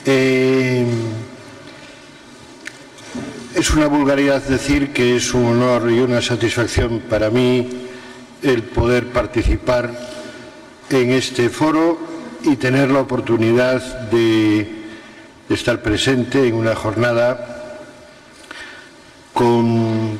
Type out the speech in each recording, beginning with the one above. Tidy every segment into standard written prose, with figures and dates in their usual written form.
Es una vulgaridad decir que es un honor y una satisfacción para mí el poder participar en este foro y tener la oportunidad de estar presente en una jornada con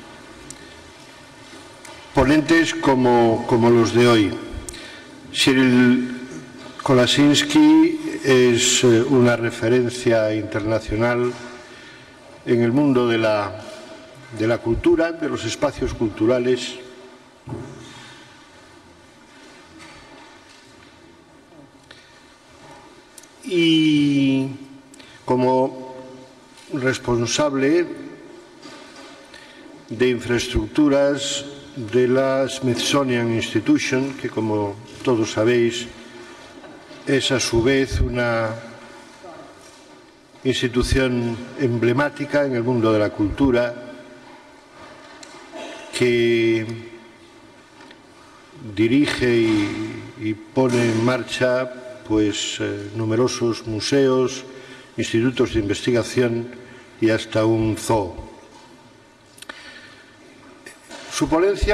ponentes como los de hoy. Cyril Kolaczynski es una referencia internacional en el mundo de la cultura, de los espacios culturales. Y como responsable de infraestructuras de la Smithsonian Institution, que como todos sabéis es a su vez una institución emblemática en el mundo de la cultura que dirige y pone en marcha numerosos museos, institutos de investigación y hasta un zoo. Su ponencia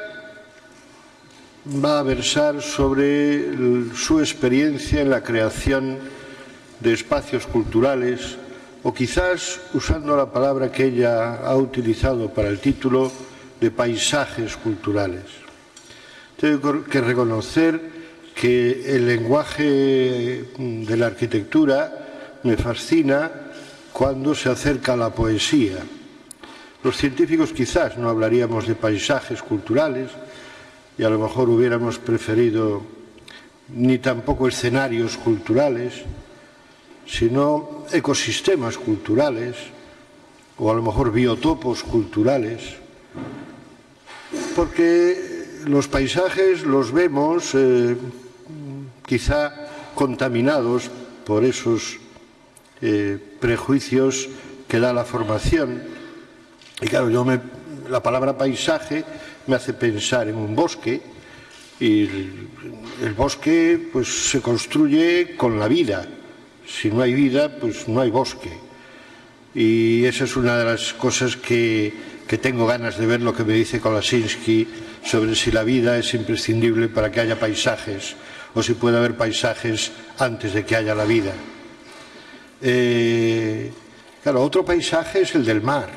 va a versar sobre su experiencia en la creación de espacios culturales, o quizás, usando la palabra que ella ha utilizado para el título, de paisajes culturales. Tengo que reconocer que el lenguaje de la arquitectura me fascina cuando se acerca a la poesía. Los científicos quizás no hablaríamos de paisajes culturales y a lo mejor hubiéramos preferido ni tampoco escenarios culturales, sino ecosistemas culturales o a lo mejor biotopos culturales, porque los paisajes los vemos quizá contaminados por esos prejuicios que da la formación. Y claro, la palabra paisaje me hace pensar en un bosque, y el bosque se construye con la vida. Si no hay vida, pues no hay bosque. Y esa es una de las cosas que tengo ganas de ver, lo que me dice Kolaczynski sobre si la vida es imprescindible para que haya paisajes o si puede haber paisajes antes de que haya la vida. Claro, otro paisaje es el del mar.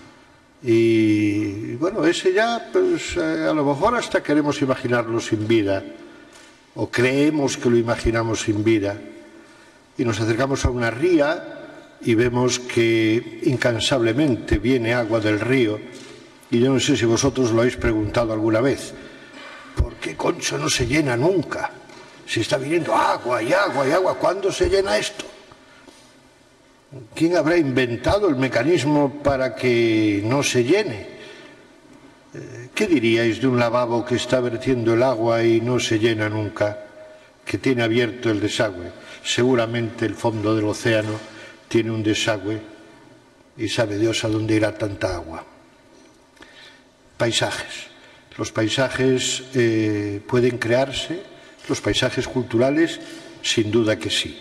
Y bueno, ese ya, a lo mejor hasta queremos imaginarlo sin vida, o creemos que lo imaginamos sin vida. Y nos acercamos a una ría y vemos que incansablemente viene agua del río. Y yo no sé si vosotros lo habéis preguntado alguna vez. ¿Por qué, concho, no se llena nunca? Si está viniendo agua y agua y agua, ¿cuándo se llena esto? ¿Quién habrá inventado el mecanismo para que no se llene? ¿Qué diríais de un lavabo que está vertiendo el agua y no se llena nunca, que tiene abierto el desagüe? Seguramente el fondo del océano tiene un desagüe y sabe Dios a dónde irá tanta agua. Paisajes. Los paisajes pueden crearse, los paisajes culturales, sin duda que sí.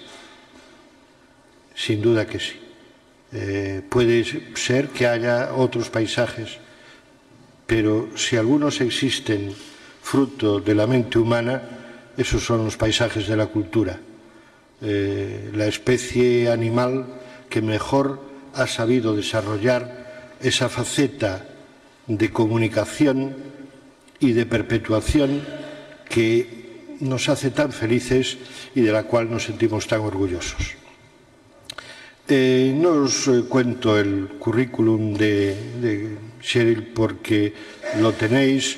Sin duda que sí. Puede ser que haya otros paisajes, pero si algunos existen fruto de la mente humana, esos son los paisajes de la cultura. La especie animal que mejor ha sabido desarrollar esa faceta de comunicación y de perpetuación que nos hace tan felices y de la cual nos sentimos tan orgullosos. No os cuento el currículum de Cyril porque lo tenéis.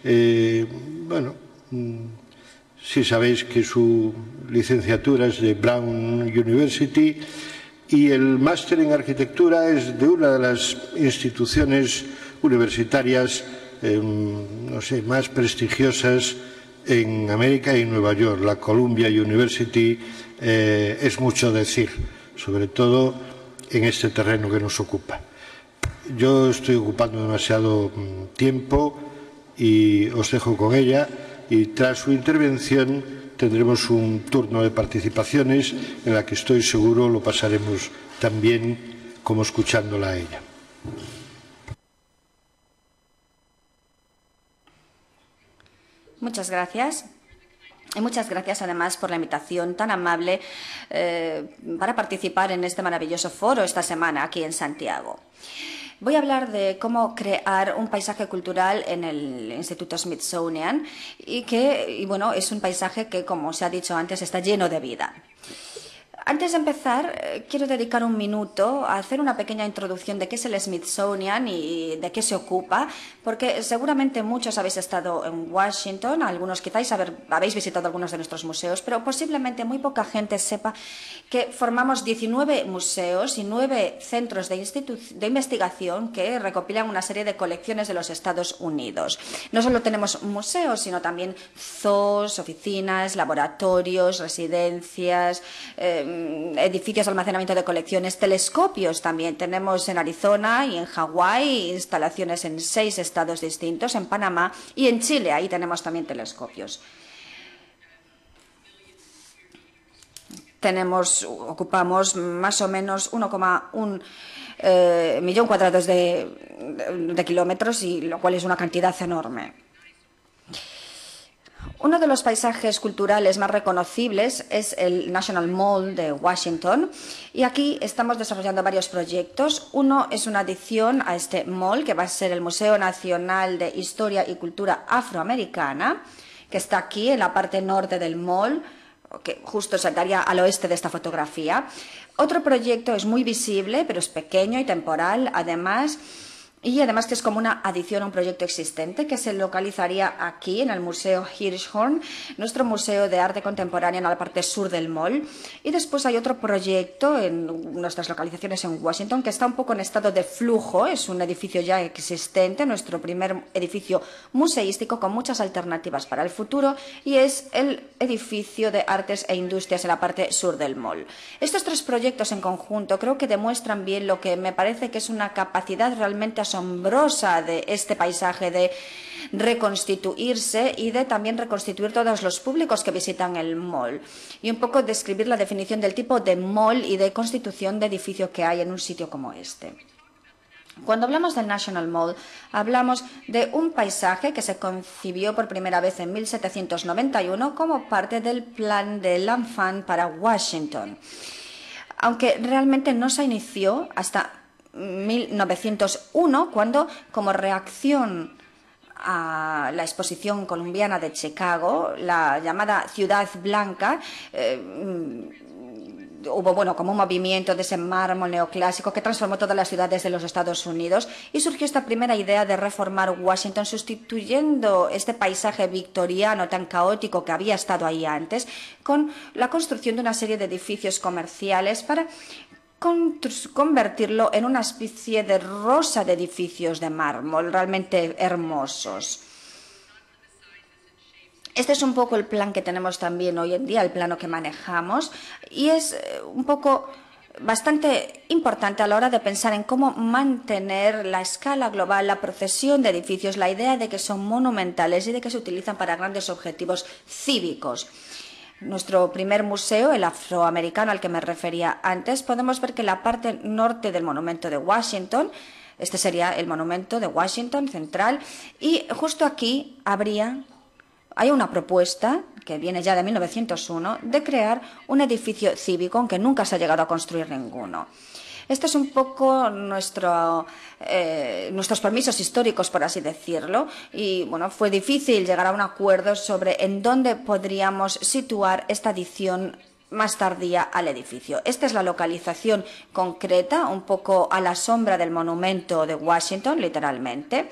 Sí sabéis que su licenciatura es de Brown University y el máster en arquitectura es de una de las instituciones universitarias más prestigiosas en América y en Nueva York. La Columbia University es mucho decir, sobre todo en este terreno que nos ocupa. Yo estoy ocupando demasiado tiempo y os dejo con ella y tras su intervención tendremos un turno de participaciones en la que estoy seguro lo pasaremos tan bien como escuchándola a ella. Muchas gracias. Y muchas gracias, además, por la invitación tan amable para participar en este maravilloso foro esta semana aquí en Santiago. Voy a hablar de cómo crear un paisaje cultural en el Instituto Smithsonian y bueno, es un paisaje que, como se ha dicho antes, está lleno de vida. Antes de empezar, quiero dedicar un minuto a hacer una pequeña introducción de qué es el Smithsonian y de qué se ocupa, porque seguramente muchos habéis estado en Washington, algunos quizás habéis visitado algunos de nuestros museos, pero posiblemente muy poca gente sepa que formamos 19 museos y 9 centros de investigación que recopilan una serie de colecciones de los Estados Unidos. No solo tenemos museos, sino también zoos, oficinas, laboratorios, residencias, edificios de almacenamiento de colecciones, telescopios también. Tenemos en Arizona y en Hawái instalaciones en 6 estados distintos, en Panamá y en Chile. Ahí tenemos también telescopios. Ocupamos más o menos 1,1 millón cuadrados de kilómetros, y lo cual es una cantidad enorme. Uno de los paisajes culturales más reconocibles es el National Mall de Washington, y aquí estamos desarrollando varios proyectos. Uno es una adición a este mall, que va a ser el Museo Nacional de Historia y Cultura Afroamericana, que está aquí en la parte norte del mall, que justo saltaría al oeste de esta fotografía. Otro proyecto es muy visible, pero es pequeño y temporal, además que es como una adición a un proyecto existente, que se localizaría aquí en el Museo Hirshhorn, nuestro museo de arte contemporáneo en la parte sur del mall. Y después hay otro proyecto en nuestras localizaciones en Washington que está un poco en estado de flujo. Es un edificio ya existente, nuestro primer edificio museístico con muchas alternativas para el futuro, y es el edificio de artes e industrias en la parte sur del mall. Estos 3 proyectos en conjunto creo que demuestran bien lo que me parece que es una capacidad realmente asombrosa de este paisaje de reconstituirse y de también reconstituir todos los públicos que visitan el mall, y un poco describir la definición del tipo de mall y de constitución de edificio que hay en un sitio como este. Cuando hablamos del National Mall, hablamos de un paisaje que se concibió por primera vez en 1791 como parte del plan de l'Enfant para Washington, aunque realmente no se inició hasta 1901, cuando, como reacción a la exposición colombiana de Chicago, la llamada Ciudad Blanca, hubo como un movimiento de ese mármol neoclásico que transformó todas las ciudades de los Estados Unidos, y surgió esta primera idea de reformar Washington, sustituyendo este paisaje victoriano tan caótico que había estado ahí antes, con la construcción de una serie de edificios comerciales para convertirlo en una especie de rosa de edificios de mármol realmente hermosos. Este es un poco el plan que tenemos también hoy en día, el plano que manejamos, y es un poco bastante importante a la hora de pensar en cómo mantener la escala global, la procesión de edificios, la idea de que son monumentales y de que se utilizan para grandes objetivos cívicos. Nuestro primer museo, el afroamericano al que me refería antes, podemos ver que la parte norte del monumento de Washington, este sería el monumento de Washington central, y justo aquí hay una propuesta que viene ya de 1901 de crear un edificio cívico, aunque nunca se ha llegado a construir ninguno. Este es un poco nuestros permisos históricos, por así decirlo, y bueno, fue difícil llegar a un acuerdo sobre en dónde podríamos situar esta adición más tardía al edificio. Esta es la localización concreta, un poco a la sombra del monumento de Washington, literalmente.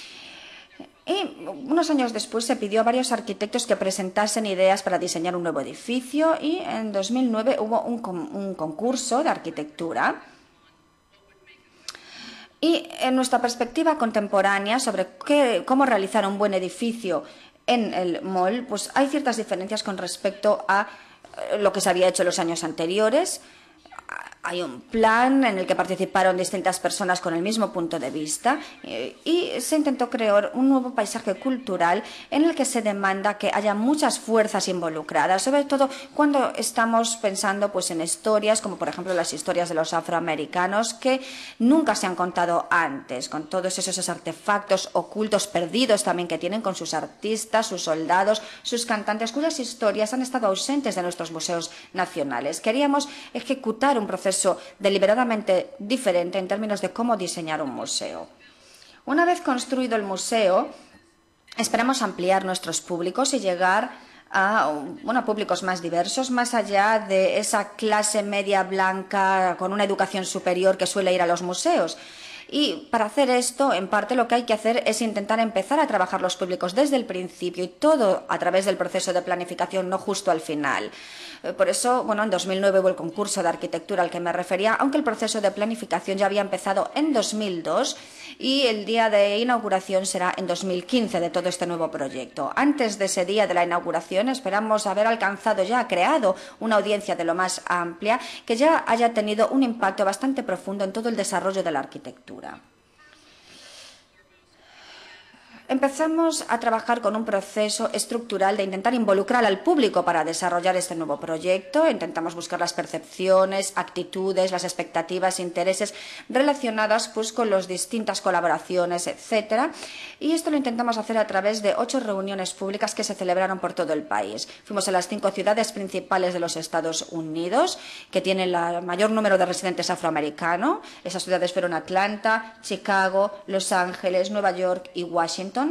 Y unos años después se pidió a varios arquitectos que presentasen ideas para diseñar un nuevo edificio, y en 2009 hubo un concurso de arquitectura. Y en nuestra perspectiva contemporánea sobre cómo realizar un buen edificio en el mall, pues hay ciertas diferencias con respecto a lo que se había hecho en los años anteriores. Hay un plan en el que participaron distintas personas con el mismo punto de vista y se intentó crear un nuevo paisaje cultural en el que se demanda que haya muchas fuerzas involucradas, sobre todo cuando estamos pensando pues, en historias como por ejemplo las historias de los afroamericanos que nunca se han contado antes, con todos esos artefactos ocultos perdidos también que tienen con sus artistas, sus soldados, sus cantantes, cuyas historias han estado ausentes de nuestros museos nacionales. Queríamos ejecutar un proceso deliberadamente diferente en términos de cómo diseñar un museo. Una vez construido el museo, esperamos ampliar nuestros públicos y llegar a públicos más diversos, más allá de esa clase media blanca con una educación superior que suele ir a los museos. Y para hacer esto, en parte, lo que hay que hacer es intentar empezar a trabajar los públicos desde el principio y todo a través del proceso de planificación, no justo al final. Por eso, en 2009 hubo el concurso de arquitectura al que me refería, aunque el proceso de planificación ya había empezado en 2002 y el día de inauguración será en 2015 de todo este nuevo proyecto. Antes de ese día de la inauguración esperamos haber alcanzado ya, creado una audiencia de lo más amplia que ya haya tenido un impacto bastante profundo en todo el desarrollo de la arquitectura. Empezamos a trabajar con un proceso estructural de intentar involucrar al público para desarrollar este nuevo proyecto. Intentamos buscar las percepciones, actitudes, las expectativas, intereses relacionadas pues, con las distintas colaboraciones, etcétera. Y esto lo intentamos hacer a través de 8 reuniones públicas que se celebraron por todo el país. Fuimos a las 5 ciudades principales de los Estados Unidos, que tienen el mayor número de residentes afroamericanos. Esas ciudades fueron Atlanta, Chicago, Los Ángeles, Nueva York y Washington.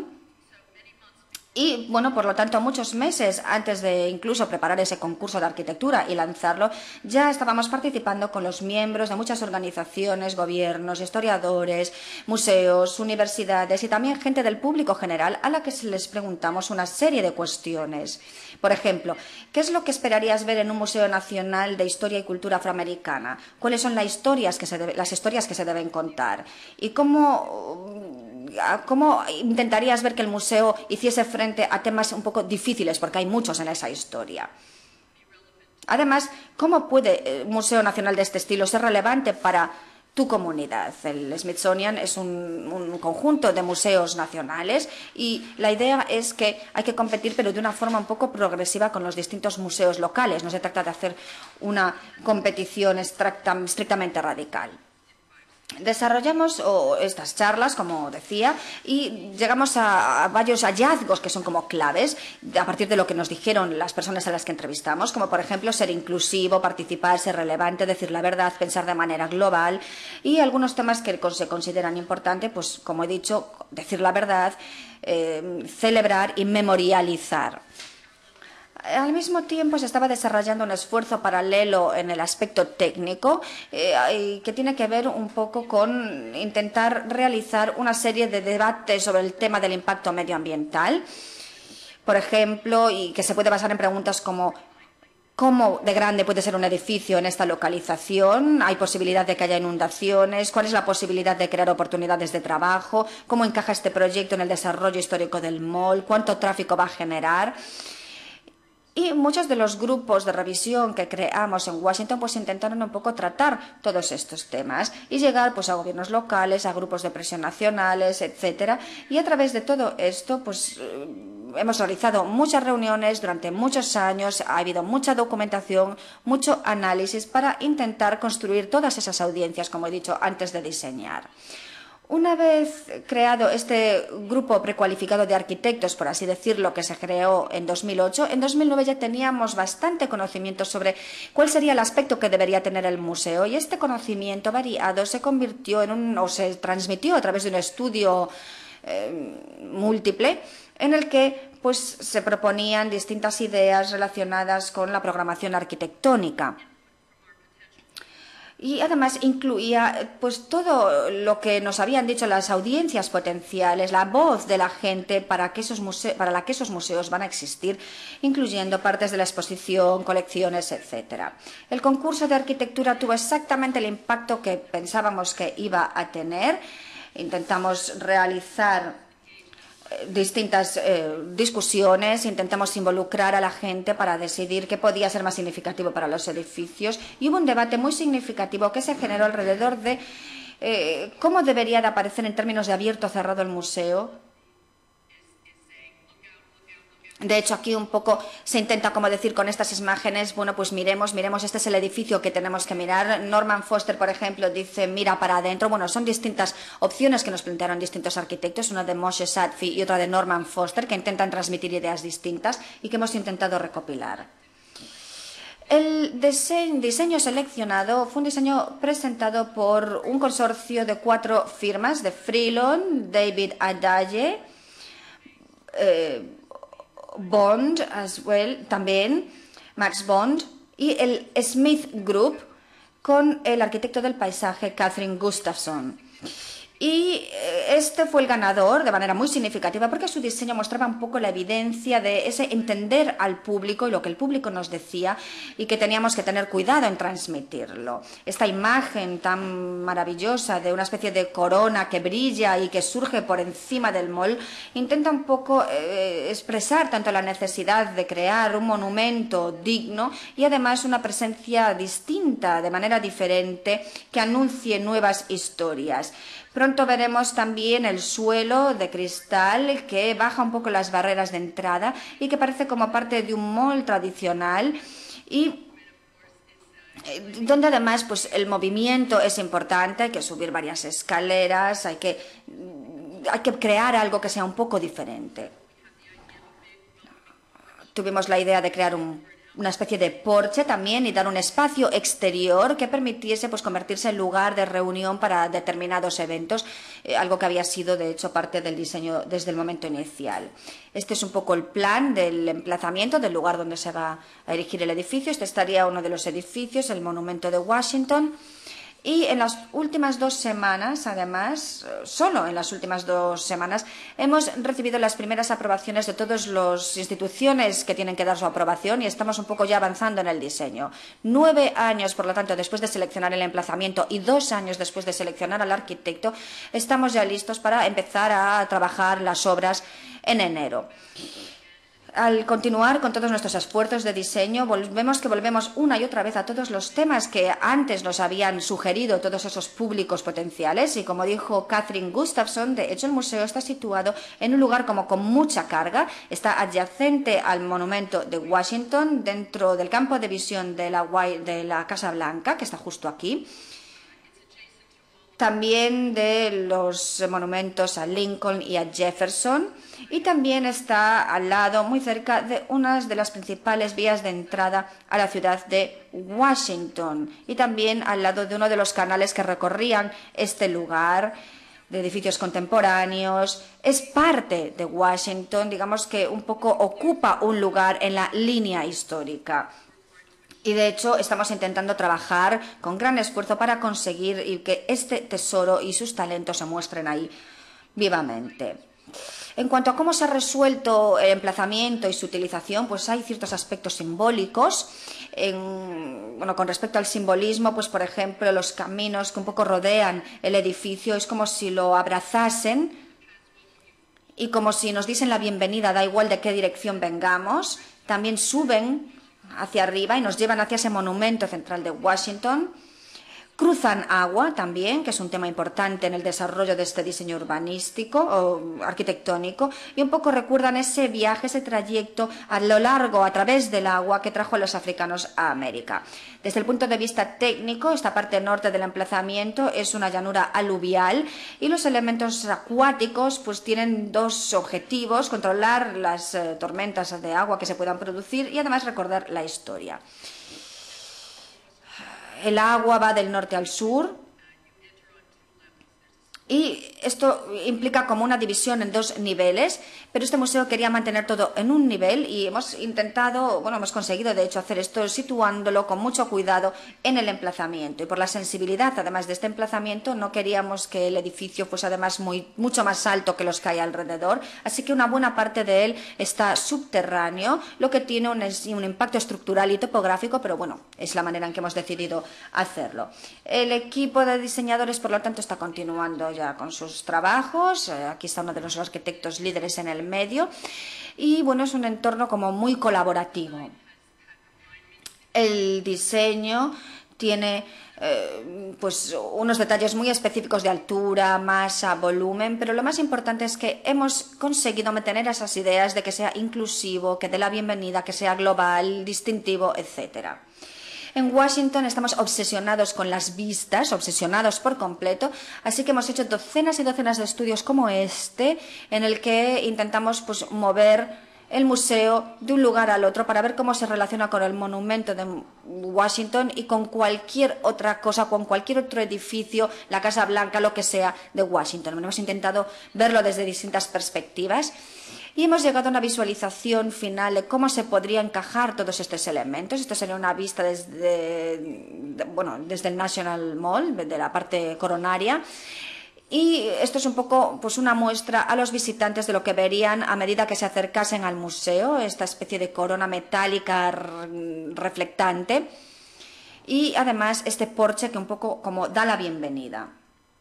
Y, por lo tanto, muchos meses antes de incluso preparar ese concurso de arquitectura y lanzarlo, ya estábamos participando con los miembros de muchas organizaciones, gobiernos, historiadores, museos, universidades y también gente del público general a la que les preguntamos una serie de cuestiones. Por ejemplo, ¿qué es lo que esperarías ver en un Museo Nacional de Historia y Cultura Afroamericana? ¿Cuáles son las historias que se deben contar? ¿Y cómo intentarías ver que el museo hiciese frente a temas un poco difíciles, porque hay muchos en esa historia? Además, ¿cómo puede un Museo Nacional de este estilo ser relevante para tu comunidad? El Smithsonian es un conjunto de museos nacionales y la idea es que hay que competir, pero de una forma un poco progresiva con los distintos museos locales. No se trata de hacer una competición estrictamente radical. Desarrollamos estas charlas, como decía, y llegamos a varios hallazgos que son como claves a partir de lo que nos dijeron las personas a las que entrevistamos, como por ejemplo ser inclusivo, participar, ser relevante, decir la verdad, pensar de manera global y algunos temas que se consideran importantes, pues como he dicho, decir la verdad, celebrar y memorializar. Al mismo tiempo se estaba desarrollando un esfuerzo paralelo en el aspecto técnico que tiene que ver un poco con intentar realizar una serie de debates sobre el tema del impacto medioambiental, por ejemplo, y que se puede basar en preguntas como ¿cómo de grande puede ser un edificio en esta localización? ¿Hay posibilidad de que haya inundaciones? ¿Cuál es la posibilidad de crear oportunidades de trabajo? ¿Cómo encaja este proyecto en el desarrollo histórico del mall? ¿Cuánto tráfico va a generar? Y muchos de los grupos de revisión que creamos en Washington pues intentaron un poco tratar todos estos temas y llegar pues a gobiernos locales, a grupos de presión nacionales, etcétera. Y a través de todo esto pues hemos realizado muchas reuniones durante muchos años, ha habido mucha documentación, mucho análisis para intentar construir todas esas audiencias, como he dicho, antes de diseñar. Una vez creado este grupo precualificado de arquitectos, por así decirlo, que se creó en 2008, en 2009 ya teníamos bastante conocimiento sobre cuál sería el aspecto que debería tener el museo y este conocimiento variado se convirtió se transmitió a través de un estudio múltiple en el que pues, se proponían distintas ideas relacionadas con la programación arquitectónica. Y además incluía pues todo lo que nos habían dicho las audiencias potenciales, la voz de la gente para la que esos museos van a existir, incluyendo partes de la exposición, colecciones, etcétera. El concurso de arquitectura tuvo exactamente el impacto que pensábamos que iba a tener. Intentamos realizar distintas discusiones, intentamos involucrar a la gente para decidir qué podía ser más significativo para los edificios, y hubo un debate muy significativo que se generó alrededor de cómo debería de aparecer en términos de abierto o cerrado el museo. De hecho, aquí un poco se intenta como decir con estas imágenes, bueno, pues miremos, este es el edificio que tenemos que mirar. Norman Foster, por ejemplo, dice mira para adentro. Bueno, son distintas opciones que nos plantearon distintos arquitectos, una de Moshe Sadfi y otra de Norman Foster, que intentan transmitir ideas distintas y que hemos intentado recopilar. El diseño seleccionado fue un diseño presentado por un consorcio de 4 firmas, de Freelon, David Adjaye, Bond as well, también Max Bond, y el Smith Group con el arquitecto del paisaje Catherine Gustafson. Y este fue el ganador de manera muy significativa porque su diseño mostraba un poco la evidencia de ese entender al público y lo que el público nos decía y que teníamos que tener cuidado en transmitirlo. Esta imagen tan maravillosa de una especie de corona que brilla y que surge por encima del mall intenta un poco expresar tanto la necesidad de crear un monumento digno y además una presencia distinta, de manera diferente, que anuncie nuevas historias. Pronto veremos también el suelo de cristal que baja un poco las barreras de entrada y que parece como parte de un mall tradicional y donde además pues, el movimiento es importante, hay que subir varias escaleras, hay que crear algo que sea un poco diferente. Tuvimos la idea de crear una especie de porche también y dar un espacio exterior que permitiese pues, convertirse en lugar de reunión para determinados eventos, algo que había sido de hecho parte del diseño desde el momento inicial. Este es un poco el plan del emplazamiento del lugar donde se va a erigir el edificio. Este estaría uno de los edificios, el Monumento de Washington. Y en las últimas 2 semanas, además, solo en las últimas 2 semanas, hemos recibido las primeras aprobaciones de todas las instituciones que tienen que dar su aprobación y estamos un poco ya avanzando en el diseño. 9 años, por lo tanto, después de seleccionar el emplazamiento y 2 años después de seleccionar al arquitecto, estamos ya listos para empezar a trabajar las obras en enero. Al continuar con todos nuestros esfuerzos de diseño, vemos que volvemos una y otra vez a todos los temas que antes nos habían sugerido todos esos públicos potenciales y como dijo Catherine Gustafson, de hecho el museo está situado en un lugar como con mucha carga, está adyacente al monumento de Washington, dentro del campo de visión de la Casa Blanca, que está justo aquí. También de los monumentos a Lincoln y a Jefferson, y también está al lado, muy cerca de una de las principales vías de entrada a la ciudad de Washington, y también al lado de uno de los canales que recorrían este lugar, de edificios contemporáneos. Es parte de Washington, digamos que un poco ocupa un lugar en la línea histórica. Y de hecho estamos intentando trabajar con gran esfuerzo para conseguir que este tesoro y sus talentos se muestren ahí vivamente. En cuanto a cómo se ha resuelto el emplazamiento y su utilización, pues hay ciertos aspectos simbólicos. Con respecto al simbolismo, pues por ejemplo los caminos que un poco rodean el edificio es como si lo abrazasen y como si nos diesen la bienvenida, da igual de qué dirección vengamos. También suben hacia arriba y nos llevan hacia ese monumento central de Washington. Cruzan agua también, que es un tema importante en el desarrollo de este diseño urbanístico o arquitectónico, y un poco recuerdan ese viaje, ese trayecto a lo largo, a través del agua que trajo a los africanos a América. Desde el punto de vista técnico, esta parte norte del emplazamiento es una llanura aluvial y los elementos acuáticos pues tienen 2 objetivos: controlar las tormentas de agua que se puedan producir y además recordar la historia. El agua va del norte al sur y esto implica como una división en 2 niveles, pero este museo quería mantener todo en un nivel y hemos conseguido de hecho hacer esto situándolo con mucho cuidado en el emplazamiento. Y por la sensibilidad además de este emplazamiento no queríamos que el edificio fuese además mucho más alto que los que hay alrededor, así que una buena parte de él está subterráneo, lo que tiene un impacto estructural y topográfico, pero bueno, es la manera en que hemos decidido hacerlo. El equipo de diseñadores por lo tanto está continuando ya con sus nuestros trabajos. Aquí está uno de los arquitectos líderes en el medio. Y bueno, es un entorno como muy colaborativo. El diseño tiene pues unos detalles muy específicos de altura, masa, volumen, pero lo más importante es que hemos conseguido mantener esas ideas de que sea inclusivo, que dé la bienvenida, que sea global, distintivo, etcétera. En Washington estamos obsesionados con las vistas, obsesionados por completo, así que hemos hecho docenas y docenas de estudios como este, en el que intentamos pues mover el museo de un lugar al otro para ver cómo se relaciona con el monumento de Washington y con cualquier otra cosa, con cualquier otro edificio, la Casa Blanca, lo que sea, de Washington. Hemos intentado verlo desde distintas perspectivas y hemos llegado a una visualización final de cómo se podría encajar todos estos elementos. Esto sería una vista desde el National Mall, de la parte coronaria. Y esto es un poco pues una muestra a los visitantes de lo que verían a medida que se acercasen al museo, esta especie de corona metálica reflectante y además este porche que un poco como da la bienvenida.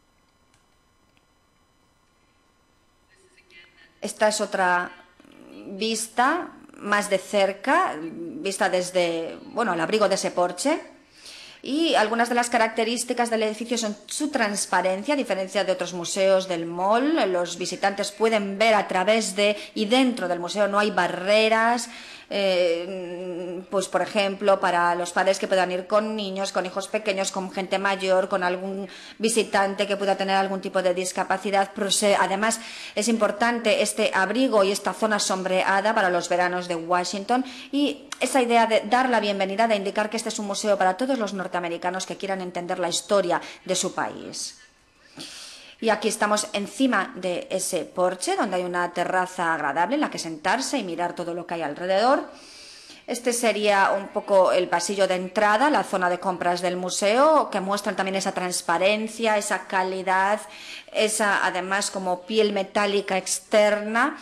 Esta es otra vista más de cerca, vista desde el abrigo de ese porche. Y algunas de las características del edificio son su transparencia, a diferencia de otros museos del mall. Los visitantes pueden ver a través de y dentro del museo, no hay barreras. Pues por ejemplo, para los padres que puedan ir con niños, con hijos pequeños, con gente mayor, con algún visitante que pueda tener algún tipo de discapacidad. Pero además es importante este abrigo y esta zona sombreada para los veranos de Washington y esa idea de dar la bienvenida, de indicar que este es un museo para todos los norteamericanos que quieran entender la historia de su país. Y aquí estamos encima de ese porche, donde hay una terraza agradable en la que sentarse y mirar todo lo que hay alrededor. Este sería un poco el pasillo de entrada, la zona de compras del museo, que muestran también esa transparencia, esa calidad, esa además como piel metálica externa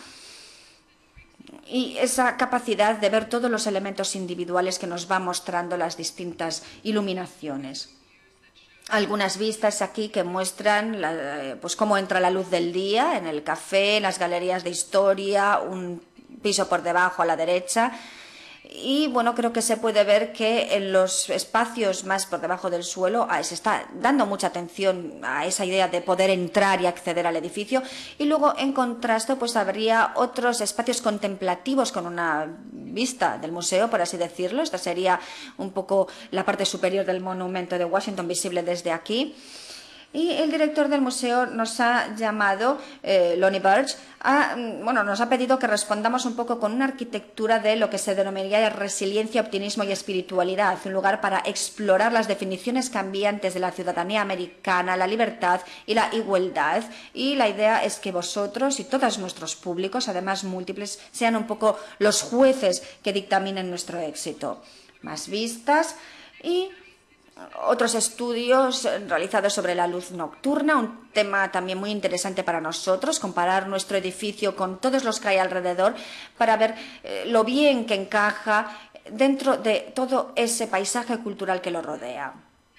y esa capacidad de ver todos los elementos individuales que nos va mostrando las distintas iluminaciones. Algunas vistas aquí que muestran pues cómo entra la luz del día en el café, en las galerías de historia, un piso por debajo a la derecha. Y bueno, creo que se puede ver que en los espacios más por debajo del suelo se está dando mucha atención a esa idea de poder entrar y acceder al edificio. Y luego, en contraste, pues habría otros espacios contemplativos con una vista del museo, por así decirlo. Esta sería un poco la parte superior del monumento de Washington, visible desde aquí. Y el director del museo nos ha llamado, Lonnie Burge, nos ha pedido que respondamos un poco con una arquitectura de lo que se denominaría resiliencia, optimismo y espiritualidad, un lugar para explorar las definiciones cambiantes de la ciudadanía americana, la libertad y la igualdad. Y la idea es que vosotros y todos nuestros públicos, además múltiples, sean un poco los jueces que dictaminen nuestro éxito. Más vistas y otros estudios realizados sobre la luz nocturna, un tema también muy interesante para nosotros, comparar nuestro edificio con todos los que hay alrededor para ver lo bien que encaja dentro de todo ese paisaje cultural que lo rodea.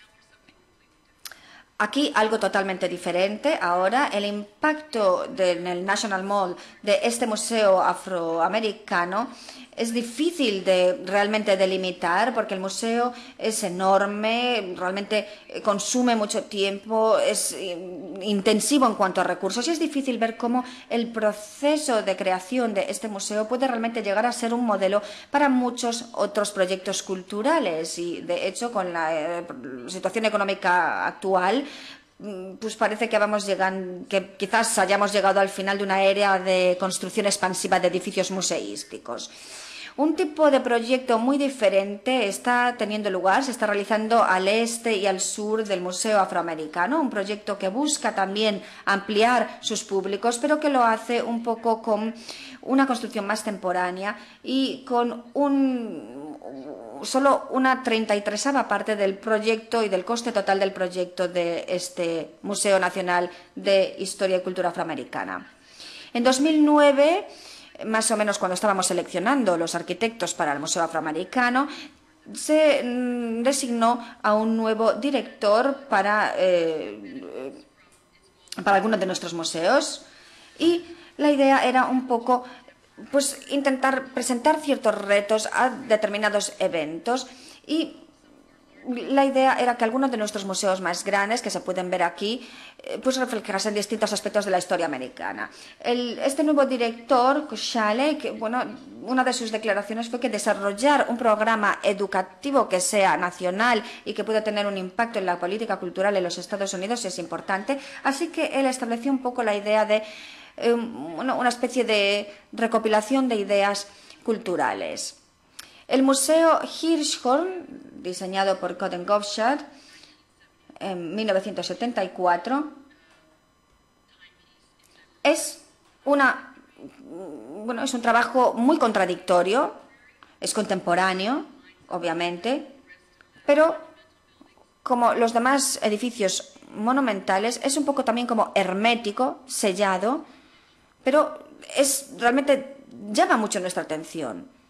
Aquí algo totalmente diferente. Ahora el impacto en el National Mall de este museo afroamericano es difícil de realmente delimitar porque el museo es enorme, realmente consume mucho tiempo, es intensivo en cuanto a recursos y es difícil ver cómo el proceso de creación de este museo puede realmente llegar a ser un modelo para muchos otros proyectos culturales y de hecho con la situación económica actual pues parece que quizás hayamos llegado al final de una era de construcción expansiva de edificios museísticos. Un tipo de proyecto muy diferente está teniendo lugar, se está realizando al este y al sur del Museo Afroamericano, un proyecto que busca también ampliar sus públicos, pero que lo hace un poco con una construcción más temporánea y con solo una 33ª parte del proyecto y del coste total del proyecto de este Museo Nacional de Historia y Cultura Afroamericana. En 2009, más o menos cuando estábamos seleccionando los arquitectos para el Museo Afroamericano, se designó a un nuevo director para para algunos de nuestros museos, y la idea era un poco pues intentar presentar ciertos retos a determinados eventos, y la idea era que algunos de nuestros museos más grandes, que se pueden ver aquí, pues reflejasen distintos aspectos de la historia americana. Este nuevo director, Koshale, bueno, una de sus declaraciones fue que desarrollar un programa educativo que sea nacional y que pueda tener un impacto en la política cultural en los Estados Unidos es importante. Así que él estableció un poco la idea de una especie de recopilación de ideas culturales. El Museo Hirshhorn, diseñado por Coden Gofschad en 1974, es un trabajo muy contradictorio, es contemporáneo, obviamente, pero como los demás edificios monumentales, es un poco también como hermético, sellado, pero realmente llama mucho nuestra atención.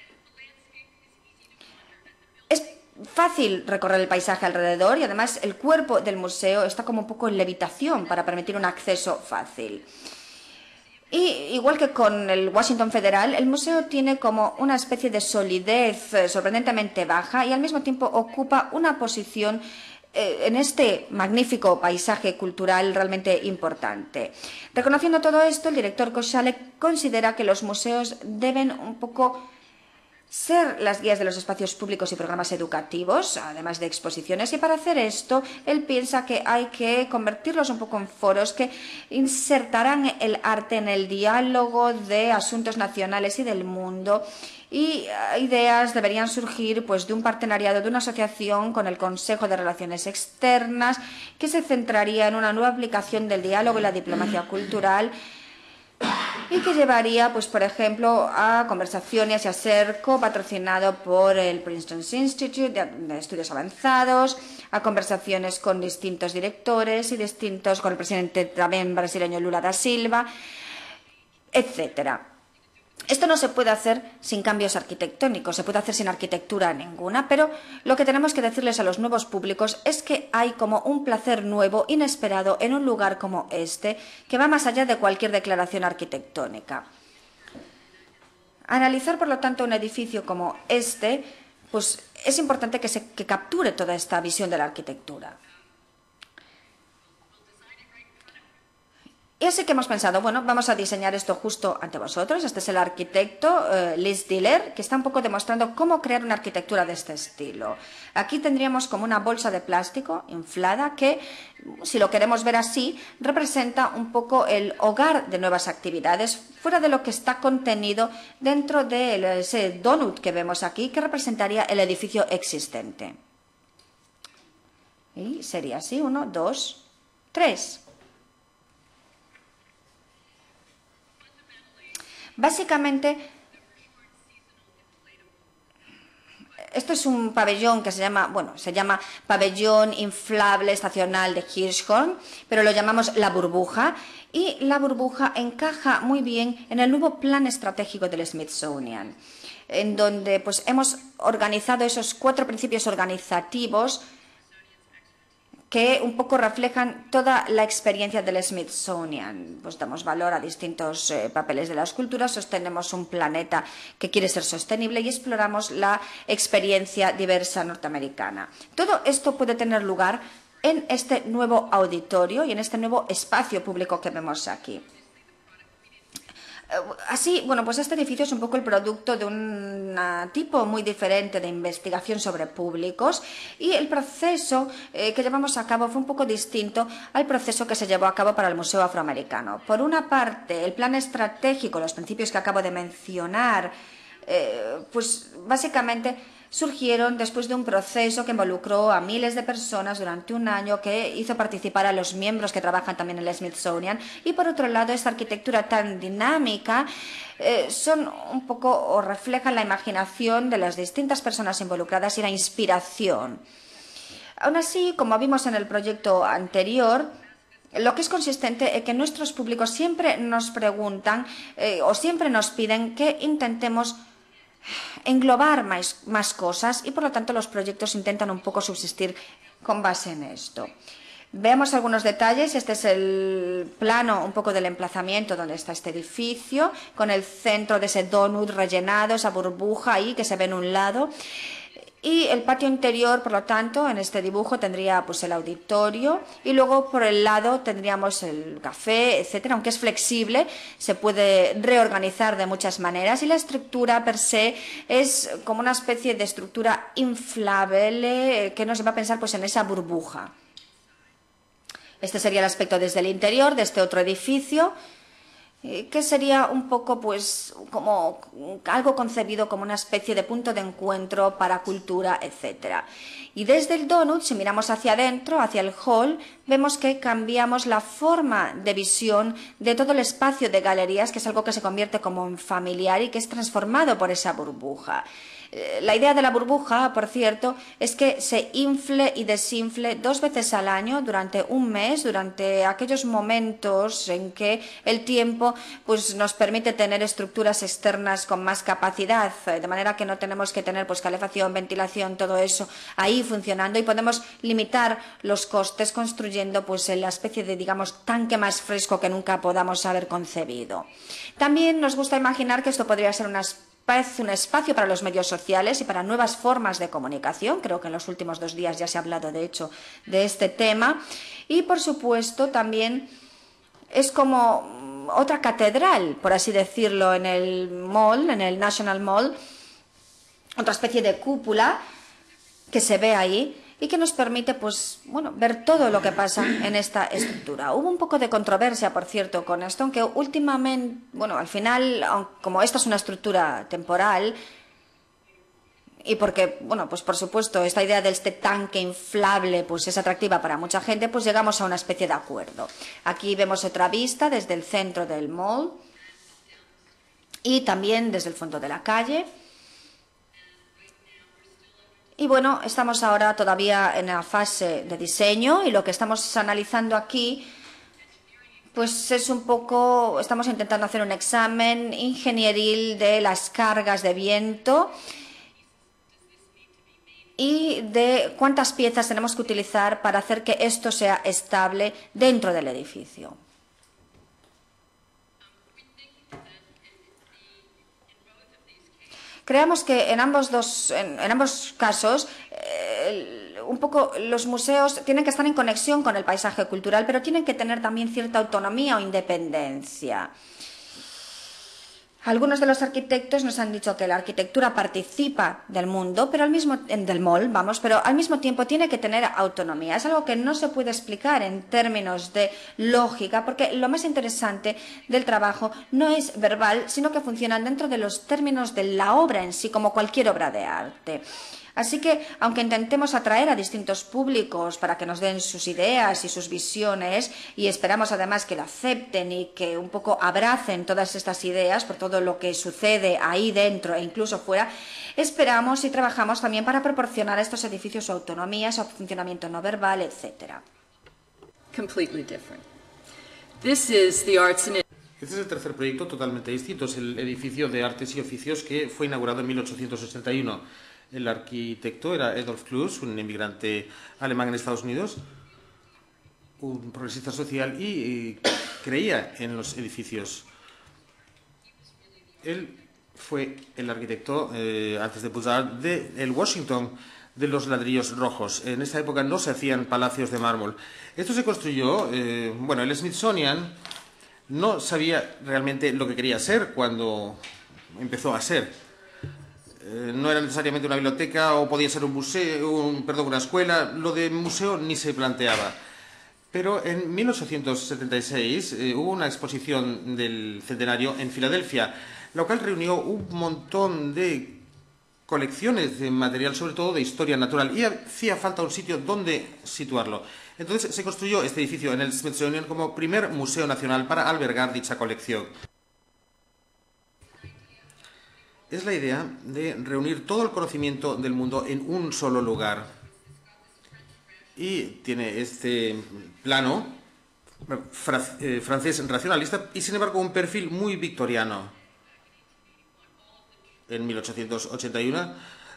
Es fácil recorrer el paisaje alrededor y además el cuerpo del museo está como un poco en levitación para permitir un acceso fácil. Y igual que con el Washington Federal, el museo tiene como una especie de solidez sorprendentemente baja y al mismo tiempo ocupa una posición en este magnífico paisaje cultural realmente importante. Reconociendo todo esto, el director Koshale considera que los museos deben un poco ser las guías de los espacios públicos y programas educativos, además de exposiciones, y para hacer esto, él piensa que hay que convertirlos un poco en foros que insertarán el arte en el diálogo de asuntos nacionales y del mundo, y ideas deberían surgir pues de un partenariado, de una asociación con el Consejo de Relaciones Externas, que se centraría en una nueva aplicación del diálogo y la diplomacia cultural, y que llevaría, pues, por ejemplo, a conversaciones y a ser copatrocinado por el Princeton Institute de Estudios Avanzados, a conversaciones con distintos directores y con el presidente también brasileño Lula da Silva, etcétera. Esto no se puede hacer sin cambios arquitectónicos, se puede hacer sin arquitectura ninguna, pero lo que tenemos que decirles a los nuevos públicos es que hay como un placer nuevo, inesperado, en un lugar como este, que va más allá de cualquier declaración arquitectónica. Analizar, por lo tanto, un edificio como este, pues es importante que capture toda esta visión de la arquitectura. Y así que hemos pensado, bueno, vamos a diseñar esto justo ante vosotros. Este es el arquitecto Liz Diller, que está un poco demostrando cómo crear una arquitectura de este estilo. Aquí tendríamos como una bolsa de plástico inflada que, si lo queremos ver así, representa un poco el hogar de nuevas actividades, fuera de lo que está contenido dentro de ese donut que vemos aquí, que representaría el edificio existente. Y sería así, 1, 2, 3. Básicamente, esto es un pabellón que se llama pabellón inflable estacional de Hirshhorn, pero lo llamamos la burbuja, y la burbuja encaja muy bien en el nuevo plan estratégico del Smithsonian, en donde pues hemos organizado esos 4 principios organizativos que un poco reflejan toda la experiencia del Smithsonian. Pues damos valor a distintos papeles de las culturas, sostenemos un planeta que quiere ser sostenible y exploramos la experiencia diversa norteamericana. Todo esto puede tener lugar en este nuevo auditorio y en este nuevo espacio público que vemos aquí. Así, bueno, pues este edificio es un poco el producto de un tipo muy diferente de investigación sobre públicos, y el proceso que llevamos a cabo fue un poco distinto al proceso que se llevó a cabo para el Museo Afroamericano. Por una parte, el plan estratégico, los principios que acabo de mencionar, pues básicamente surgieron después de un proceso que involucró a miles de personas durante un año, que hizo participar a los miembros que trabajan también en el Smithsonian. Y por otro lado, esta arquitectura tan dinámica son un poco, o reflejan la imaginación de las distintas personas involucradas y la inspiración. Aún así, como vimos en el proyecto anterior, lo que es consistente es que nuestros públicos siempre nos preguntan o siempre nos piden que intentemos englobar más cosas, y por lo tanto los proyectos intentan un poco subsistir con base en esto. Veamos algunos detalles. Este es el plano un poco del emplazamiento donde está este edificio, con el centro de ese donut rellenado, esa burbuja ahí que se ve en un lado. Y el patio interior, por lo tanto, en este dibujo tendría pues el auditorio y luego por el lado tendríamos el café, etcétera. Aunque es flexible, se puede reorganizar de muchas maneras y la estructura per se es como una especie de estructura inflable que nos va a pensar pues en esa burbuja. Este sería el aspecto desde el interior de este otro edificio, que sería un poco pues como algo concebido como una especie de punto de encuentro para cultura, etcétera. Y desde el donut, si miramos hacia adentro, hacia el hall, vemos que cambiamos la forma de visión de todo el espacio de galerías, que es algo que se convierte como en familiar y que es transformado por esa burbuja. La idea de la burbuja, por cierto, es que se infle y desinfle 2 veces al año durante un mes, durante aquellos momentos en que el tiempo pues, nos permite tener estructuras externas con más capacidad, de manera que no tenemos que tener pues, calefacción, ventilación, todo eso ahí funcionando y podemos limitar los costes construyendo pues, la especie de, digamos, tanque más fresco que nunca podamos haber concebido. También nos gusta imaginar que esto podría ser un espacio para los medios sociales y para nuevas formas de comunicación. Creo que en los últimos 2 días ya se ha hablado, de hecho, de este tema. Y, por supuesto, también es como otra catedral, por así decirlo, en el mall, en el National Mall, otra especie de cúpula que se ve ahí y que nos permite pues, bueno, ver todo lo que pasa en esta estructura. Hubo un poco de controversia, por cierto, con esto, aunque últimamente, bueno, al final, como esta es una estructura temporal, y porque, bueno, pues por supuesto, esta idea de este tanque inflable pues es atractiva para mucha gente, pues llegamos a una especie de acuerdo. Aquí vemos otra vista desde el centro del mall y también desde el fondo de la calle. Y bueno, estamos ahora todavía en la fase de diseño y lo que estamos analizando aquí pues es un poco, estamos intentando hacer un examen ingenieril de las cargas de viento y de cuántas piezas tenemos que utilizar para hacer que esto sea estable dentro del edificio. Creemos que en ambos casos un poco los museos tienen que estar en conexión con el paisaje cultural, pero tienen que tener también cierta autonomía o independencia. Algunos de los arquitectos nos han dicho que la arquitectura participa del mundo, pero del mall, pero al mismo tiempo tiene que tener autonomía. Es algo que no se puede explicar en términos de lógica, porque lo más interesante del trabajo no es verbal, sino que funcionan dentro de los términos de la obra en sí, como cualquier obra de arte. Así que, aunque intentemos atraer a distintos públicos para que nos den sus ideas y sus visiones, y esperamos además que lo acepten y que un poco abracen todas estas ideas por todo lo que sucede ahí dentro e incluso fuera, esperamos y trabajamos también para proporcionar a estos edificios su autonomía, su funcionamiento no verbal, etc. Completely different. This is the Arts and... Este es el tercer proyecto totalmente distinto, es el edificio de Artes y Oficios que fue inaugurado en 1881. El arquitecto era Adolf Klus, un inmigrante alemán en Estados Unidos, un progresista social y creía en los edificios. Él fue el arquitecto, antes de Buzzard, del Washington de los ladrillos rojos. En esta época no se hacían palacios de mármol. Esto se construyó, bueno, el Smithsonian no sabía realmente lo que quería ser cuando empezó a ser. No era necesariamente una biblioteca o podía ser un museo, una escuela, lo de museo ni se planteaba. Pero en 1876 hubo una exposición del centenario en Filadelfia, la cual reunió un montón de colecciones de material, sobre todo de historia natural, y hacía falta un sitio donde situarlo. Entonces se construyó este edificio en el Smithsonian como primer museo nacional para albergar dicha colección. Es la idea de reunir todo el conocimiento del mundo en un solo lugar. Y tiene este plano francés racionalista y, sin embargo, un perfil muy victoriano. En 1881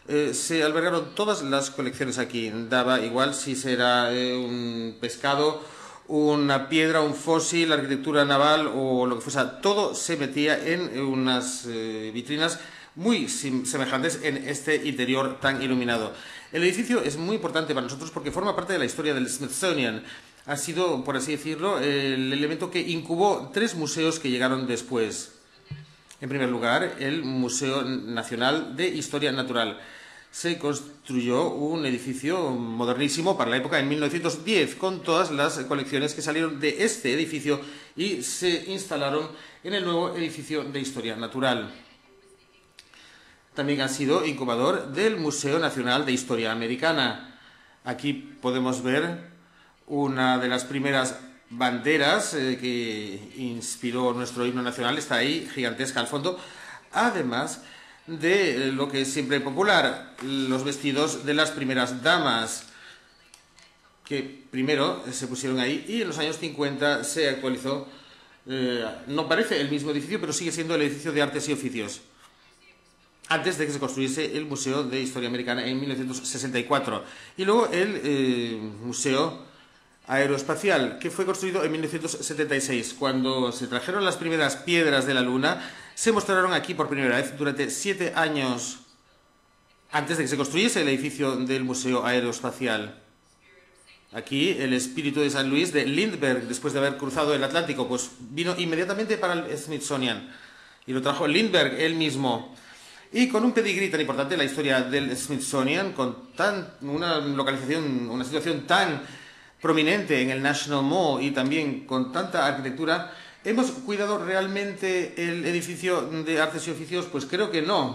se albergaron todas las colecciones aquí. Daba igual si será un pescado, una piedra, un fósil, arquitectura naval o lo que fuese. Todo se metía en unas vitrinas muy semejantes en este interior tan iluminado. El edificio es muy importante para nosotros porque forma parte de la historia del Smithsonian. Ha sido, por así decirlo, el elemento que incubó 3 museos que llegaron después. En primer lugar, el Museo Nacional de Historia Natural. Se construyó un edificio modernísimo para la época en 1910, con todas las colecciones que salieron de este edificio y se instalaron en el nuevo edificio de Historia Natural. También ha sido incubador del Museo Nacional de Historia Americana. Aquí podemos ver una de las primeras banderas que inspiró nuestro himno nacional, está ahí, gigantesca al fondo, además de lo que es siempre popular, los vestidos de las primeras damas, que primero se pusieron ahí y en los años 50 se actualizó. No parece el mismo edificio, pero sigue siendo el edificio de Artes y Oficios, antes de que se construyese el Museo de Historia Americana en 1964. Y luego el Museo Aeroespacial, que fue construido en 1976. Cuando se trajeron las primeras piedras de la Luna, se mostraron aquí por primera vez durante 7 años antes de que se construyese el edificio del Museo Aeroespacial. Aquí el espíritu de San Luis de Lindbergh, después de haber cruzado el Atlántico, pues vino inmediatamente para el Smithsonian y lo trajo Lindbergh él mismo. Y con un pedigrí tan importante, la historia del Smithsonian, con una localización, una situación tan prominente en el National Mall y también con tanta arquitectura, ¿hemos cuidado realmente el edificio de Artes y Oficios? Pues creo que no.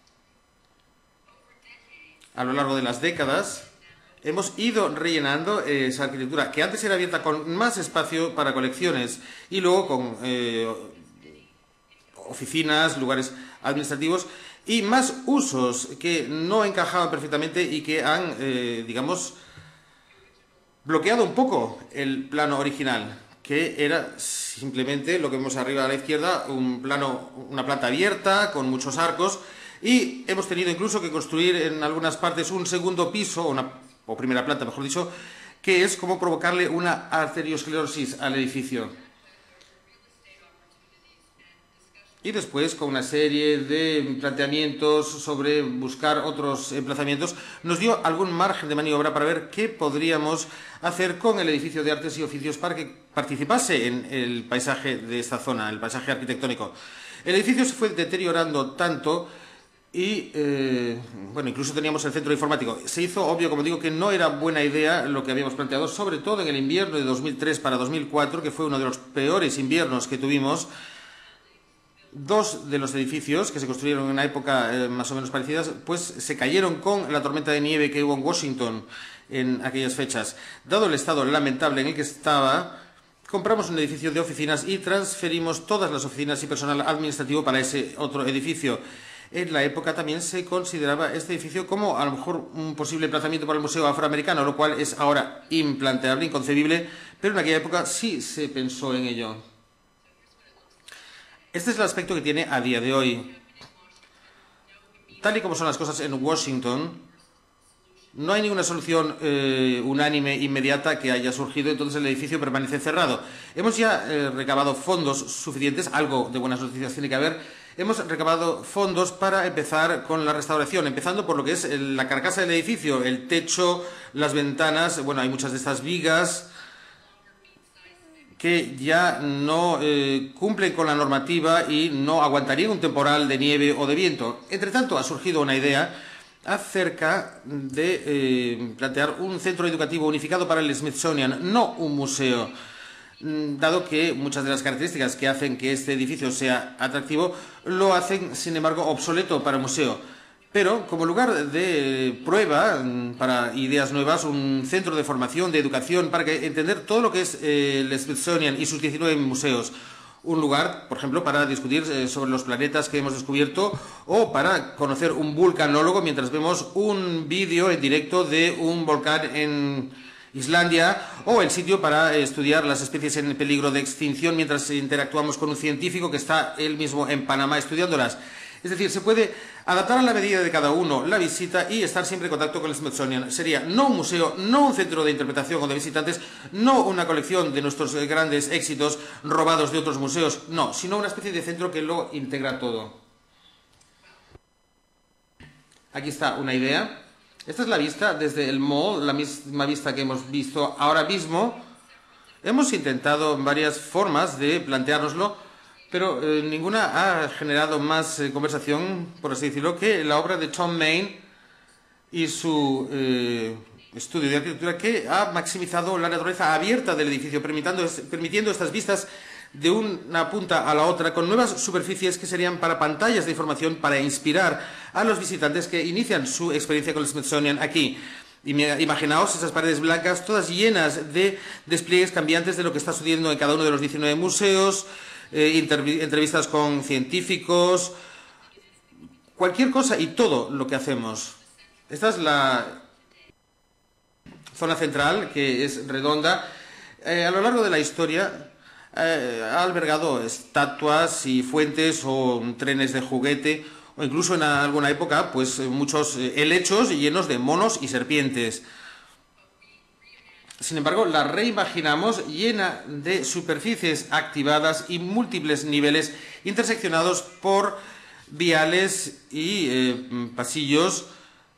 A lo largo de las décadas hemos ido rellenando esa arquitectura, que antes era abierta con más espacio para colecciones y luego con oficinas, lugares administrativos y más usos que no encajaban perfectamente y que han, digamos, bloqueado un poco el plano original, que era simplemente lo que vemos arriba a la izquierda, una planta abierta con muchos arcos, y hemos tenido incluso que construir en algunas partes un segundo piso, o primera planta mejor dicho, que es como provocarle una arteriosclerosis al edificio. Y después, con una serie de planteamientos sobre buscar otros emplazamientos, nos dio algún margen de maniobra para ver qué podríamos hacer con el edificio de Artes y Oficios para que participase en el paisaje de esta zona, el paisaje arquitectónico. El edificio se fue deteriorando tanto y, bueno, incluso teníamos el centro informático. Se hizo obvio, como digo, que no era buena idea lo que habíamos planteado, sobre todo en el invierno de 2003 para 2004, que fue uno de los peores inviernos que tuvimos. 2 de los edificios que se construyeron en una época más o menos parecidas, pues se cayeron con la tormenta de nieve que hubo en Washington en aquellas fechas. Dado el estado lamentable en el que estaba, compramos un edificio de oficinas y transferimos todas las oficinas y personal administrativo para ese otro edificio. En la época también se consideraba este edificio como a lo mejor un posible emplazamiento para el Museo Afroamericano, lo cual es ahora implanteable, inconcebible, pero en aquella época sí se pensó en ello. Este es el aspecto que tiene a día de hoy. Tal y como son las cosas en Washington, no hay ninguna solución unánime, inmediata que haya surgido, entonces el edificio permanece cerrado. Hemos ya recabado fondos suficientes, algo de buenas noticias tiene que haber. Hemos recabado fondos para empezar con la restauración, empezando por lo que es la carcasa del edificio, el techo, las ventanas. Bueno, hay muchas de estas vigas que ya no cumplen con la normativa y no aguantarían un temporal de nieve o de viento. Entre tanto, ha surgido una idea acerca de plantear un centro educativo unificado para el Smithsonian, no un museo, dado que muchas de las características que hacen que este edificio sea atractivo lo hacen, sin embargo, obsoleto para el museo. Pero como lugar de prueba para ideas nuevas, un centro de formación, de educación, para entender todo lo que es el Smithsonian y sus 19 museos. Un lugar, por ejemplo, para discutir sobre los planetas que hemos descubierto o para conocer un vulcanólogo mientras vemos un vídeo en directo de un volcán en Islandia, o el sitio para estudiar las especies en peligro de extinción mientras interactuamos con un científico que está él mismo en Panamá estudiándolas. Es decir, se puede adaptar a la medida de cada uno la visita y estar siempre en contacto con el Smithsonian. Sería no un museo, no un centro de interpretación o de visitantes, no una colección de nuestros grandes éxitos robados de otros museos, no, sino una especie de centro que lo integra todo. Aquí está una idea. Esta es la vista desde el mall, la misma vista que hemos visto ahora mismo. Hemos intentado varias formas de planteárnoslo, pero ninguna ha generado más conversación, por así decirlo, que la obra de Tom Main y su estudio de arquitectura, que ha maximizado la naturaleza abierta del edificio, permitiendo estas vistas de una punta a la otra, con nuevas superficies que serían para pantallas de información, para inspirar a los visitantes que inician su experiencia con el Smithsonian aquí. Imaginaos esas paredes blancas, todas llenas de despliegues cambiantes de lo que está sucediendo en cada uno de los 19 museos, entrevistas con científicos, cualquier cosa y todo lo que hacemos. Esta es la zona central, que es redonda. A lo largo de la historia ha albergado estatuas y fuentes o trenes de juguete, o incluso en alguna época pues muchos helechos llenos de monos y serpientes. Sin embargo, la reimaginamos llena de superficies activadas y múltiples niveles interseccionados por viales y pasillos,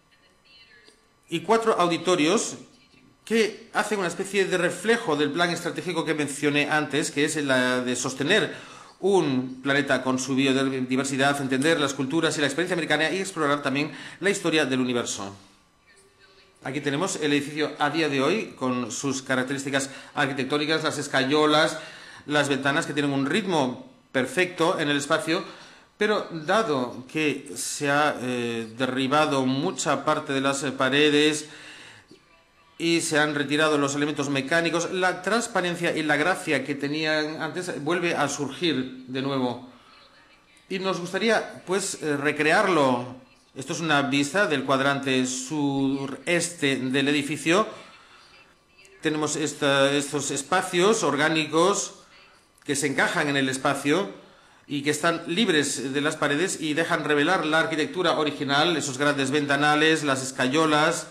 y 4 auditorios que hacen una especie de reflejo del plan estratégico que mencioné antes, que es la de sostener un planeta con su biodiversidad, entender las culturas y la experiencia americana y explorar también la historia del universo. Aquí tenemos el edificio a día de hoy, con sus características arquitectónicas, las escayolas, las ventanas que tienen un ritmo perfecto en el espacio, pero dado que se ha derribado mucha parte de las paredes y se han retirado los elementos mecánicos, la transparencia y la gracia que tenían antes vuelve a surgir de nuevo. Y nos gustaría, pues, recrearlo. Esto es una vista del cuadrante sureste del edificio. Tenemos estos espacios orgánicos que se encajan en el espacio y que están libres de las paredes y dejan revelar la arquitectura original, esos grandes ventanales, las escayolas.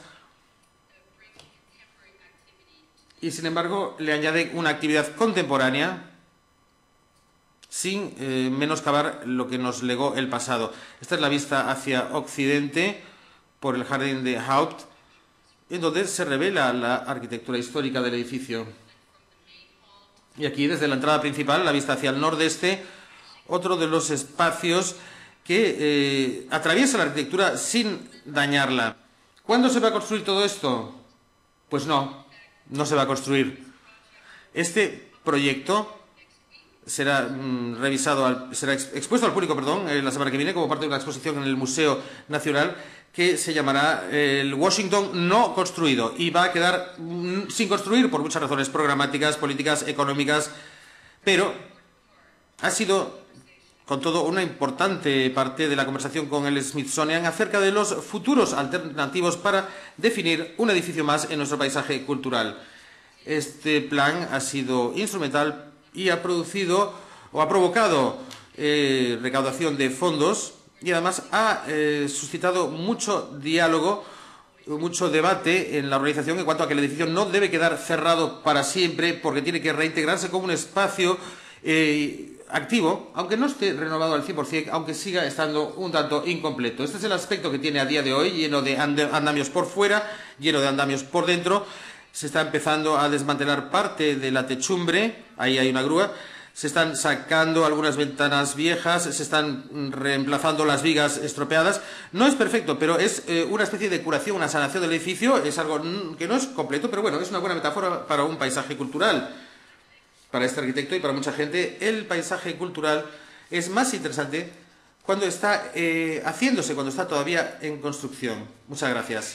Y sin embargo le añaden una actividad contemporánea sin menoscabar lo que nos legó el pasado. Esta es la vista hacia occidente por el jardín de Haupt, en donde se revela la arquitectura histórica del edificio. Y aquí, desde la entrada principal, la vista hacia el nordeste, otro de los espacios que atraviesa la arquitectura sin dañarla. ¿Cuándo se va a construir todo esto? Pues no se va a construir. Este proyecto será será expuesto al público, la semana que viene, como parte de una exposición en el Museo Nacional que se llamará el Washington no construido, y va a quedar sin construir por muchas razones programáticas, políticas, económicas, pero ha sido con todo una importante parte de la conversación con el Smithsonian acerca de los futuros alternativos para definir un edificio más en nuestro paisaje cultural. Este plan ha sido instrumental y ha producido o ha provocado recaudación de fondos, y además ha suscitado mucho diálogo, mucho debate en la organización en cuanto a que el edificio no debe quedar cerrado para siempre, porque tiene que reintegrarse como un espacio activo, aunque no esté renovado al 100%, aunque siga estando un tanto incompleto. Este es el aspecto que tiene a día de hoy, lleno de andamios por fuera, lleno de andamios por dentro. Se está empezando a desmantelar parte de la techumbre, ahí hay una grúa, se están sacando algunas ventanas viejas, se están reemplazando las vigas estropeadas. No es perfecto, pero es una especie de curación, una sanación del edificio. Es algo que no es completo, pero bueno, es una buena metáfora para un paisaje cultural. Para este arquitecto y para mucha gente, el paisaje cultural es más interesante cuando está haciéndose, cuando está todavía en construcción. Muchas gracias.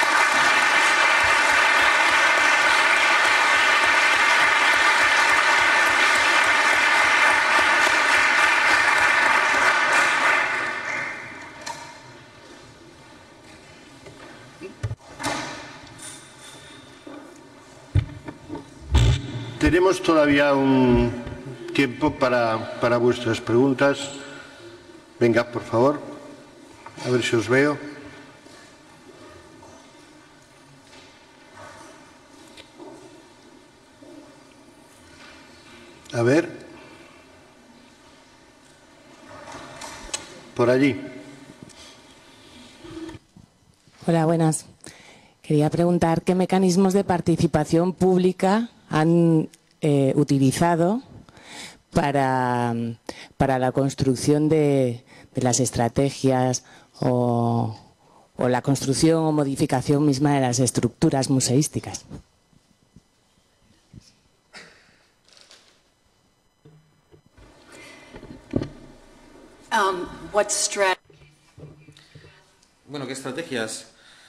Tenemos todavía un tiempo para vuestras preguntas. Venga, por favor. A ver si os veo. A ver. Por allí. Hola, buenas. Quería preguntar qué mecanismos de participación pública han utilizado para la construcción de las estrategias o la construcción o modificación misma de las estructuras museísticas. Bueno, ¿qué estrategias?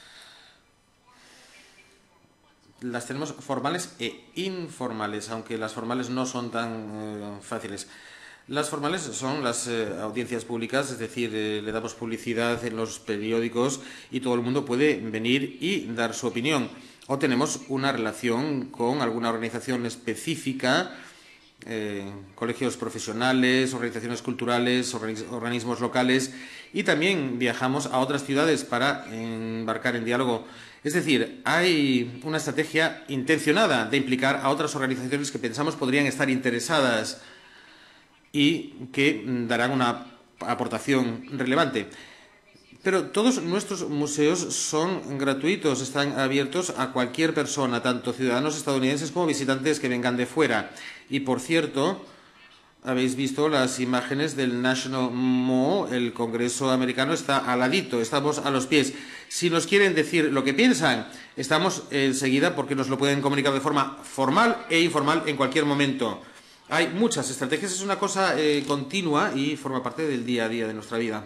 Las tenemos formales e informales, aunque las formales no son tan fáciles. Las formales son las audiencias públicas, es decir, le damos publicidad en los periódicos y todo el mundo puede venir y dar su opinión. O tenemos una relación con alguna organización específica, colegios profesionales, organizaciones culturales, organismos locales, y también viajamos a otras ciudades para embarcar en diálogo. Es decir, hay una estrategia intencionada de implicar a otras organizaciones que pensamos podrían estar interesadas y que darán una aportación relevante. Pero todos nuestros museos son gratuitos, están abiertos a cualquier persona, tanto ciudadanos estadounidenses como visitantes que vengan de fuera. Y, por cierto, habéis visto las imágenes del National Mall, el Congreso americano está al ladito, estamos a los pies. Si nos quieren decir lo que piensan, estamos enseguida porque nos lo pueden comunicar de forma formal e informal en cualquier momento. Hay muchas estrategias, es una cosa continua y forma parte del día a día de nuestra vida.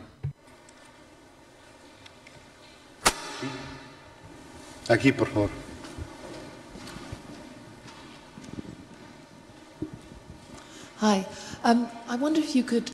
Aquí, por favor. Hi. I wonder if you could...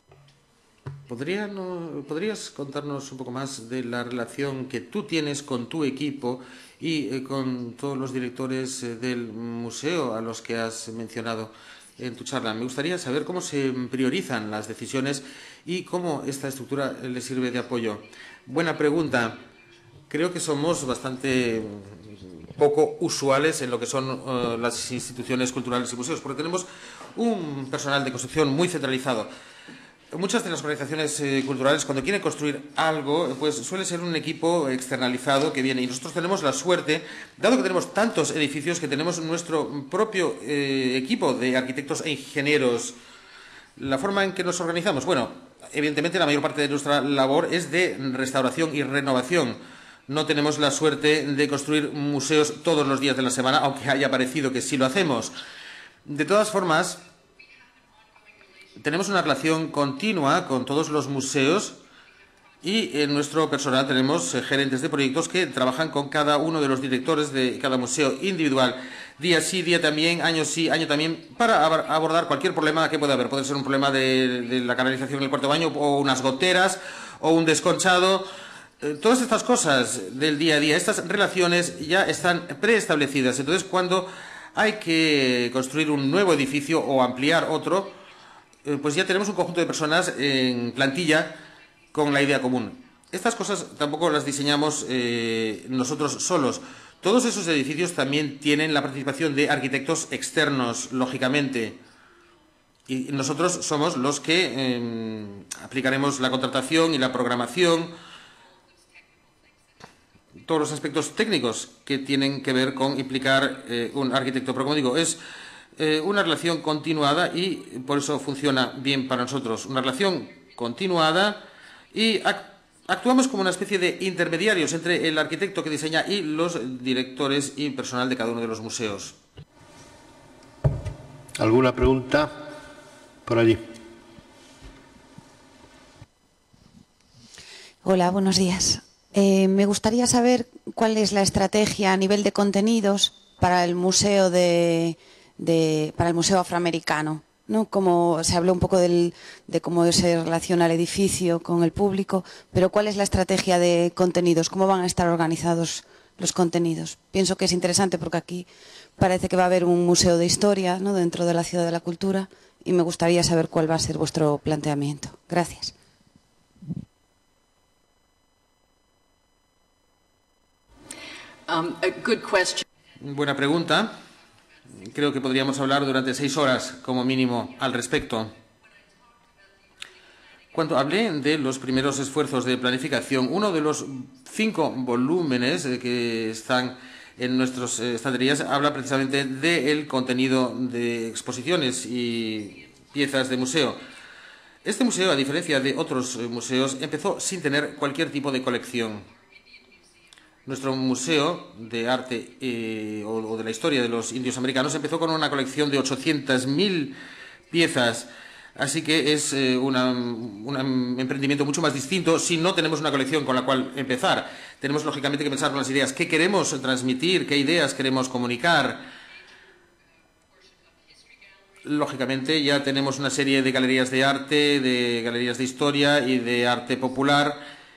¿Podrías contarnos un poco más de la relación que tú tienes con tu equipo y con todos los directores del museo a los que has mencionado en tu charla? Me gustaría saber cómo se priorizan las decisiones y cómo esta estructura les sirve de apoyo. Buena pregunta. Creo que somos bastante poco usuales en lo que son las instituciones culturales y museos, porque tenemos un personal de construcción muy centralizado. Muchas de las organizaciones culturales, cuando quieren construir algo, pues suele ser un equipo externalizado que viene. Y nosotros tenemos la suerte, dado que tenemos tantos edificios, que tenemos nuestro propio equipo de arquitectos e ingenieros. La forma en que nos organizamos, bueno, evidentemente la mayor parte de nuestra labor es de restauración y renovación. No tenemos la suerte de construir museos todos los días de la semana, aunque haya parecido que sí lo hacemos. De todas formas, tenemos una relación continua con todos los museos y en nuestro personal tenemos gerentes de proyectos que trabajan con cada uno de los directores de cada museo individual, día sí, día también, año sí, año también, para abordar cualquier problema que pueda haber. Puede ser un problema de la canalización en el cuarto baño, o unas goteras, o un desconchado. Todas estas cosas del día a día, estas relaciones ya están preestablecidas. Entonces, cuando hay que construir un nuevo edificio o ampliar otro, pues ya tenemos un conjunto de personas en plantilla con la idea común. Estas cosas tampoco las diseñamos nosotros solos. Todos esos edificios también tienen la participación de arquitectos externos, lógicamente. Y nosotros somos los que aplicaremos la contratación y la programación, todos los aspectos técnicos que tienen que ver con implicar un arquitecto. Pero como digo, es una relación continuada y por eso funciona bien para nosotros. Una relación continuada y actuamos como una especie de intermediarios entre el arquitecto que diseña y los directores y personal de cada uno de los museos. ¿Alguna pregunta por allí? Hola, buenos días. Me gustaría saber cuál es la estrategia a nivel de contenidos para el museo para el museo afroamericano, ¿no? Como se habló un poco de cómo se relaciona el edificio con el público, pero ¿cuál es la estrategia de contenidos? ¿Cómo van a estar organizados los contenidos? Pienso que es interesante porque aquí parece que va a haber un museo de historia, ¿no?, dentro de la Ciudad de la Cultura, y me gustaría saber cuál va a ser vuestro planteamiento. Gracias. A good question. Buena pregunta. Creo que podríamos hablar durante 6 horas, como mínimo, al respecto. Cuando hablé de los primeros esfuerzos de planificación, uno de los 5 volúmenes que están en nuestras estanterías habla precisamente del contenido de exposiciones y piezas de museo. Este museo, a diferencia de otros museos, empezó sin tener cualquier tipo de colección. Nuestro museo de arte o de la historia de los indios americanos empezó con una colección de 800.000 piezas. Así que es un emprendimiento mucho más distinto si no tenemos una colección con la cual empezar. Tenemos, lógicamente, que pensar en las ideas. ¿Qué queremos transmitir? ¿Qué ideas queremos comunicar? Lógicamente, ya tenemos una serie de galerías de arte, de galerías de historia y de arte popular.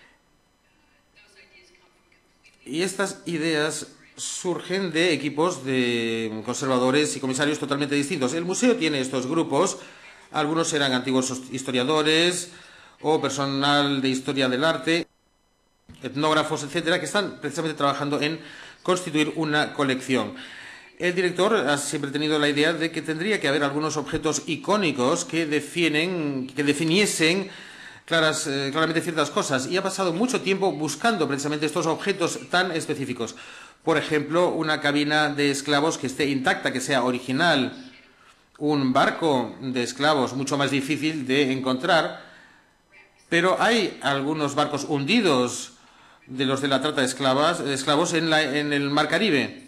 Y estas ideas surgen de equipos de conservadores y comisarios totalmente distintos. El museo tiene estos grupos. Algunos eran antiguos historiadores o personal de historia del arte, etnógrafos, etcétera, que están precisamente trabajando en constituir una colección. El director ha siempre tenido la idea de que tendría que haber algunos objetos icónicos que definiesen claramente ciertas cosas, y ha pasado mucho tiempo buscando precisamente estos objetos tan específicos. Por ejemplo, una cabina de esclavos que esté intacta, que sea original. Un barco de esclavos mucho más difícil de encontrar, pero hay algunos barcos hundidos de los de la trata de esclavos en el Mar Caribe.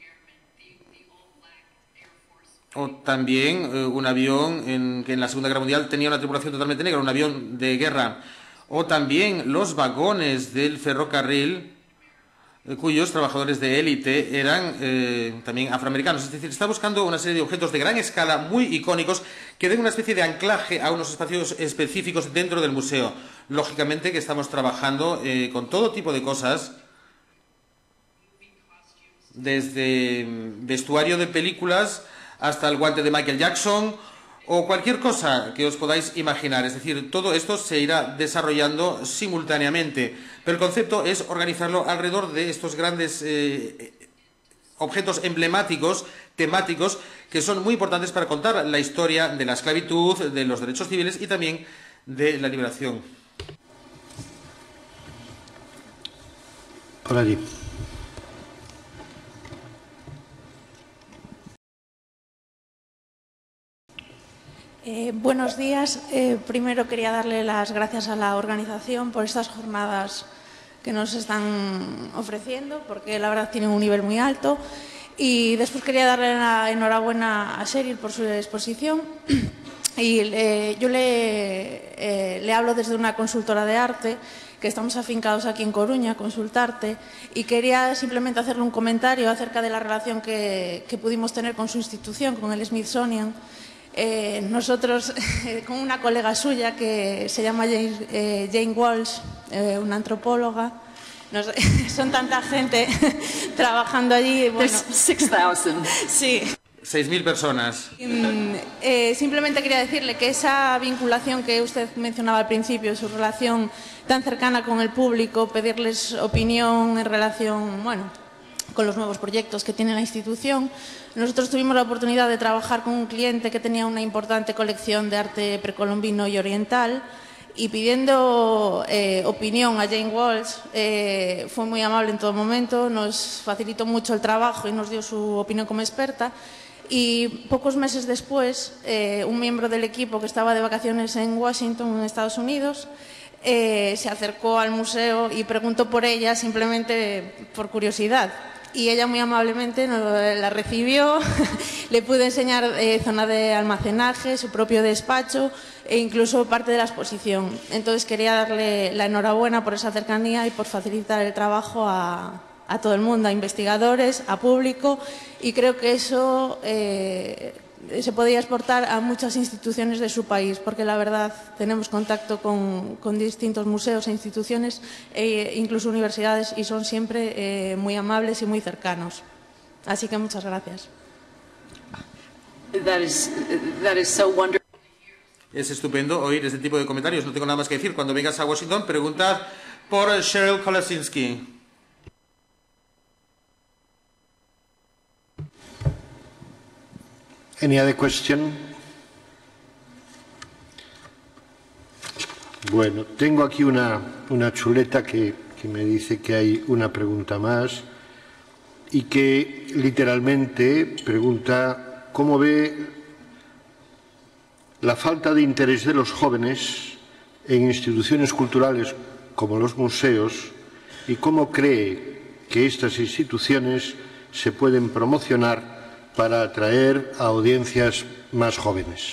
O también un avión que en la Segunda Guerra Mundial tenía una tripulación totalmente negra, un avión de guerra. O también los vagones del ferrocarril, cuyos trabajadores de élite eran también afroamericanos. Es decir, está buscando una serie de objetos de gran escala, muy icónicos, que den una especie de anclaje a unos espacios específicos dentro del museo. Lógicamente que estamos trabajando con todo tipo de cosas, desde vestuario de películas hasta el guante de Michael Jackson o cualquier cosa que os podáis imaginar. Es decir, todo esto se irá desarrollando simultáneamente, pero el concepto es organizarlo alrededor de estos grandes objetos emblemáticos, temáticos, que son muy importantes para contar la historia de la esclavitud, de los derechos civiles y también de la liberación. Por allí. Buenos días. Primero quería darle las gracias a la organización por estas jornadas que nos están ofreciendo, porque la verdad tienen un nivel muy alto. Y después quería darle la enhorabuena a Cheryl por su exposición. Y yo le hablo desde una consultora de arte, que estamos afincados aquí en Coruña, Consultarte, y quería simplemente hacerle un comentario acerca de la relación que pudimos tener con su institución, con el Smithsonian. Nosotros, con una colega suya que se llama Jane Walsh, una antropóloga, son tanta gente trabajando allí. Bueno, 6,000. Sí. 6.000 personas. Simplemente quería decirle que esa vinculación que usted mencionaba al principio, su relación tan cercana con el público, pedirles opinión en relación, con los nuevos proyectos que tiene la institución. Nosotros tuvimos la oportunidad de trabajar con un cliente que tenía una importante colección de arte precolombino y oriental, y pidiendo opinión a Jane Walsh, fue muy amable en todo momento, nos facilitó mucho el trabajo y nos dio su opinión como experta. Y pocos meses después, un miembro del equipo que estaba de vacaciones en Washington, en Estados Unidos, se acercó al museo y preguntó por ella simplemente por curiosidad. Y ella muy amablemente la recibió, le pude enseñar zona de almacenaje, su propio despacho e incluso parte de la exposición. Entonces quería darle la enhorabuena por esa cercanía y por facilitar el trabajo a todo el mundo, a investigadores, a público, y creo que eso se podía exportar a muchas instituciones de su país, porque la verdad tenemos contacto con distintos museos e instituciones e incluso universidades, y son siempre muy amables y muy cercanos. Así que muchas gracias. That is so wonderful. Es estupendo oír este tipo de comentarios. No tengo nada más que decir. Cuando vengas a Washington, preguntad por Cheryl Kolasinski. Any other question? Bueno, tengo aquí una chuleta que me dice que hay una pregunta más y que literalmente pregunta cómo ve la falta de interés de los jóvenes en instituciones culturales como los museos y cómo cree que estas instituciones se pueden promocionar para atraer a audiencias más jóvenes.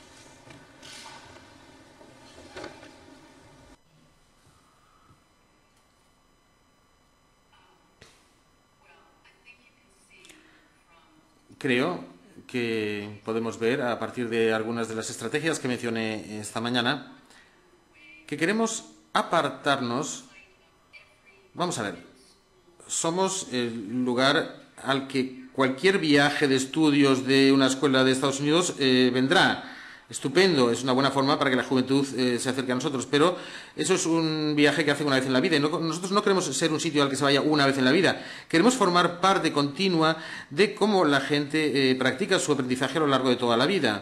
Creo que podemos ver, a partir de algunas de las estrategias que mencioné esta mañana, que queremos apartarnos. Vamos a ver, somos el lugar al que cualquier viaje de estudios de una escuela de Estados Unidos vendrá. Estupendo, es una buena forma para que la juventud se acerque a nosotros, pero eso es un viaje que hacen una vez en la vida y nosotros no queremos ser un sitio al que se vaya una vez en la vida. Queremos formar parte continua de cómo la gente practica su aprendizaje a lo largo de toda la vida.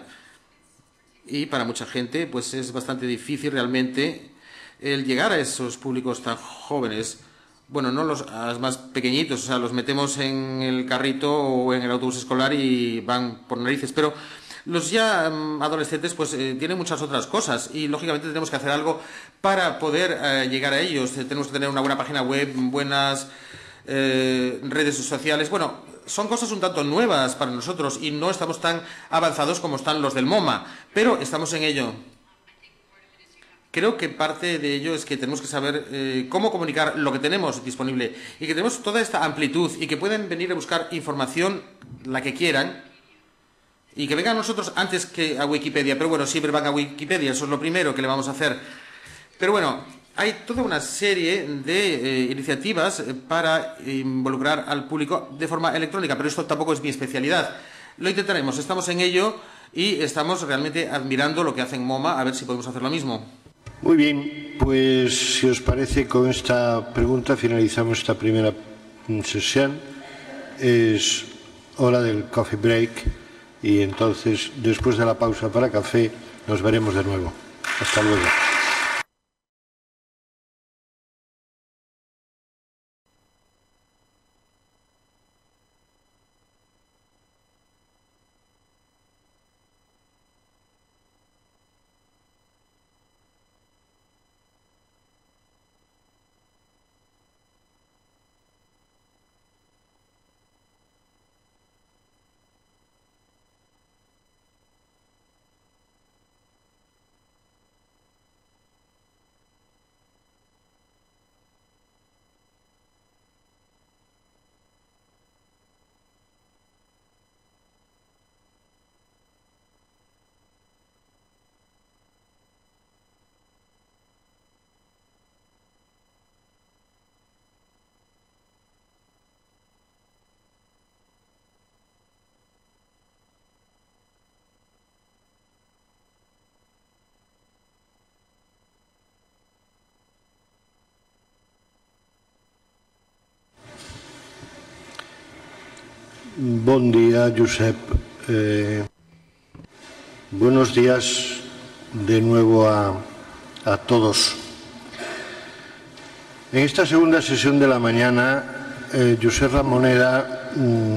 Y para mucha gente pues es bastante difícil realmente el llegar a esos públicos tan jóvenes. Bueno, no los más pequeñitos, o sea, los metemos en el carrito o en el autobús escolar y van por narices, pero los ya adolescentes pues tienen muchas otras cosas y lógicamente tenemos que hacer algo para poder llegar a ellos. Tenemos que tener una buena página web, buenas redes sociales. Bueno, son cosas un tanto nuevas para nosotros y no estamos tan avanzados como están los del MoMA, pero estamos en ello. Creo que parte de ello es que tenemos que saber cómo comunicar lo que tenemos disponible y que tenemos toda esta amplitud y que pueden venir a buscar información, la que quieran, y que vengan a nosotros antes que a Wikipedia. Pero bueno, siempre van a Wikipedia, eso es lo primero que le vamos a hacer. Pero bueno, hay toda una serie de iniciativas para involucrar al público de forma electrónica, pero esto tampoco es mi especialidad. Lo intentaremos, estamos en ello y estamos realmente admirando lo que hacen MoMA, a ver si podemos hacer lo mismo. Muy bien, pues si os parece, con esta pregunta finalizamos esta primera sesión. Es hora del coffee break y entonces, después de la pausa para café, nos veremos de nuevo. Hasta luego. Buen día, Josep. Buenos días de nuevo a todos. En esta segunda sesión de la mañana, Josep Ramoneda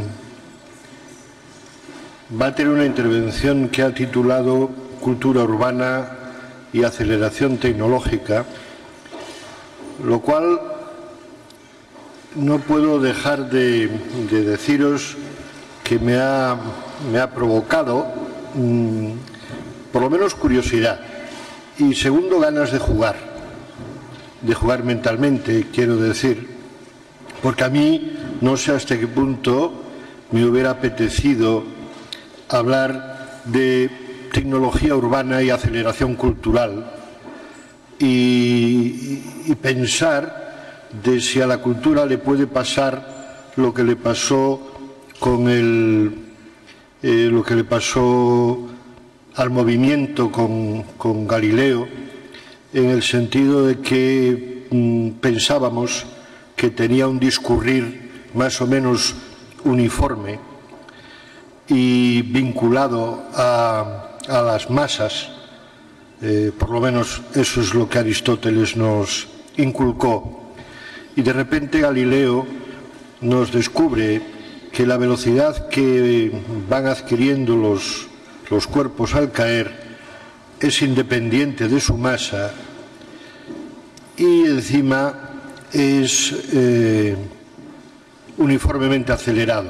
va a tener una intervención que ha titulado Cultura urbana y aceleración tecnológica, lo cual no puedo dejar de deciros que me ha provocado por lo menos curiosidad y segundo ganas de jugar mentalmente, quiero decir, porque a mí no sé hasta qué punto me hubiera apetecido hablar de tecnología urbana y aceleración cultural y pensar de si a la cultura le puede pasar lo que le pasó con lo que le pasó al movimiento con Galileo, en el sentido de que pensábamos que tenía un discurrir más o menos uniforme, y vinculado a las masas, por lo menos eso es lo que Aristóteles nos inculcó, y de repente Galileo nos descubre que la velocidad que van adquiriendo los cuerpos al caer es independiente de su masa y encima es uniformemente acelerado.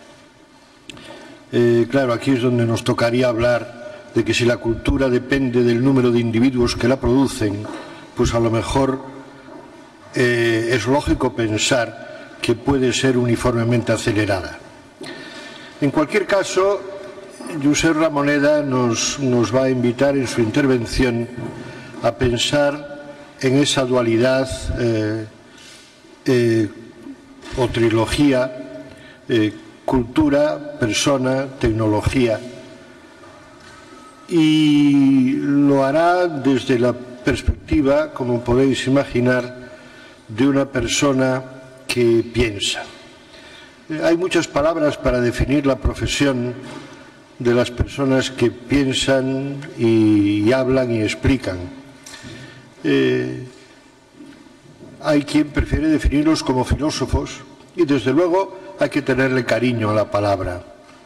Claro, aquí es donde nos tocaría hablar de que si la cultura depende del número de individuos que la producen, pues a lo mejor es lógico pensar que puede ser uniformemente acelerada. En cualquier caso, Josep Ramoneda nos va a invitar en su intervención a pensar en esa dualidad o trilogía, cultura, persona, tecnología, y lo hará desde la perspectiva, como podéis imaginar, de una persona que piensa. Hay muchas palabras para definir la profesión de las personas que piensan y hablan y explican. Hay quien prefiere definirlos como filósofos y desde luego hay que tenerle cariño a la palabra.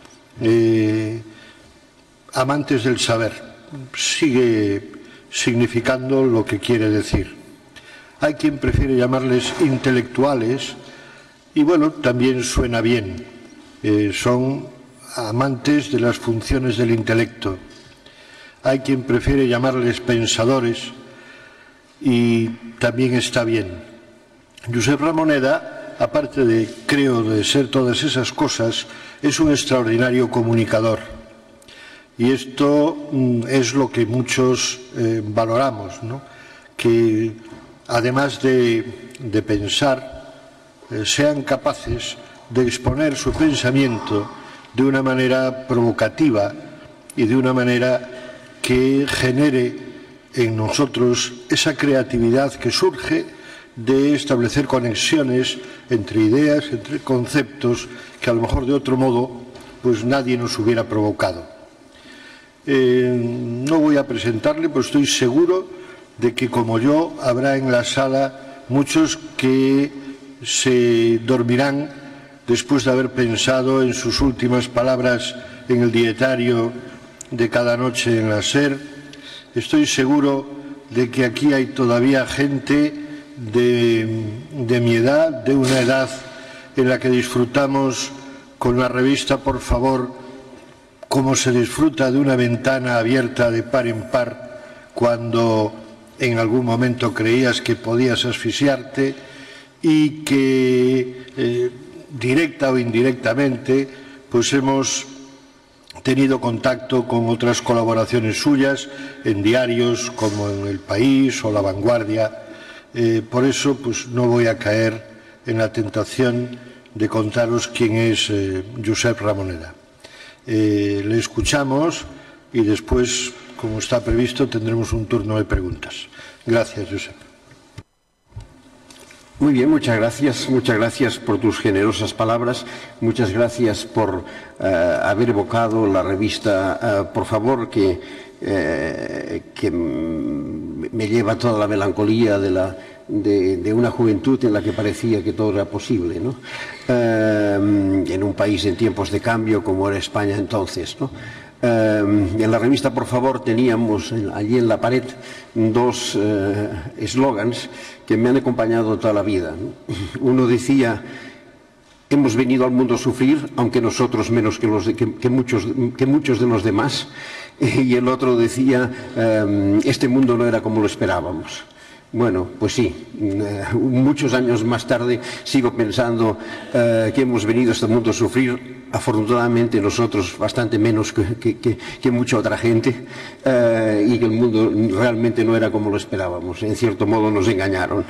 Amantes del saber, sigue significando lo que quiere decir. Hay quien prefiere llamarles intelectuales y bueno, también suena bien. Son amantes de las funciones del intelecto. Hay quien prefiere llamarles pensadores y también está bien. Josep Ramoneda, aparte de, creo, de ser todas esas cosas, es un extraordinario comunicador. Y esto es lo que muchos valoramos, ¿no? Que además de pensar, sean capaces de exponer su pensamiento de una manera provocativa y de una manera que genere en nosotros esa creatividad que surge de establecer conexiones entre ideas, entre conceptos que a lo mejor de otro modo pues nadie nos hubiera provocado. No voy a presentarle, pues estoy seguro de que como yo habrá en la sala muchos que se dormirán después de haber pensado en sus últimas palabras en el dietario de cada noche en la SER. Estoy seguro de que aquí hay todavía gente de mi edad, de una edad en la que disfrutamos con la revista Por Favor, como se disfruta de una ventana abierta de par en par cuando en algún momento creías que podías asfixiarte y que directa o indirectamente pues hemos tenido contacto con otras colaboraciones suyas en diarios como en El País o La Vanguardia. Por eso pues no voy a caer en la tentación de contaros quién es Josep Ramoneda. Le escuchamos y después, como está previsto, tendremos un turno de preguntas. Gracias, Josep. Muy bien, muchas gracias por tus generosas palabras, muchas gracias por haber evocado la revista Por Favor, que me lleva toda la melancolía de una juventud en la que parecía que todo era posible, ¿no? En un país en tiempos de cambio como era España entonces, ¿no? En la revista Por Favor teníamos allí en la pared dos eslogans que me han acompañado toda la vida, ¿no? Uno decía: hemos venido al mundo a sufrir, aunque nosotros menos que muchos de los demás. Y el otro decía: este mundo no era como lo esperábamos. Bueno, pues sí, muchos años más tarde sigo pensando que hemos venido a este mundo a sufrir, afortunadamente nosotros bastante menos que mucha otra gente, y que el mundo realmente no era como lo esperábamos. En cierto modo nos engañaron.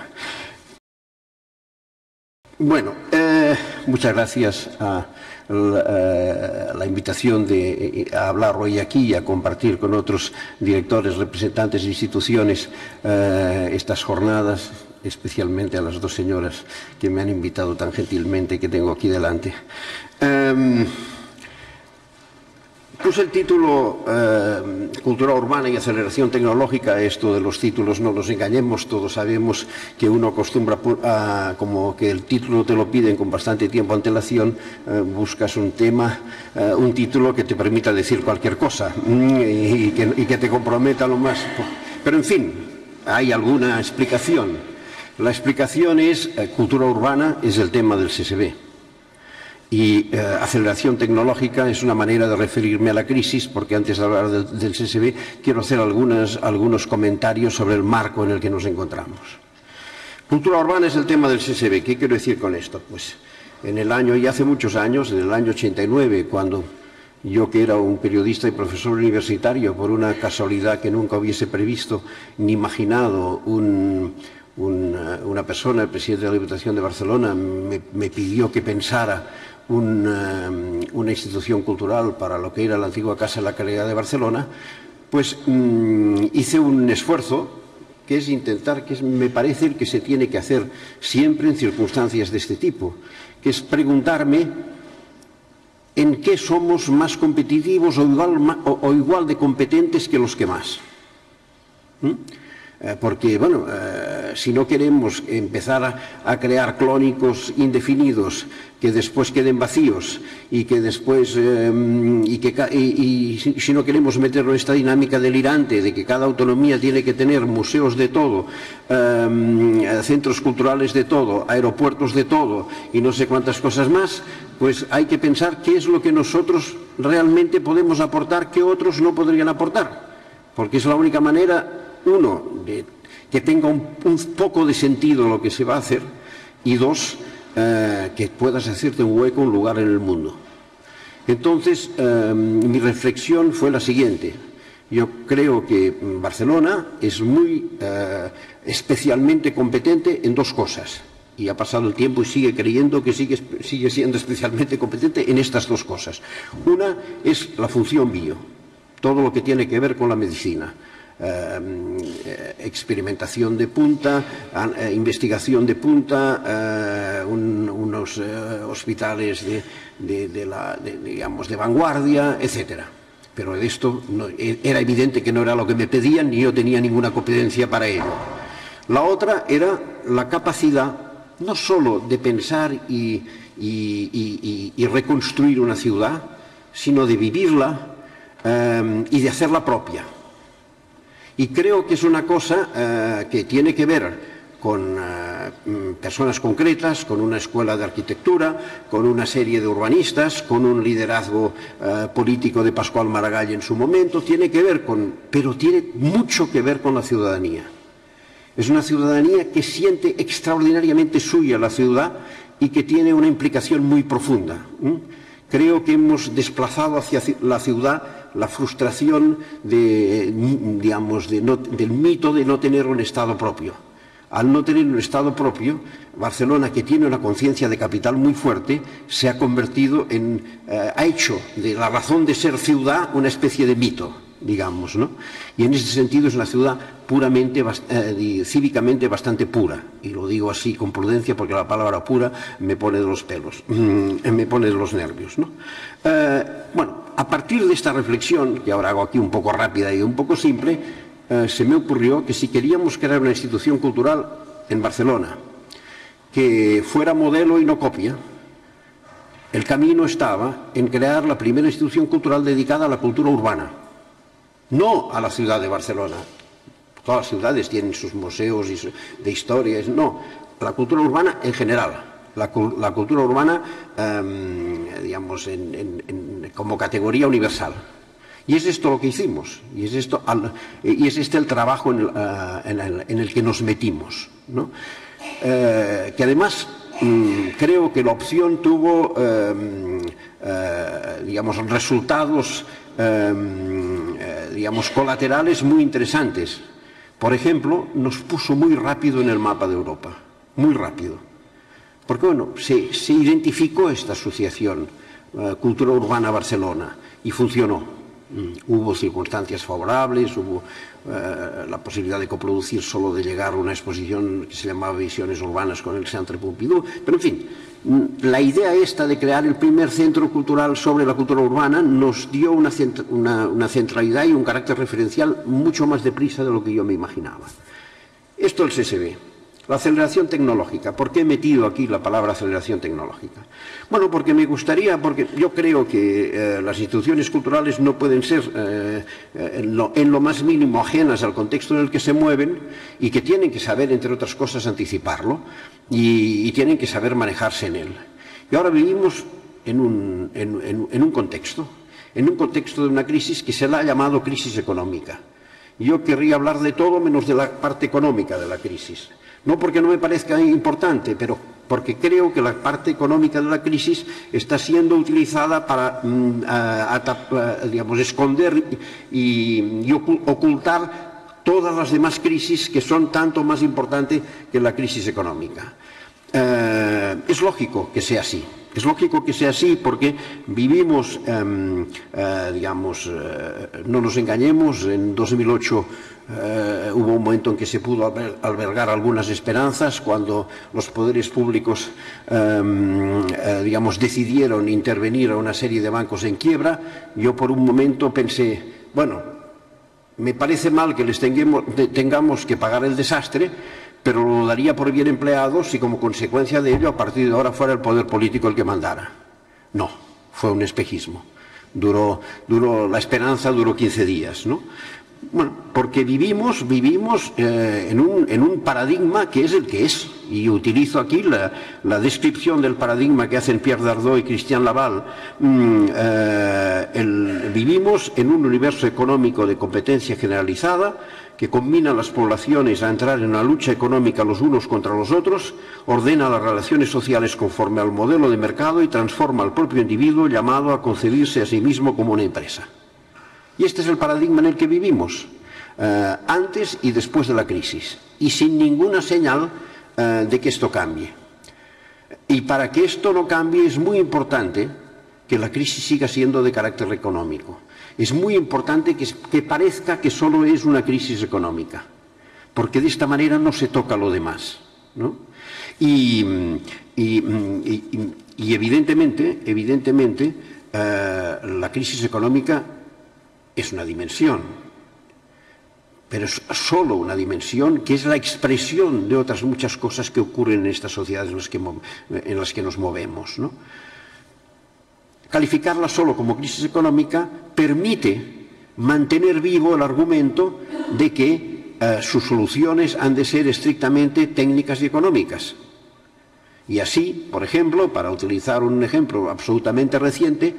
Bueno, muchas gracias a la invitación a hablar hoy aquí y a compartir con otros directores, representantes de instituciones estas jornadas, especialmente a las dos señoras que me han invitado tan gentilmente, que tengo aquí delante. Puse el título Cultura urbana y aceleración tecnológica. Esto de los títulos, no nos engañemos, todos sabemos que uno acostumbra como que el título te lo piden con bastante tiempo de antelación, buscas un tema, un título que te permita decir cualquier cosa y que te comprometa lo más. Pero en fin, hay alguna explicación. La explicación es cultura urbana es el tema del CSB. Y aceleración tecnológica es una manera de referirme a la crisis, porque antes de hablar del CSB quiero hacer algunos comentarios sobre el marco en el que nos encontramos. Cultura urbana es el tema del CSB. ¿Qué quiero decir con esto? Pues en el año, y hace muchos años, en el año 89, cuando yo, que era un periodista y profesor universitario, por una casualidad que nunca hubiese previsto ni imaginado, una persona, el presidente de la Diputación de Barcelona, me pidió que pensara una institución cultural para lo que era la antigua Casa de la Caridad de Barcelona, pues hice un esfuerzo que es intentar, me parece que se tiene que hacer siempre en circunstancias de este tipo, que es preguntarme en qué somos más competitivos o igual de competentes que los que más. Porque, bueno, si no queremos empezar a crear clónicos indefinidos que después queden vacíos y que después, si no queremos meterlo en esta dinámica delirante de que cada autonomía tiene que tener museos de todo, centros culturales de todo, aeropuertos de todo y no sé cuántas cosas más, pues hay que pensar qué es lo que nosotros realmente podemos aportar que otros no podrían aportar, porque es la única manera, uno, que tenga un poco de sentido lo que se va a hacer, y dos, que puedas hacerte un hueco, un lugar en el mundo. Entonces, mi reflexión fue la siguiente. Yo creo que Barcelona es muy especialmente competente en dos cosas, y ha pasado el tiempo y sigue creyendo que sigue siendo especialmente competente en estas dos cosas. Una es la función bio, todo lo que tiene que ver con la medicina. Experimentación de punta, investigación de punta, unos hospitales digamos, de vanguardia, etcétera. Pero de esto era evidente que no era lo que me pedían, ni yo tenía ninguna competencia para ello. La otra era la capacidad no solo de pensar y reconstruir una ciudad, sino de vivirla y de hacerla propia. Y creo que es una cosa que tiene que ver con personas concretas, con una escuela de arquitectura, con una serie de urbanistas, con un liderazgo político de Pascual Maragall en su momento, pero tiene mucho que ver con la ciudadanía. Es una ciudadanía que siente extraordinariamente suya la ciudad y que tiene una implicación muy profunda. Creo que hemos desplazado hacia la ciudad la frustración del mito de no tener un Estado propio. Al no tener un Estado propio, Barcelona, que tiene una conciencia de capital muy fuerte, se ha convertido ha hecho de la razón de ser ciudad una especie de mito, digamos, ¿no? Y en ese sentido es una ciudad cívicamente bastante pura, y lo digo así con prudencia porque la palabra pura me pone de los pelos, me pone de los nervios, ¿no? Bueno, a partir de esta reflexión, que ahora hago aquí un poco rápida y un poco simple, se me ocurrió que si queríamos crear una institución cultural en Barcelona que fuera modelo y no copia, el camino estaba en crear la primera institución cultural dedicada a la cultura urbana, no a la ciudad de Barcelona. Todas las ciudades tienen sus museos de historia, no, la cultura urbana en general, la cultura urbana, digamos, como categoría universal. Y es esto lo que hicimos, y es este el trabajo en el que nos metimos, ¿no? Que además creo que la opción tuvo, digamos, resultados, digamos, colaterales muy interesantes. Por ejemplo, nos puso muy rápido en el mapa de Europa, muy rápido. Porque, bueno, se identificó esta asociación, Cultura Urbana Barcelona, y funcionó. Hubo circunstancias favorables, hubo la posibilidad de coproducir solo de llegar a una exposición que se llamaba Visiones Urbanas con el Centre Pompidou, pero en fin, la idea esta de crear el primer centro cultural sobre la cultura urbana nos dio una centralidad y un carácter referencial mucho más deprisa de lo que yo me imaginaba. Esto el CSB. La aceleración tecnológica. ¿Por qué he metido aquí la palabra aceleración tecnológica? Bueno, porque me gustaría, porque yo creo que las instituciones culturales no pueden ser en lo más mínimo ajenas al contexto en el que se mueven y que tienen que saber, entre otras cosas, anticiparlo y tienen que saber manejarse en él. Y ahora vivimos en un contexto de una crisis que se la ha llamado crisis económica. Yo querría hablar de todo menos de la parte económica de la crisis. No porque no me parezca importante, pero porque creo que la parte económica de la crisis está siendo utilizada para digamos, esconder y ocultar todas las demás crisis que son tanto más importantes que la crisis económica. Es lógico que sea así. Es lógico que sea así porque vivimos, digamos, no nos engañemos, en 2008 hubo un momento en que se pudo albergar algunas esperanzas cuando los poderes públicos, digamos, decidieron intervenir a una serie de bancos en quiebra. Yo por un momento pensé, bueno, me parece mal que les tengamos que pagar el desastre, pero lo daría por bien empleado si como consecuencia de ello a partir de ahora fuera el poder político el que mandara. No, fue un espejismo. La esperanza duró 15 días, ¿no? Bueno, porque vivimos en un paradigma que es el que es. Y utilizo aquí la descripción del paradigma que hacen Pierre Dardot y Christian Laval. Vivimos en un universo económico de competencia generalizada que combina a las poblaciones a entrar en una lucha económica los unos contra los otros, ordena las relaciones sociales conforme al modelo de mercado y transforma al propio individuo llamado a concebirse a sí mismo como una empresa. Y este es el paradigma en el que vivimos, antes y después de la crisis, y sin ninguna señal de que esto cambie. Y para que esto no cambie es muy importante que la crisis siga siendo de carácter económico. Es muy importante que parezca que solo es una crisis económica, porque de esta manera no se toca lo demás, ¿no? Y evidentemente, la crisis económica es una dimensión, pero es solo una dimensión que es la expresión de otras muchas cosas que ocurren en estas sociedades en las que nos movemos, ¿no? Calificarla solo como crisis económica permite mantener vivo el argumento de que sus soluciones han de ser estrictamente técnicas y económicas. Y así, por ejemplo, para utilizar un ejemplo absolutamente reciente,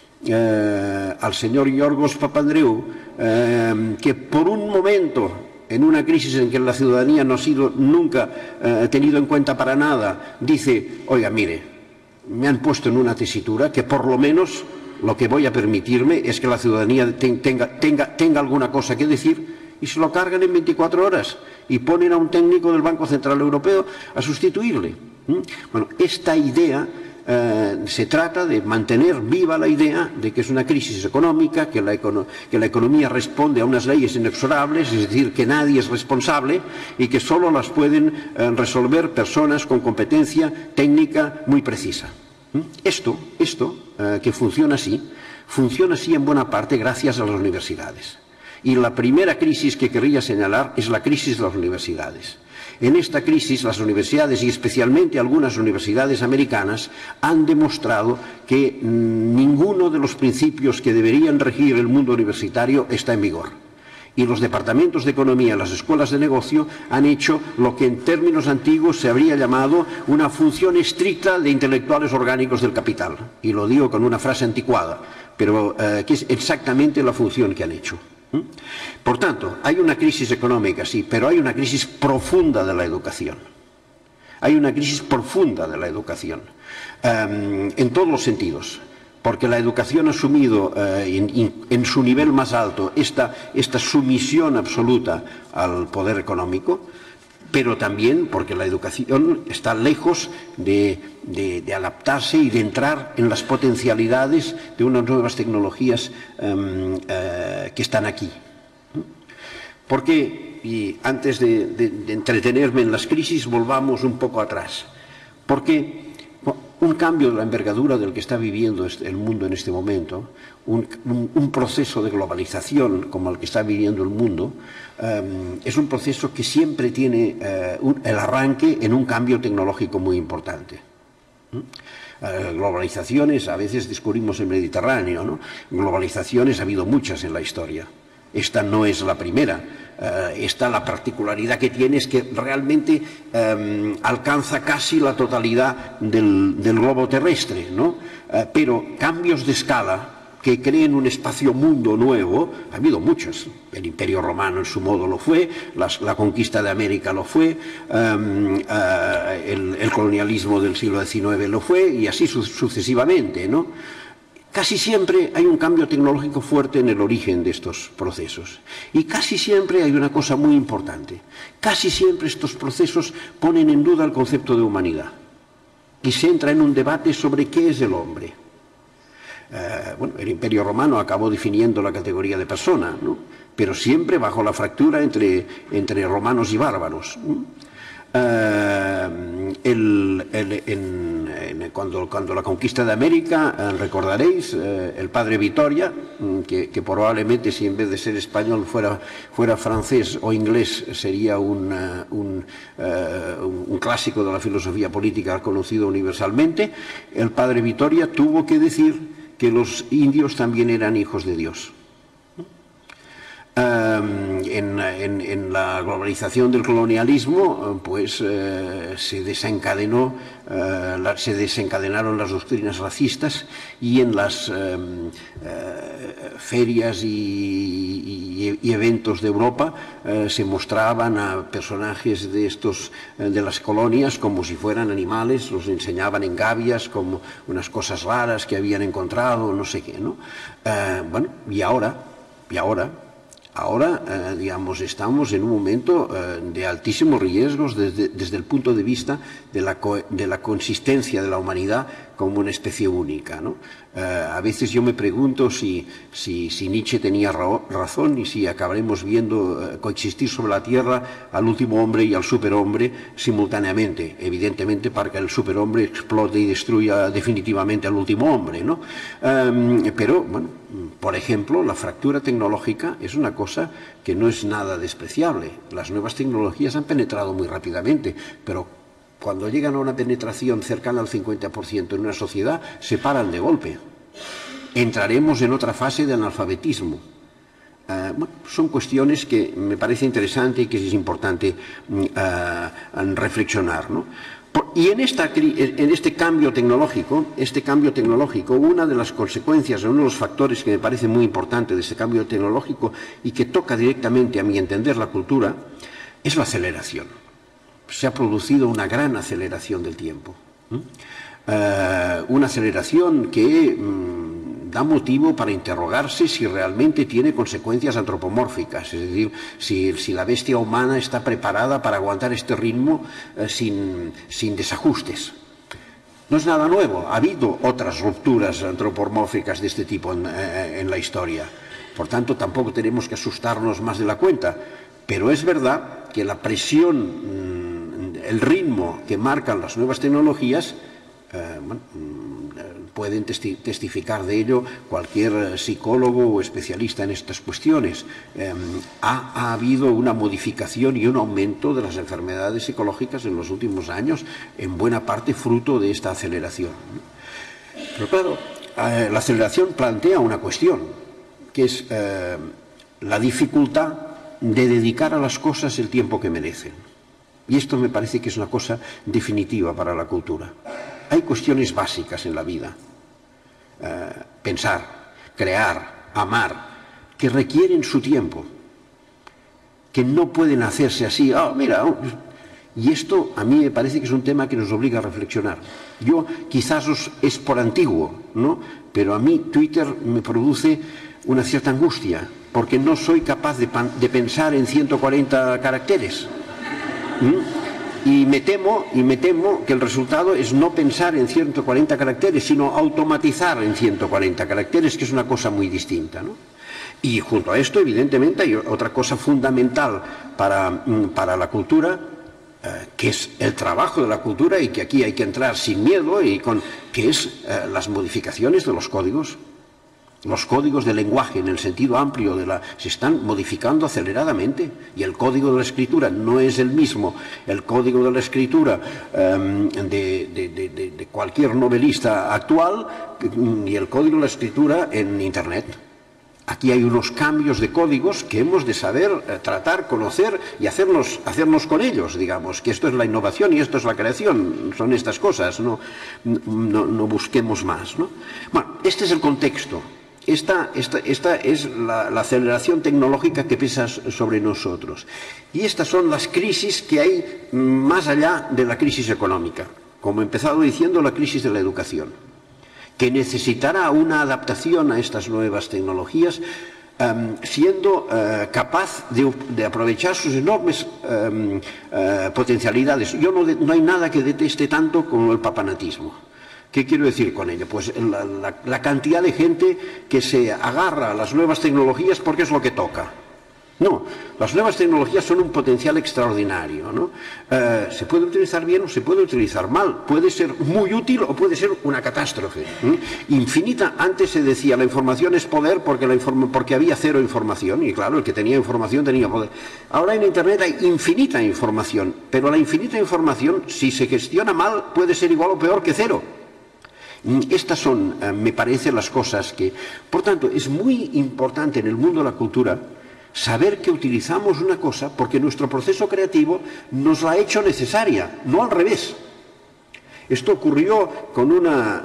al señor Yorgos Papandreou, que por un momento, en una crisis en que la ciudadanía no ha sido nunca tenido en cuenta para nada, dice, oiga, mire, me han puesto en una tesitura que por lo menos lo que voy a permitirme es que la ciudadanía tenga alguna cosa que decir, y se lo cargan en 24 horas y ponen a un técnico del Banco Central Europeo a sustituirle. Bueno, esta idea se trata de mantener viva la idea de que es una crisis económica, que la economía responde a unas leyes inexorables, es decir, que nadie es responsable y que solo las pueden resolver personas con competencia técnica muy precisa. Esto que funciona así en buena parte gracias a las universidades. Y la primera crisis que querría señalar es la crisis de las universidades. En esta crisis, las universidades, y especialmente algunas universidades americanas, han demostrado que ninguno de los principios que deberían regir el mundo universitario está en vigor. Y los departamentos de economía, las escuelas de negocio, han hecho lo que en términos antiguos se habría llamado una función estricta de intelectuales orgánicos del capital. Y lo digo con una frase anticuada, pero que es exactamente la función que han hecho. Por tanto, hay una crisis económica, sí, pero hay una crisis profunda de la educación. Hay una crisis profunda de la educación, en todos los sentidos, porque la educación ha asumido en su nivel más alto esta sumisión absoluta al poder económico, pero también porque la educación está lejos de adaptarse y de entrar en las potencialidades de unas nuevas tecnologías que están aquí. Porque, y antes de entretenerme en las crisis, volvamos un poco atrás. Porque un cambio de la envergadura del que está viviendo el mundo en este momento, un proceso de globalización como el que está viviendo el mundo, es un proceso que siempre tiene el arranque en un cambio tecnológico muy importante. Globalizaciones, a veces descubrimos el Mediterráneo, ¿no? Globalizaciones ha habido muchas en la historia. Esta no es la primera. Esta, la particularidad que tiene es que realmente alcanza casi la totalidad del globo terrestre, ¿no? Pero cambios de escala que creen un espacio-mundo nuevo, ha habido muchos. El Imperio Romano en su modo lo fue, la conquista de América lo fue, el colonialismo del siglo XIX lo fue, y así sucesivamente, ¿no? Casi siempre hay un cambio tecnológico fuerte en el origen de estos procesos. Y casi siempre hay una cosa muy importante. Casi siempre estos procesos ponen en duda el concepto de humanidad. Y se entra en un debate sobre qué es el hombre. Bueno, el Imperio Romano acabó definiendo la categoría de persona, ¿no? Pero siempre bajo la fractura entre romanos y bárbaros, ¿no? Cuando la conquista de América, recordaréis, el padre Vitoria, que probablemente si en vez de ser español fuera francés o inglés, sería un clásico de la filosofía política conocido universalmente, el padre Vitoria tuvo que decir que los indios también eran hijos de Dios. En la globalización del colonialismo, pues se desencadenaron las doctrinas racistas, y en las ferias y eventos de Europa se mostraban a personajes de las colonias como si fueran animales, los enseñaban en gavias como unas cosas raras que habían encontrado, no sé qué, ¿no? Bueno, y ahora, digamos, estamos en un momento de altísimos riesgos desde el punto de vista de la consistencia de la humanidad como una especie única, ¿no? A veces yo me pregunto si Nietzsche tenía razón y si acabaremos viendo coexistir sobre la Tierra al último hombre y al superhombre simultáneamente, evidentemente para que el superhombre explote y destruya definitivamente al último hombre, ¿no? Pero, bueno, por ejemplo, la fractura tecnológica es una cosa que no es nada despreciable. Las nuevas tecnologías han penetrado muy rápidamente, pero cuando llegan a una penetración cercana al 50% en una sociedad, se paran de golpe. Entraremos en otra fase de analfabetismo. Bueno, son cuestiones que me parece interesante y que es importante reflexionar, ¿no? Y en este cambio tecnológico, una de las consecuencias, uno de los factores que me parece muy importante de ese cambio tecnológico y que toca directamente, a mi entender, la cultura, es la aceleración. Se ha producido una gran aceleración del tiempo. Una aceleración que da motivo para interrogarse si realmente tiene consecuencias antropomórficas, es decir, si la bestia humana está preparada para aguantar este ritmo sin desajustes. No es nada nuevo, ha habido otras rupturas antropomórficas de este tipo en la historia. Por tanto, tampoco tenemos que asustarnos más de la cuenta, pero es verdad que la presión, el ritmo que marcan las nuevas tecnologías, pueden testificar de ello cualquier psicólogo o especialista en estas cuestiones. Ha habido una modificación y un aumento de las enfermedades psicológicas en los últimos años, en buena parte fruto de esta aceleración. Pero claro, la aceleración plantea una cuestión, que es la dificultad de dedicar a las cosas el tiempo que merecen. Y esto me parece que es una cosa definitiva para la cultura. Hay cuestiones básicas en la vida, pensar, crear, amar, que requieren su tiempo, que no pueden hacerse así, y esto a mí me parece que es un tema que nos obliga a reflexionar. Yo quizás es por antiguo, ¿no? Pero a mí Twitter me produce una cierta angustia, porque no soy capaz de pensar en 140 caracteres. Y me temo que el resultado es no pensar en 140 caracteres, sino automatizar en 140 caracteres, que es una cosa muy distinta, ¿no? Y junto a esto, evidentemente, hay otra cosa fundamental para la cultura, que es el trabajo de la cultura, y que aquí hay que entrar sin miedo, que es las modificaciones de los códigos. Los códigos de lenguaje, en el sentido amplio, se están modificando aceleradamente, y el código de la escritura no es el mismo. El código de la escritura de cualquier novelista actual y el código de la escritura en Internet. Aquí hay unos cambios de códigos que hemos de saber tratar, conocer y hacernos con ellos, digamos, que esto es la innovación y esto es la creación, son estas cosas, no busquemos más, ¿no? Bueno, este es el contexto. Esta es la aceleración tecnológica que pesa sobre nosotros. Y estas son las crisis que hay más allá de la crisis económica. Como he empezado diciendo, la crisis de la educación, que necesitará una adaptación a estas nuevas tecnologías, siendo capaz de aprovechar sus enormes potencialidades. No hay nada que deteste tanto como el papanatismo. ¿Qué quiero decir con ello? Pues la cantidad de gente que se agarra a las nuevas tecnologías porque es lo que toca. No, las nuevas tecnologías son un potencial extraordinario, ¿no? Se puede utilizar bien o se puede utilizar mal, puede ser muy útil o puede ser una catástrofe. Infinita, antes se decía la información es poder porque había cero información, y claro, el que tenía información tenía poder. Ahora en Internet hay infinita información, pero la infinita información, si se gestiona mal, puede ser igual o peor que cero. Estas son, me parece, las cosas que... Por tanto, es muy importante en el mundo de la cultura saber que utilizamos una cosa porque nuestro proceso creativo nos la ha hecho necesaria, no al revés. Esto ocurrió con una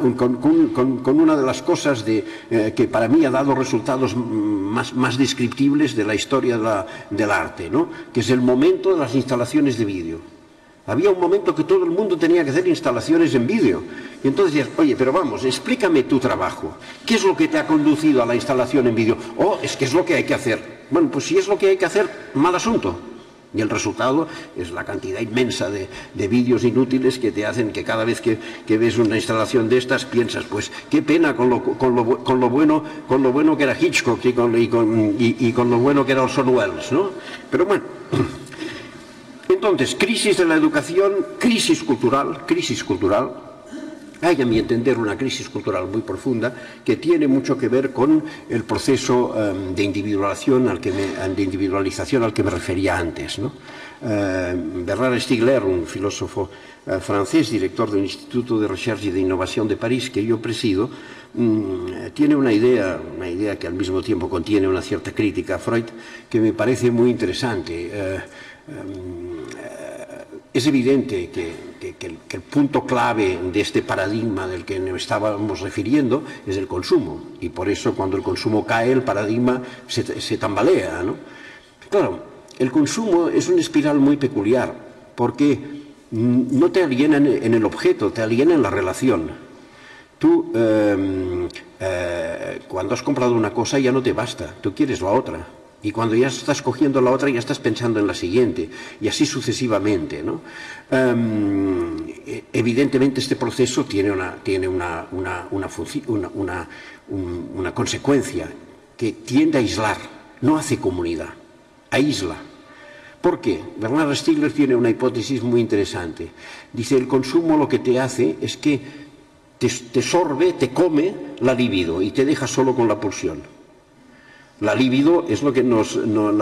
de las cosas que para mí ha dado resultados más descriptibles de la historia del arte, ¿no? Que es el momento de las instalaciones de vídeo. Había un momento que todo el mundo tenía que hacer instalaciones en vídeo. Y entonces decías, oye, pero vamos, explícame tu trabajo. ¿Qué es lo que te ha conducido a la instalación en vídeo? Oh, es que es lo que hay que hacer. Bueno, pues si es lo que hay que hacer, mal asunto. Y el resultado es la cantidad inmensa de vídeos inútiles que te hacen que cada vez que ves una instalación de estas piensas, pues qué pena con lo bueno que era Hitchcock y con lo bueno que era Orson Welles, ¿no? Pero bueno... Entonces, crisis de la educación, crisis cultural. Hay, a mi entender, una crisis cultural muy profunda que tiene mucho que ver con el proceso de individualización al que me refería antes, ¿no? Bernard Stiegler, un filósofo francés, director del Instituto de Recherche y de Innovación de París, que yo presido, tiene una idea que al mismo tiempo contiene una cierta crítica a Freud, que me parece muy interesante. Es evidente que el punto clave de este paradigma del que nos estábamos refiriendo es el consumo, y por eso cuando el consumo cae el paradigma se tambalea, ¿no? Claro, el consumo es una espiral muy peculiar porque no te aliena en el objeto, te aliena en la relación. Tú cuando has comprado una cosa ya no te basta, tú quieres la otra. Y cuando ya estás cogiendo la otra, ya estás pensando en la siguiente, y así sucesivamente, ¿no? Evidentemente este proceso tiene una consecuencia que tiende a aislar, no hace comunidad, aísla. ¿Por qué? Bernard Stiegler tiene una hipótesis muy interesante. Dice, el consumo lo que te hace es que te sorbe, te come la libido y te deja solo con la pulsión. La libido es lo que nos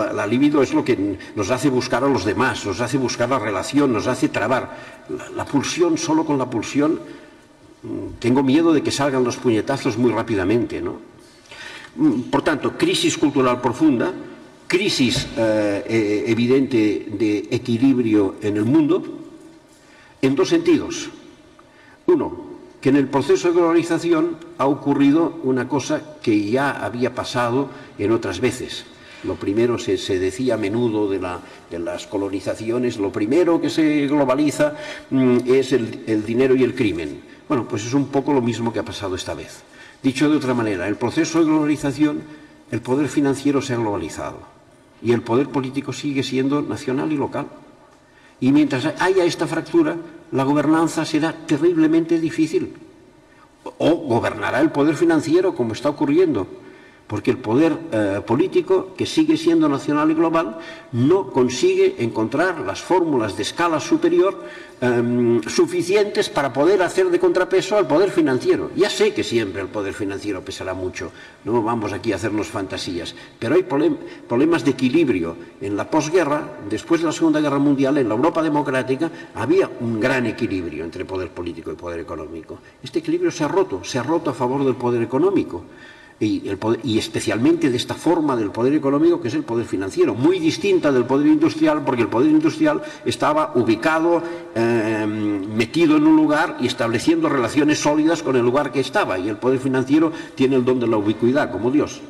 hace buscar a los demás, nos hace buscar la relación, nos hace trabar. La pulsión, solo con la pulsión, tengo miedo de que salgan los puñetazos muy rápidamente, ¿no? Por tanto, crisis cultural profunda, crisis evidente de equilibrio en el mundo, en dos sentidos. Uno, que en el proceso de globalización ha ocurrido una cosa que ya había pasado en otras veces. Lo primero, se decía a menudo de las colonizaciones, lo primero que se globaliza es el dinero y el crimen. Bueno, pues es un poco lo mismo que ha pasado esta vez. Dicho de otra manera, en el proceso de globalización, el poder financiero se ha globalizado y el poder político sigue siendo nacional y local. Y mientras haya esta fractura, la gobernanza será terriblemente difícil. O gobernará el poder financiero, como está ocurriendo, porque el poder político, que sigue siendo nacional y global, no consigue encontrar las fórmulas de escala superior suficientes para poder hacer de contrapeso al poder financiero. Ya sé que siempre el poder financiero pesará mucho, no vamos aquí a hacernos fantasías, pero hay problemas de equilibrio. En la posguerra, después de la Segunda Guerra Mundial, en la Europa democrática, había un gran equilibrio entre poder político y poder económico. Este equilibrio se ha roto a favor del poder económico. Y especialmente de esta forma del poder económico, que es el poder financiero, muy distinta del poder industrial, porque el poder industrial estaba ubicado, metido en un lugar y estableciendo relaciones sólidas con el lugar que estaba, y el poder financiero tiene el don de la ubicuidad, como Dios.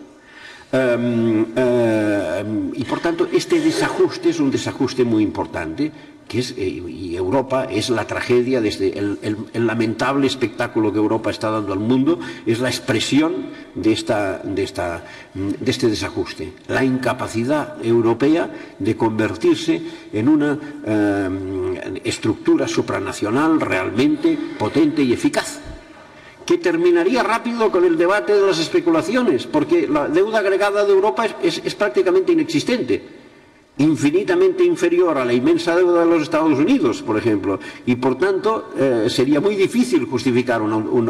Y por tanto, este desajuste es un desajuste muy importante, y Europa es la tragedia, desde el lamentable espectáculo que Europa está dando al mundo, es la expresión de este desajuste. La incapacidad europea de convertirse en una estructura supranacional realmente potente y eficaz, que terminaría rápido con el debate de las especulaciones, porque la deuda agregada de Europa es prácticamente inexistente, infinitamente inferior a la inmensa deuda de los Estados Unidos, por ejemplo, y por tanto sería muy difícil justificar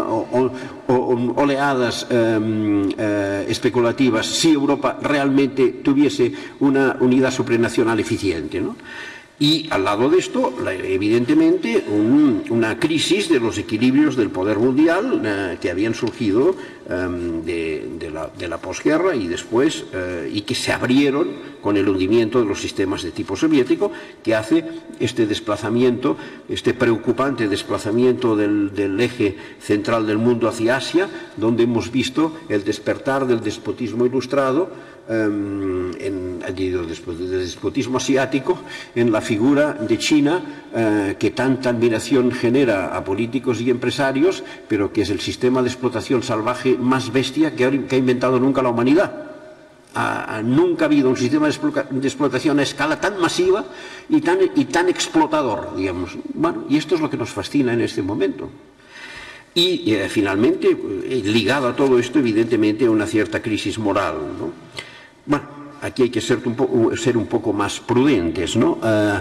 oleadas especulativas si Europa realmente tuviese una unidad supranacional eficiente, ¿no? Y al lado de esto, evidentemente, una crisis de los equilibrios del poder mundial que habían surgido de la posguerra y después, y que se abrieron con el hundimiento de los sistemas de tipo soviético, que hace este desplazamiento, este preocupante desplazamiento del eje central del mundo hacia Asia, donde hemos visto el despertar del despotismo ilustrado, del despotismo asiático, en la figura de China, que tanta admiración genera a políticos y empresarios, pero que es el sistema de explotación salvaje más bestia que ha inventado nunca la humanidad. Nunca ha habido un sistema de explotación a escala tan masiva y tan explotador, digamos. Bueno, y esto es lo que nos fascina en este momento. Y finalmente, ligado a todo esto, evidentemente, una cierta crisis moral, ¿no? Bueno, aquí hay que ser un poco más prudentes, ¿no?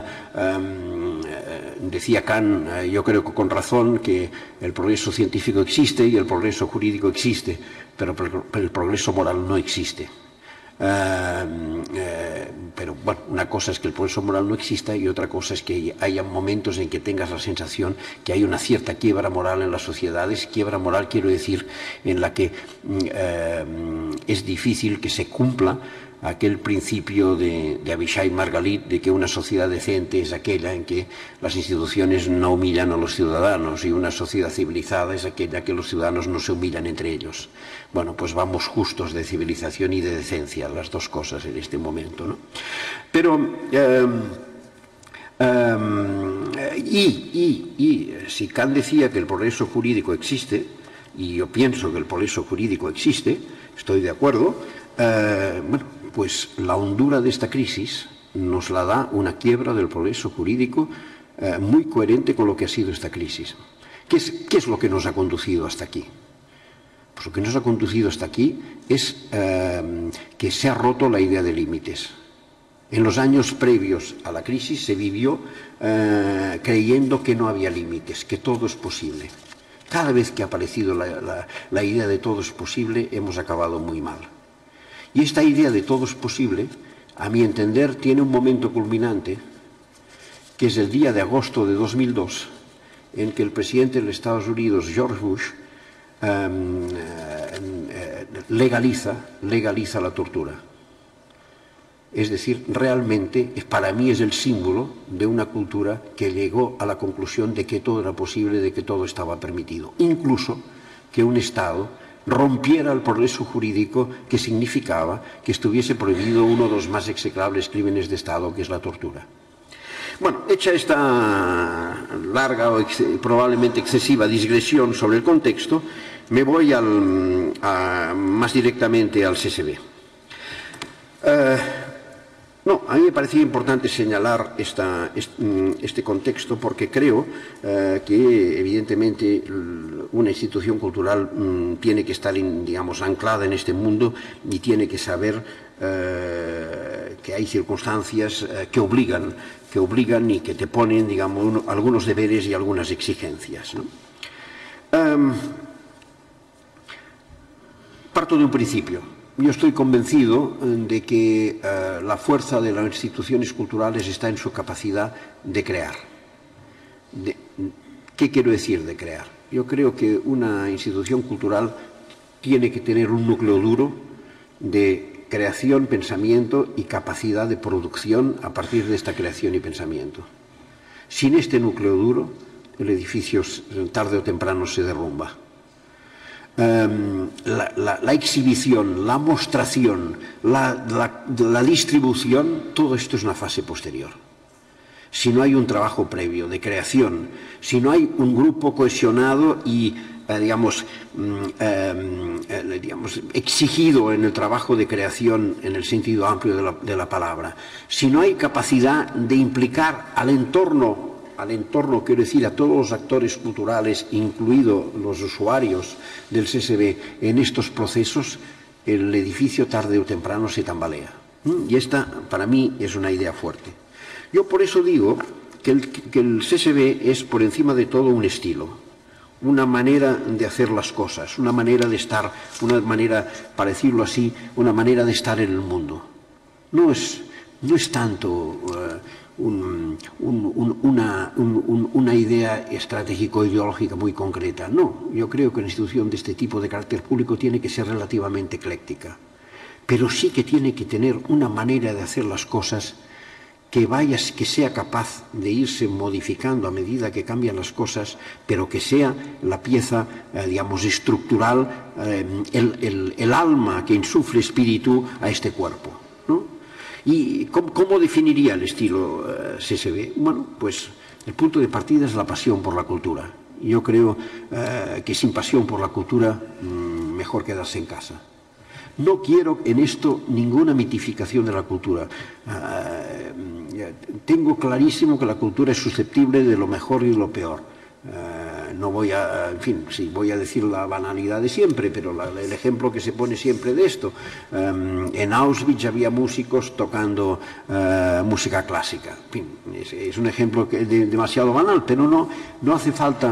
Decía Kant, yo creo que con razón, que el progreso científico existe y el progreso jurídico existe, pero el progreso moral no existe. Pero bueno, una cosa es que el progreso moral no exista y otra cosa es que haya momentos en que tengas la sensación que hay una cierta quiebra moral en las sociedades. Quiebra moral, quiero decir, en la que es difícil que se cumpla aquel principio de Avishai Margalit, de que una sociedad decente es aquella en que las instituciones no humillan a los ciudadanos, y una sociedad civilizada es aquella que los ciudadanos no se humillan entre ellos. Bueno, pues vamos justos de civilización y de decencia, las dos cosas en este momento, ¿no? Pero si Kant decía que el progreso jurídico existe, y yo pienso que el progreso jurídico existe, estoy de acuerdo, bueno, pues la hondura de esta crisis nos la da una quiebra del progreso jurídico muy coherente con lo que ha sido esta crisis. ¿Qué es lo que nos ha conducido hasta aquí? Pues lo que nos ha conducido hasta aquí es que se ha roto la idea de límites. En los años previos a la crisis se vivió creyendo que no había límites, que todo es posible. Cada vez que ha aparecido la idea de todo es posible, hemos acabado muy mal. Y esta idea de todo es posible, a mi entender, tiene un momento culminante, que es el día de agosto de 2002, en que el presidente de los Estados Unidos, George Bush, legaliza la tortura. Es decir, realmente para mí es el símbolo de una cultura que llegó a la conclusión de que todo era posible, de que todo estaba permitido. Incluso que un Estado rompiera el progreso jurídico que significaba que estuviese prohibido uno de los más execrables crímenes de Estado, que es la tortura. Bueno, hecha esta larga o probablemente excesiva digresión sobre el contexto, me voy más directamente al CSB. No, a mí me parecía importante señalar este contexto porque creo que evidentemente una institución cultural tiene que estar, digamos, anclada en este mundo y tiene que saber que hay circunstancias que obligan y que te ponen, digamos, algunos deberes y algunas exigencias, ¿no? Parto de un principio. Yo estoy convencido de que la fuerza de las instituciones culturales está en su capacidad de crear. ¿Qué quiero decir de crear? Yo creo que una institución cultural tiene que tener un núcleo duro de creación, pensamiento y capacidad de producción a partir de esta creación y pensamiento. Sin este núcleo duro, el edificio tarde o temprano se derrumba. La exhibición, la mostración, la distribución, todo esto es una fase posterior. Si no hay un trabajo previo de creación, si no hay un grupo cohesionado y, digamos, exigido en el trabajo de creación en el sentido amplio de la palabra, si no hay capacidad de implicar al entorno, quiero decir, a todos los actores culturales, incluidos los usuarios del CSB, en estos procesos, el edificio tarde o temprano se tambalea. Y esta, para mí, es una idea fuerte. Yo por eso digo que el CSB es, por encima de todo, un estilo, una manera de hacer las cosas, una manera de estar, una manera, para decirlo así, una manera de estar en el mundo. No es tanto una idea estratégico-ideológica muy concreta. No, yo creo que una institución de este tipo de carácter público tiene que ser relativamente ecléctica, pero sí que tiene que tener una manera de hacer las cosas que sea capaz de irse modificando a medida que cambian las cosas, pero que sea la pieza, digamos, estructural, el alma que insufle espíritu a este cuerpo, ¿no? ¿Y cómo definiría el estilo CSB? Bueno, pues el punto de partida es la pasión por la cultura. Yo creo que sin pasión por la cultura mejor quedarse en casa. No quiero en esto ninguna mitificación de la cultura. Tengo clarísimo que la cultura es susceptible de lo mejor y de lo peor. No voy a, en fin, sí, voy a decir la banalidad de siempre, pero el ejemplo que se pone siempre de esto. En Auschwitz había músicos tocando música clásica. En fin, es un ejemplo demasiado banal, pero no hace falta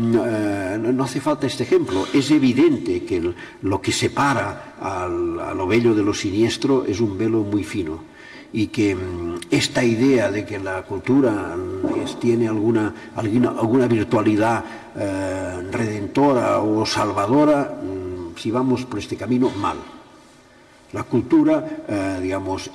este ejemplo. Es evidente que lo que separa a lo bello de lo siniestro es un velo muy fino. Y que esta idea de que la cultura tiene alguna virtualidad redentora o salvadora, si vamos por este camino, mal. La cultura, digamos,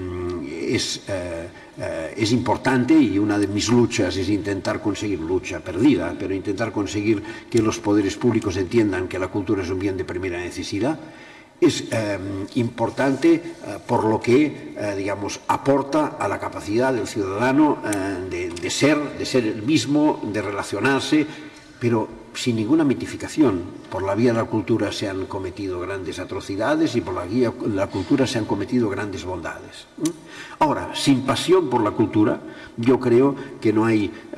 es importante, y una de mis luchas es intentar conseguir, lucha perdida, pero intentar conseguir que los poderes públicos entiendan que la cultura es un bien de primera necesidad. Es importante por lo que, digamos, aporta a la capacidad del ciudadano de ser el mismo, de relacionarse, pero sin ninguna mitificación. Por la vía de la cultura se han cometido grandes atrocidades y por la vía de la cultura se han cometido grandes bondades. Ahora, sin pasión por la cultura, yo creo que no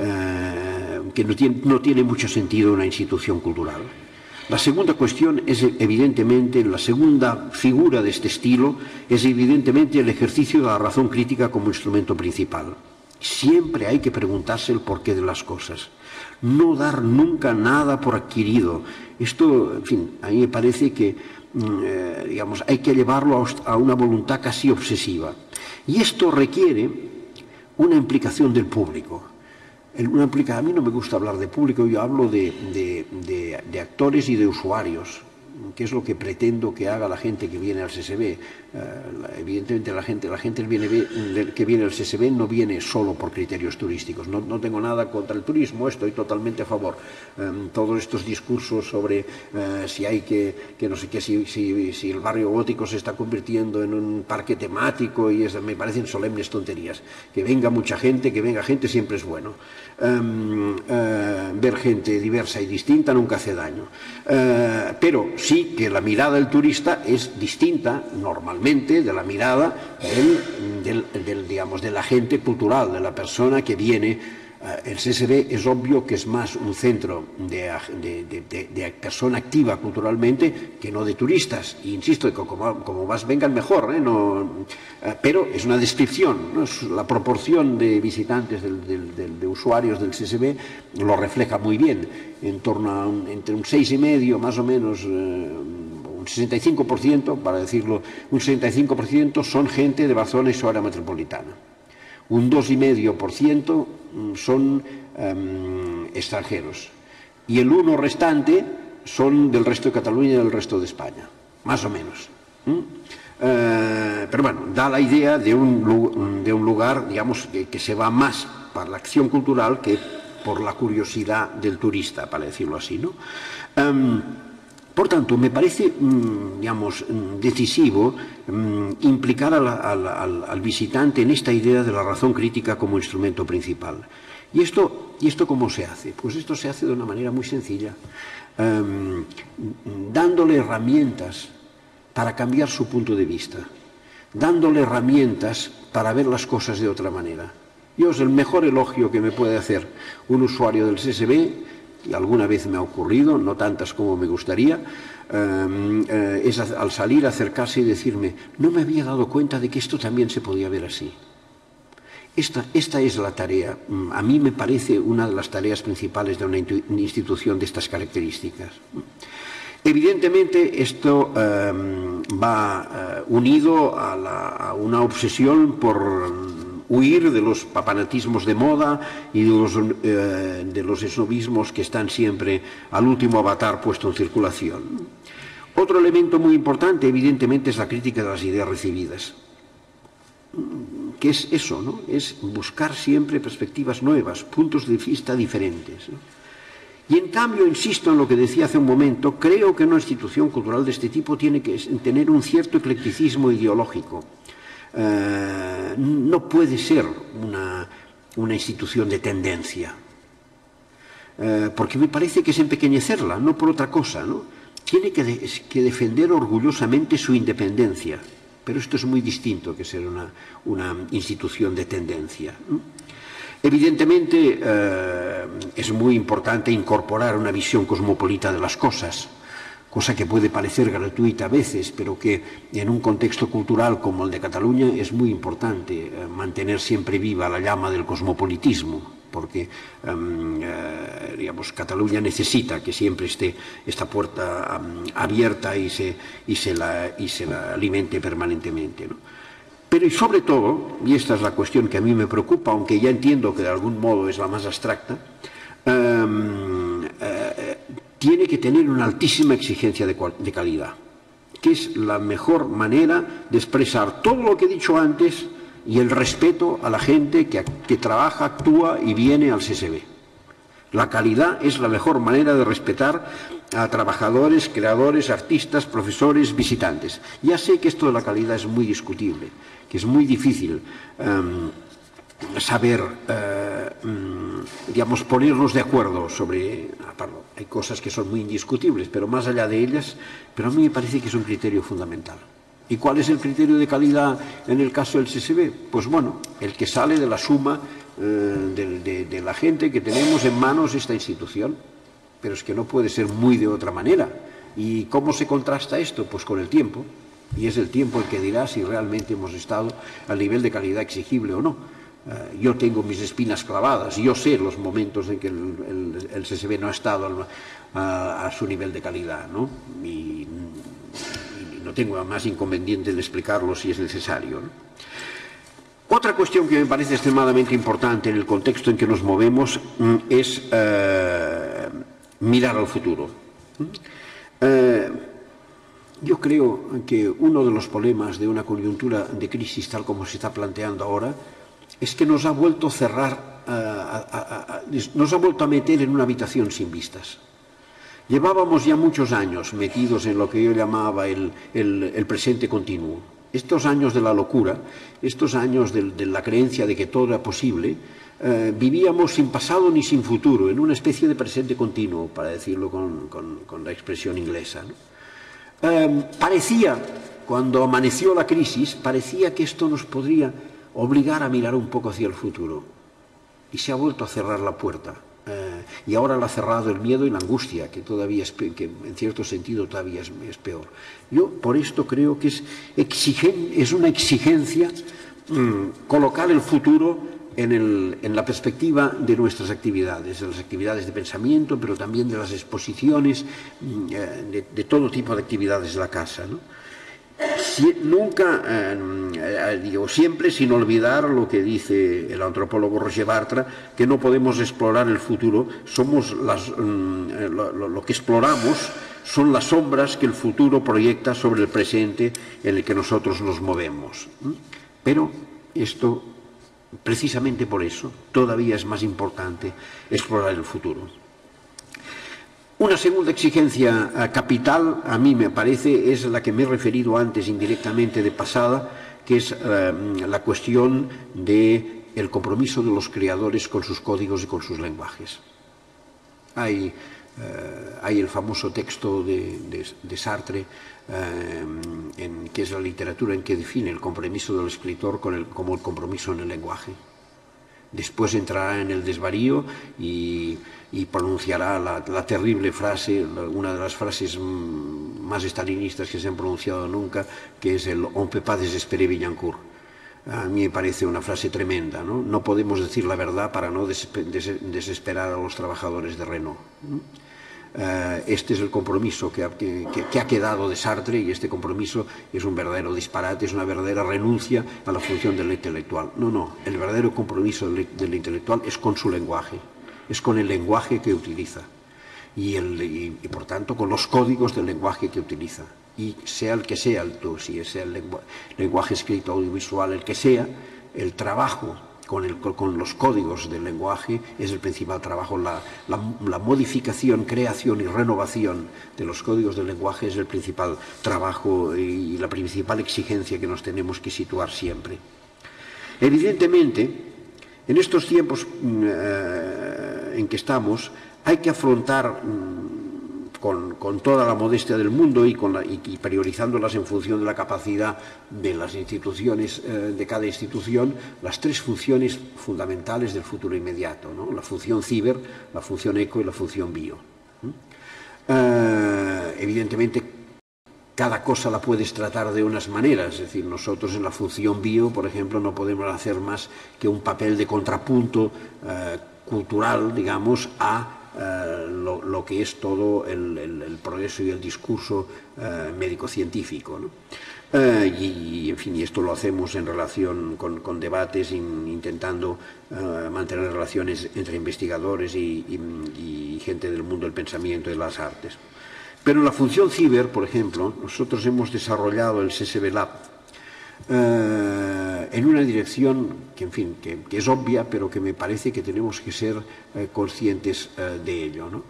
tiene mucho sentido una institución cultural. La segunda cuestión es, evidentemente, la segunda figura de este estilo, es evidentemente el ejercicio de la razón crítica como instrumento principal. Siempre hay que preguntarse el porqué de las cosas. No dar nunca nada por adquirido. Esto, en fin, a mí me parece que, digamos, hay que llevarlo a una voluntad casi obsesiva. Y esto requiere una implicación del público. A mí no me gusta hablar de público, yo hablo de actores y de usuarios, que es lo que pretendo que haga la gente que viene al CSB. Evidentemente la gente que viene al CSB no viene solo por criterios turísticos. No tengo nada contra el turismo, estoy totalmente a favor. Todos estos discursos sobre si hay no sé qué, si el barrio gótico se está convirtiendo en un parque temático, y me parecen solemnes tonterías. Que venga gente siempre es bueno. Ver gente diversa y distinta nunca hace daño. Pero sí que la mirada del turista es distinta normalmente mente, de la mirada digamos, del agente cultural, de la persona que viene. El CSB es obvio que es más un centro de persona activa culturalmente que no de turistas. E insisto, que como más vengan mejor, pero es una descripción, ¿no? Es la proporción de visitantes, de usuarios del CSB lo refleja muy bien, en torno a entre un 6,5 más o menos, un 65%, para decirlo, un 65% son gente de Barcelona y su área metropolitana. Un 2,5% son extranjeros y el 1% restante son del resto de Cataluña y del resto de España, más o menos. Pero bueno, da la idea de un lugar, digamos, que se va más para la acción cultural que por la curiosidad del turista, para decirlo así, ¿no? Por tanto, me parece, digamos, decisivo implicar al visitante en esta idea de la razón crítica como instrumento principal. ¿Y esto cómo se hace? Pues esto se hace de una manera muy sencilla, dándole herramientas para cambiar su punto de vista, dándole herramientas para ver las cosas de otra manera. Yo es el mejor elogio que me puede hacer un usuario del CSB, y alguna vez me ha ocurrido, no tantas como me gustaría, es al salir acercarse y decirme: no me había dado cuenta de que esto también se podía ver así. Esta es la tarea, a mí me parece una de las tareas principales de una institución de estas características. Evidentemente esto va unido a una obsesión por huir de los papanatismos de moda y de los esnovismos que están siempre al último avatar puesto en circulación. Otro elemento muy importante, evidentemente, es la crítica de las ideas recibidas. ¿Qué es eso, no? Es buscar siempre perspectivas nuevas, puntos de vista diferentes, ¿no? Y en cambio, insisto en lo que decía hace un momento, creo que una institución cultural de este tipo tiene que tener un cierto eclecticismo ideológico. No puede ser una institución de tendencia, porque me parece que es empequeñecerla, no por otra cosa, ¿no? Tiene que defender orgullosamente su independencia, pero esto es muy distinto que ser una institución de tendencia, ¿no? Evidentemente es muy importante incorporar una visión cosmopolita de las cosas, cosa que puede parecer gratuita a veces, pero que en un contexto cultural como el de Cataluña es muy importante mantener siempre viva la llama del cosmopolitismo, porque digamos, Cataluña necesita que siempre esté esta puerta abierta y se la alimente permanentemente, ¿no? Pero y sobre todo, y esta es la cuestión que a mí me preocupa, aunque ya entiendo que de algún modo es la más abstracta, tiene que tener una altísima exigencia de calidad, que es la mejor manera de expresar todo lo que he dicho antes y el respeto a la gente que trabaja, actúa y viene al CSB. La calidad es la mejor manera de respetar a trabajadores, creadores, artistas, profesores, visitantes. Ya sé que esto de la calidad es muy discutible, que es muy difícil saber, digamos, ponernos de acuerdo sobre... Hay cosas que son muy indiscutibles, pero más allá de ellas, pero a mí me parece que es un criterio fundamental. ¿Y cuál es el criterio de calidad en el caso del CSB? Pues bueno, el que sale de la suma de la gente que tenemos en manos esta institución, pero es que no puede ser muy de otra manera. ¿Y cómo se contrasta esto? Pues con el tiempo, y es el tiempo el que dirá si realmente hemos estado al nivel de calidad exigible o no. Yo tengo mis espinas clavadas, yo sé los momentos en que el CSB no ha estado a su nivel de calidad, ¿no? Y no tengo más inconveniente de explicarlo si es necesario, ¿no? Otra cuestión que me parece extremadamente importante en el contexto en que nos movemos es mirar al futuro. Yo creo que uno de los problemas de una coyuntura de crisis tal como se está planteando ahora es que nos ha vuelto a cerrar, nos ha vuelto a meter en una habitación sin vistas. Llevábamos ya muchos años metidos en lo que yo llamaba el presente continuo. Estos años de la locura, estos años de la creencia de que todo era posible, vivíamos sin pasado ni sin futuro, en una especie de presente continuo, para decirlo con la expresión inglesa, ¿no? Parecía cuando amaneció la crisis, parecía que esto nos podría obligar a mirar un poco hacia el futuro. Y se ha vuelto a cerrar la puerta. Y ahora la ha cerrado el miedo y la angustia, que todavía que en cierto sentido todavía es peor. Yo por esto creo que es una exigencia colocar el futuro en la perspectiva de nuestras actividades, de las actividades de pensamiento, pero también de las exposiciones, de todo tipo de actividades de la casa, ¿no? Siempre sin olvidar lo que dice el antropólogo Roger Bartra, que no podemos explorar el futuro, lo que exploramos son las sombras que el futuro proyecta sobre el presente en el que nosotros nos movemos. Pero esto, precisamente por eso, todavía es más importante explorar el futuro. Una segunda exigencia capital, a mí me parece, es la que me he referido antes indirectamente de pasada, que es la cuestión del compromiso de los creadores con sus códigos y con sus lenguajes. Hay el famoso texto de Sartre, que es la literatura en que define el compromiso del escritor como el compromiso en el lenguaje. Después entrará en el desvarío y pronunciará la terrible frase, una de las frases más estalinistas que se han pronunciado nunca, que es el «On peut pas désespérer Billancourt». A mí me parece una frase tremenda, ¿no? No podemos decir la verdad para no desesperar a los trabajadores de Renault, ¿no? Este es el compromiso que ha quedado de Sartre, y este compromiso es un verdadero disparate, es una verdadera renuncia a la función del intelectual. No, el verdadero compromiso del intelectual es con su lenguaje, es con el lenguaje que utiliza y por tanto con los códigos del lenguaje que utiliza, y sea el que sea, si sea el lenguaje escrito, audiovisual, el que sea, el trabajo con los códigos del lenguaje es el principal trabajo. La modificación, creación y renovación de los códigos del lenguaje es el principal trabajo y la principal exigencia que nos tenemos que situar siempre. Evidentemente, en estos tiempos en que estamos, hay que afrontar con toda la modestia del mundo y priorizándolas en función de la capacidad de las instituciones, de cada institución, las tres funciones fundamentales del futuro inmediato, ¿no? La función ciber, la función eco y la función bio. Evidentemente, cada cosa la puedes tratar de unas maneras, es decir, nosotros en la función bio, por ejemplo, no podemos hacer más que un papel de contrapunto cultural, digamos, a lo que es todo el progreso y el discurso médico-científico, ¿no? Y en fin, y esto lo hacemos en relación con debates, intentando mantener relaciones entre investigadores y gente del mundo del pensamiento y de las artes. Pero en la función ciber, por ejemplo, nosotros hemos desarrollado el CSB Lab en una dirección que, en fin, que es obvia, pero que me parece que tenemos que ser conscientes de ello, ¿no?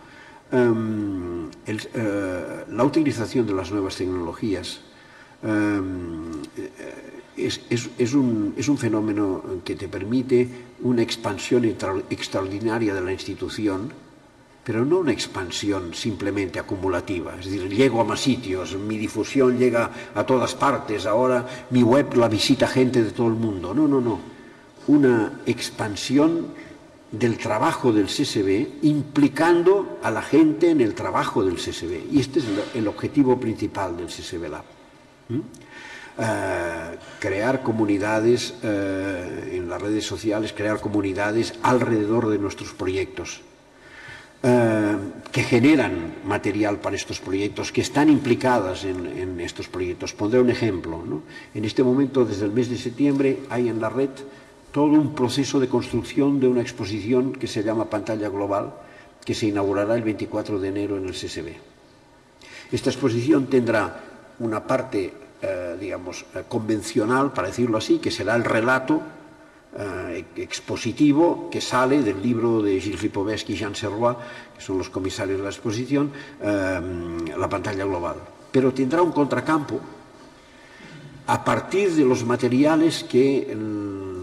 La utilización de las nuevas tecnologías es un fenómeno que te permite una expansión extraordinaria de la institución, pero no una expansión simplemente acumulativa, es decir, llego a más sitios, mi difusión llega a todas partes, ahora mi web la visita gente de todo el mundo. No. Una expansión del trabajo del CSB implicando a la gente en el trabajo del CSB. Y este es el objetivo principal del CSB Lab. Crear comunidades en las redes sociales, crear comunidades alrededor de nuestros proyectos, que generan material para estos proyectos, que están implicadas en estos proyectos. Pondré un ejemplo, ¿no? En este momento, desde el mes de septiembre, hay en la red todo un proceso de construcción de una exposición que se llama Pantalla Global, que se inaugurará el 24 de enero en el CSB. Esta exposición tendrá una parte, digamos, convencional, para decirlo así, que será el relato expositivo que sale del libro de Gilles Lipovetsky y Jean Serrois, que son los comisarios de la exposición, La Pantalla Global. Pero tendrá un contracampo a partir de los materiales que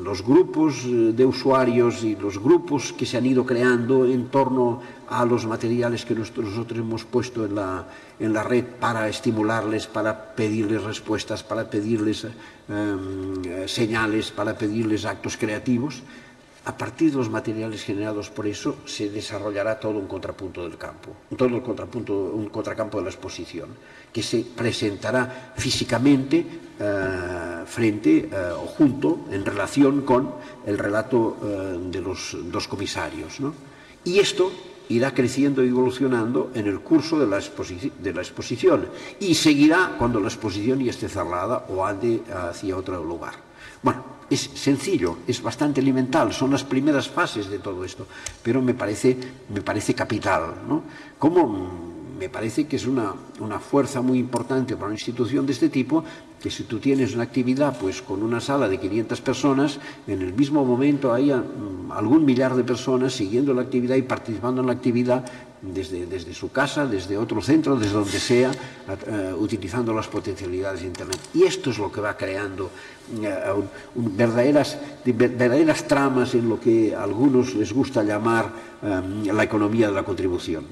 los grupos de usuarios y los grupos que se han ido creando en torno a los materiales que nosotros hemos puesto en la red para estimularles, para pedirles respuestas, para pedirles señales, para pedirles actos creativos. A partir de los materiales generados por eso se desarrollará todo un contrapunto del campo, todo un contracampo de la exposición, que se presentará físicamente frente o junto, en relación con el relato de los dos comisarios, ¿no? Y esto irá creciendo y evolucionando en el curso de la exposición y seguirá cuando la exposición ya esté cerrada o ande hacia otro lugar. Bueno, es sencillo, es bastante elemental, son las primeras fases de todo esto, pero me parece capital, ¿no? Como me parece que es una fuerza muy importante para una institución de este tipo, que si tú tienes una actividad pues con una sala de 500 personas, en el mismo momento haya algún millar de personas siguiendo la actividad y participando en la actividad desde su casa, desde otro centro, desde donde sea, utilizando las potencialidades de Internet. Y esto es lo que va creando verdaderas tramas en lo que a algunos les gusta llamar la economía de la contribución.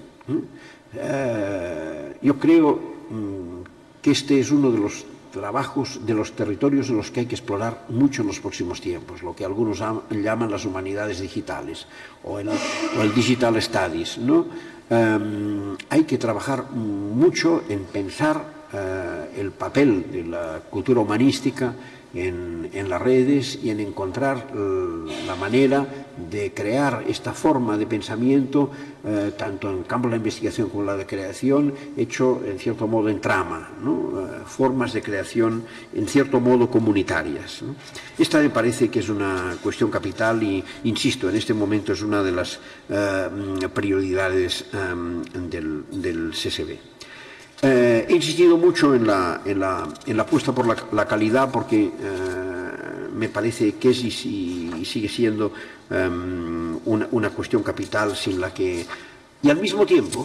Yo creo que este es uno de los trabajos, de los territorios en los que hay que explorar mucho en los próximos tiempos, lo que algunos llaman las humanidades digitales o el digital studies, ¿no? Hay que trabajar mucho en pensar el papel de la cultura humanística en las redes y en encontrar la manera de crear esta forma de pensamiento, tanto en el campo de la investigación como la de creación, hecho en cierto modo en trama, ¿no? Formas de creación en cierto modo comunitarias, ¿no? Esta me parece que es una cuestión capital y, insisto, en este momento es una de las prioridades del CSB. He insistido mucho en la apuesta por la calidad porque me parece que es y sigue siendo una cuestión capital sin la que... Y al mismo tiempo,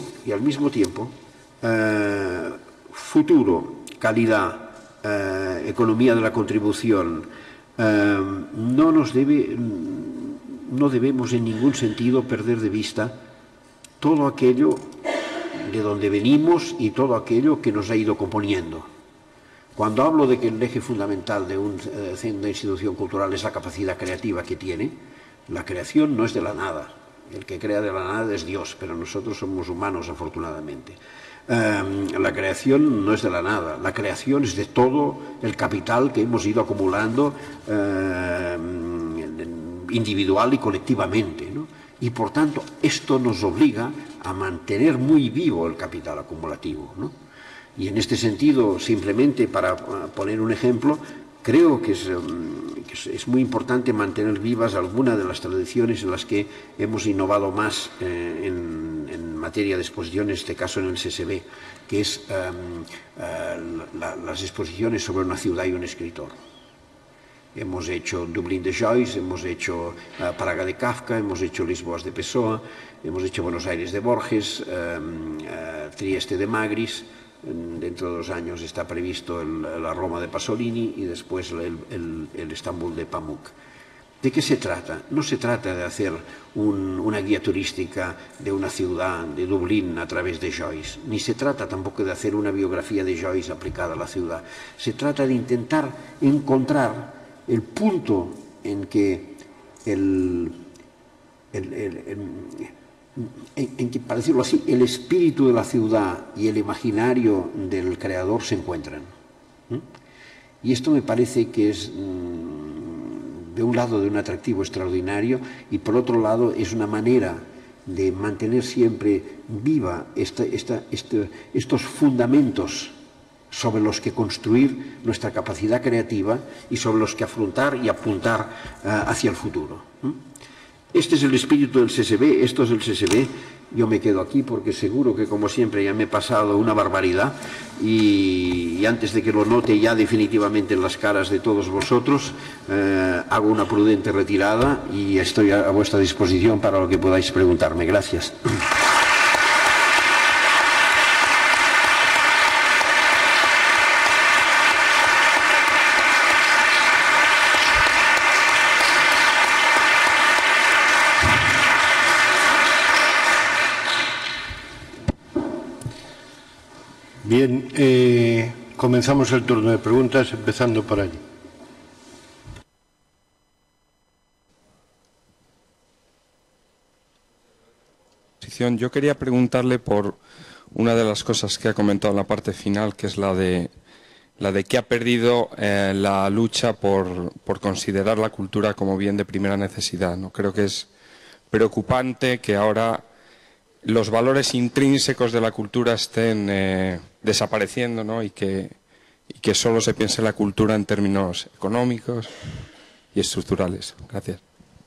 futuro, calidad, economía de la contribución, no debemos en ningún sentido perder de vista todo aquello de donde venimos y todo aquello que nos ha ido componiendo. Cuando hablo de que el eje fundamental de una institución cultural es la capacidad creativa que tiene, la creación no es de la nada. El que crea de la nada es Dios, pero nosotros somos humanos, afortunadamente. La creación no es de la nada, la creación es de todo el capital que hemos ido acumulando individual y colectivamente, ¿no? Y por tanto esto nos obliga a mantener muy vivo el capital acumulativo, ¿no? Y en este sentido, simplemente para poner un ejemplo, creo que es muy importante mantener vivas algunas de las tradiciones en las que hemos innovado más en materia de exposición, en este caso en el CSB, que es las exposiciones sobre una ciudad y un escritor. Hemos hecho Dublín de Joyce, hemos hecho Praga de Kafka, hemos hecho Lisboa de Pessoa, hemos hecho Buenos Aires de Borges, Trieste de Magris. Dentro de 2 años está previsto la Roma de Pasolini y después el Estambul de Pamuk. ¿De qué se trata? No se trata de hacer una guía turística de una ciudad, de Dublín, a través de Joyce, ni se trata tampoco de hacer una biografía de Joyce aplicada a la ciudad. Se trata de intentar encontrar el punto en que para decirlo así, el espíritu de la ciudad y el imaginario del creador se encuentran. Y esto me parece que es, de un lado, de un atractivo extraordinario y por otro lado es una manera de mantener siempre viva estos fundamentos sobre los que construir nuestra capacidad creativa y sobre los que afrontar y apuntar hacia el futuro. Este es el espíritu del CSB, esto es el CSB. Yo me quedo aquí porque seguro que, como siempre, ya me he pasado una barbaridad y antes de que lo note ya definitivamente en las caras de todos vosotros, hago una prudente retirada y estoy a vuestra disposición para lo que podáis preguntarme. Gracias. Bien, comenzamos el turno de preguntas, empezando por allí. Yo quería preguntarle por una de las cosas que ha comentado en la parte final, que es la de que ha perdido la lucha por considerar la cultura como bien de primera necesidad, ¿no? Creo que es preocupante que ahora los valores intrínsecos de la cultura estén desapareciendo, ¿no? y que solo se piense en la cultura en términos económicos y estructurales. Gracias.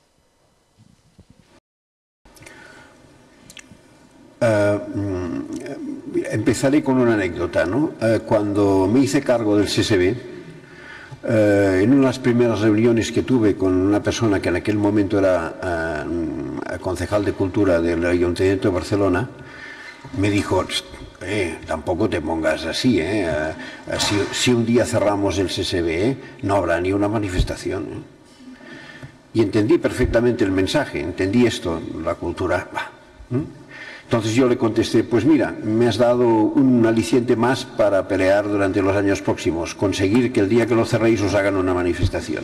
Empezaré con una anécdota, ¿no? Cuando me hice cargo del CSB, en unas primeras reuniones que tuve con una persona que en aquel momento era concejal de Cultura del Ayuntamiento de Barcelona, me dijo: tampoco te pongas así, si un día cerramos el CSB, no habrá ni una manifestación. Y entendí perfectamente el mensaje, entendí esto, la cultura. Entonces yo le contesté: pues mira, me has dado un aliciente más para pelear durante los años próximos, conseguir que el día que lo cerréis os hagan una manifestación.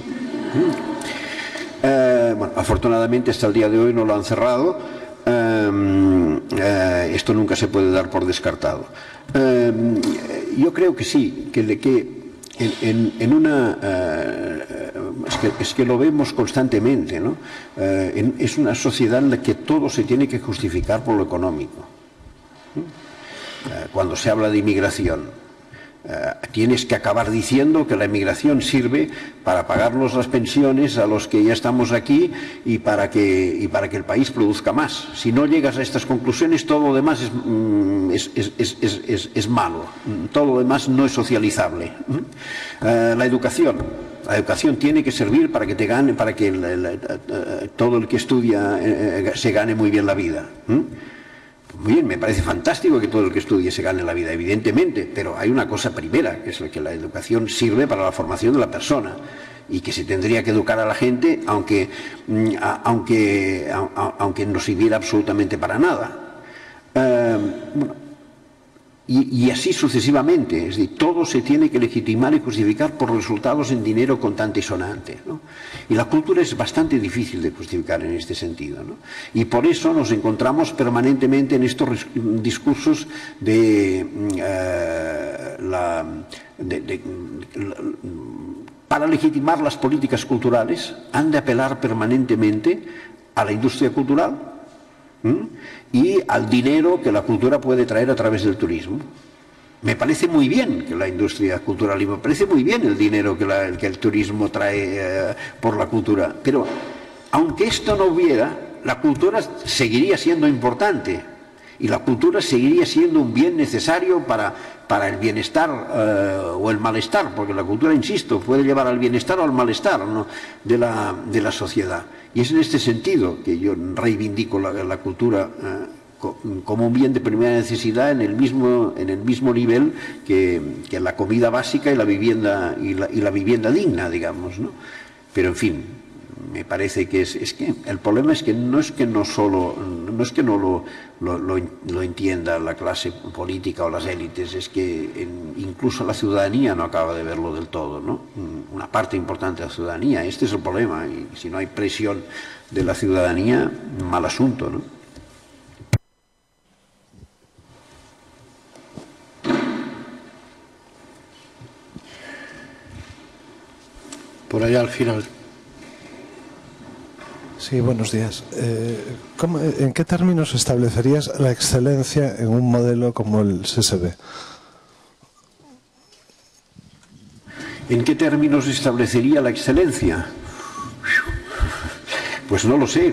Bueno, afortunadamente hasta el día de hoy no lo han cerrado. Esto nunca se puede dar por descartado. Yo creo que sí, es que lo vemos constantemente, ¿no? Es una sociedad en la que todo se tiene que justificar por lo económico. Cuando se habla de inmigración, tienes que acabar diciendo que la inmigración sirve para pagarnos las pensiones a los que ya estamos aquí y para que el país produzca más. Si no llegas a estas conclusiones, todo lo demás es malo, todo lo demás no es socializable. La educación tiene que servir para que todo el que estudia se gane muy bien la vida. Muy bien, me parece fantástico que todo el que estudie se gane la vida, evidentemente, pero hay una cosa primera, que es que la educación sirve para la formación de la persona y que se tendría que educar a la gente aunque no sirviera absolutamente para nada. Y así sucesivamente, es decir, todo se tiene que legitimar y justificar por resultados en dinero contante y sonante, ¿no? Y la cultura es bastante difícil de justificar en este sentido, ¿no? Y por eso nos encontramos permanentemente en estos discursos para legitimar las políticas culturales han de apelar permanentemente a la industria cultural y al dinero que la cultura puede traer a través del turismo. Me parece muy bien que la industria cultural, y me parece muy bien el dinero que el turismo trae por la cultura, pero aunque esto no hubiera, la cultura seguiría siendo importante y la cultura seguiría siendo un bien necesario para el bienestar o el malestar, porque la cultura, insisto, puede llevar al bienestar o al malestar, ¿no?, de la sociedad. Y es en este sentido que yo reivindico la cultura como un bien de primera necesidad en el mismo nivel que la comida básica y la vivienda digna, digamos, ¿no? Pero en fin, me parece que es que el problema es que no lo entienda la clase política o las élites, es que incluso la ciudadanía no acaba de verlo del todo, ¿no? Una parte importante de la ciudadanía, este es el problema, y si no hay presión de la ciudadanía, mal asunto, ¿no? Por allá al final. Sí, buenos días. ¿En qué términos establecerías la excelencia en un modelo como el CSB? ¿En qué términos establecería la excelencia? Pues no lo sé.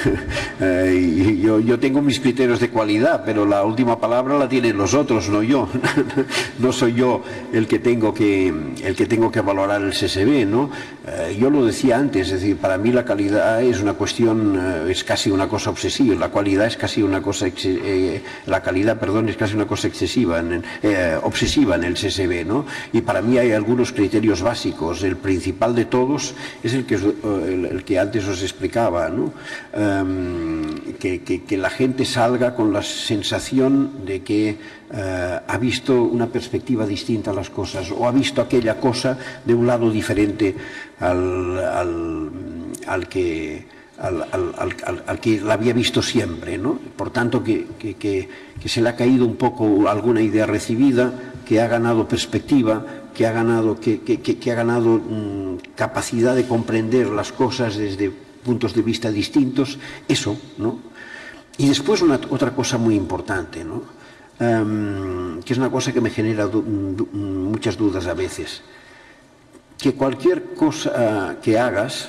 Yo tengo mis criterios de cualidad, pero la última palabra la tienen los otros, no yo. No soy yo el que tengo que valorar el CSB, ¿no? Yo lo decía antes, es decir, para mí la calidad es una cuestión, es casi una cosa obsesiva. La cualidad es casi una cosa, la calidad, perdón, es casi una cosa obsesiva en el CSB, ¿no? Y para mí hay algunos criterios básicos. El principal de todos es el que antes os explicaba. comentaba, ¿no? Que la gente salga con la sensación de que ha visto una perspectiva distinta a las cosas, o ha visto aquella cosa de un lado diferente al que la había visto siempre, ¿no? Por tanto, que se le ha caído un poco alguna idea recibida, que ha ganado perspectiva, que ha ganado capacidad de comprender las cosas desde puntos de vista distintos, eso, ¿no? Y después otra cosa muy importante, ¿no? Que es una cosa que me genera muchas dudas a veces, que cualquier cosa que hagas,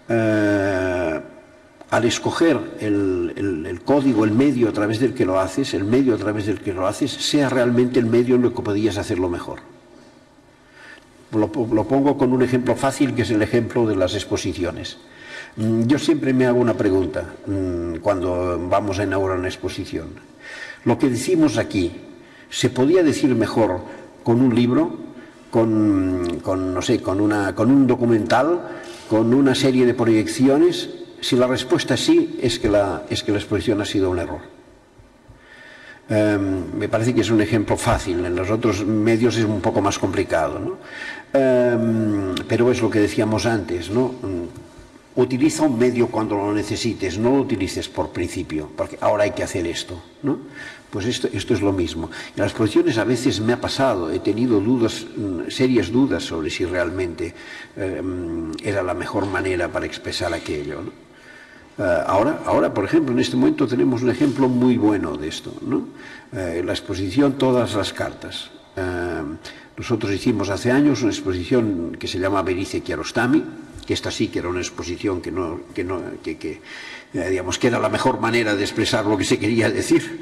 al escoger el código, el medio a través del que lo haces, sea realmente el medio en el que podías hacerlo mejor. Lo pongo con un ejemplo fácil, que es el ejemplo de las exposiciones. Yo siempre me hago una pregunta cuando vamos a inaugurar una exposición. Lo que decimos aquí, ¿se podía decir mejor con un libro, con un documental, con una serie de proyecciones? Si la respuesta es sí, es que la exposición ha sido un error. Me parece que es un ejemplo fácil, en los otros medios es un poco más complicado, ¿no? Pero es lo que decíamos antes, ¿no? Utiliza un medio cuando lo necesites, no lo utilices por principio, porque ahora hay que hacer esto, ¿no? Pues esto es lo mismo. En las exposiciones a veces me ha pasado, he tenido serias dudas sobre si realmente era la mejor manera para expresar aquello, ¿no? Ahora, por ejemplo, en este momento tenemos un ejemplo muy bueno de esto, ¿no? La exposición Todas las cartas. Nosotros hicimos hace años una exposición que se llama Erice Kiarostami, que esta sí que era una exposición digamos que era la mejor manera de expresar lo que se quería decir,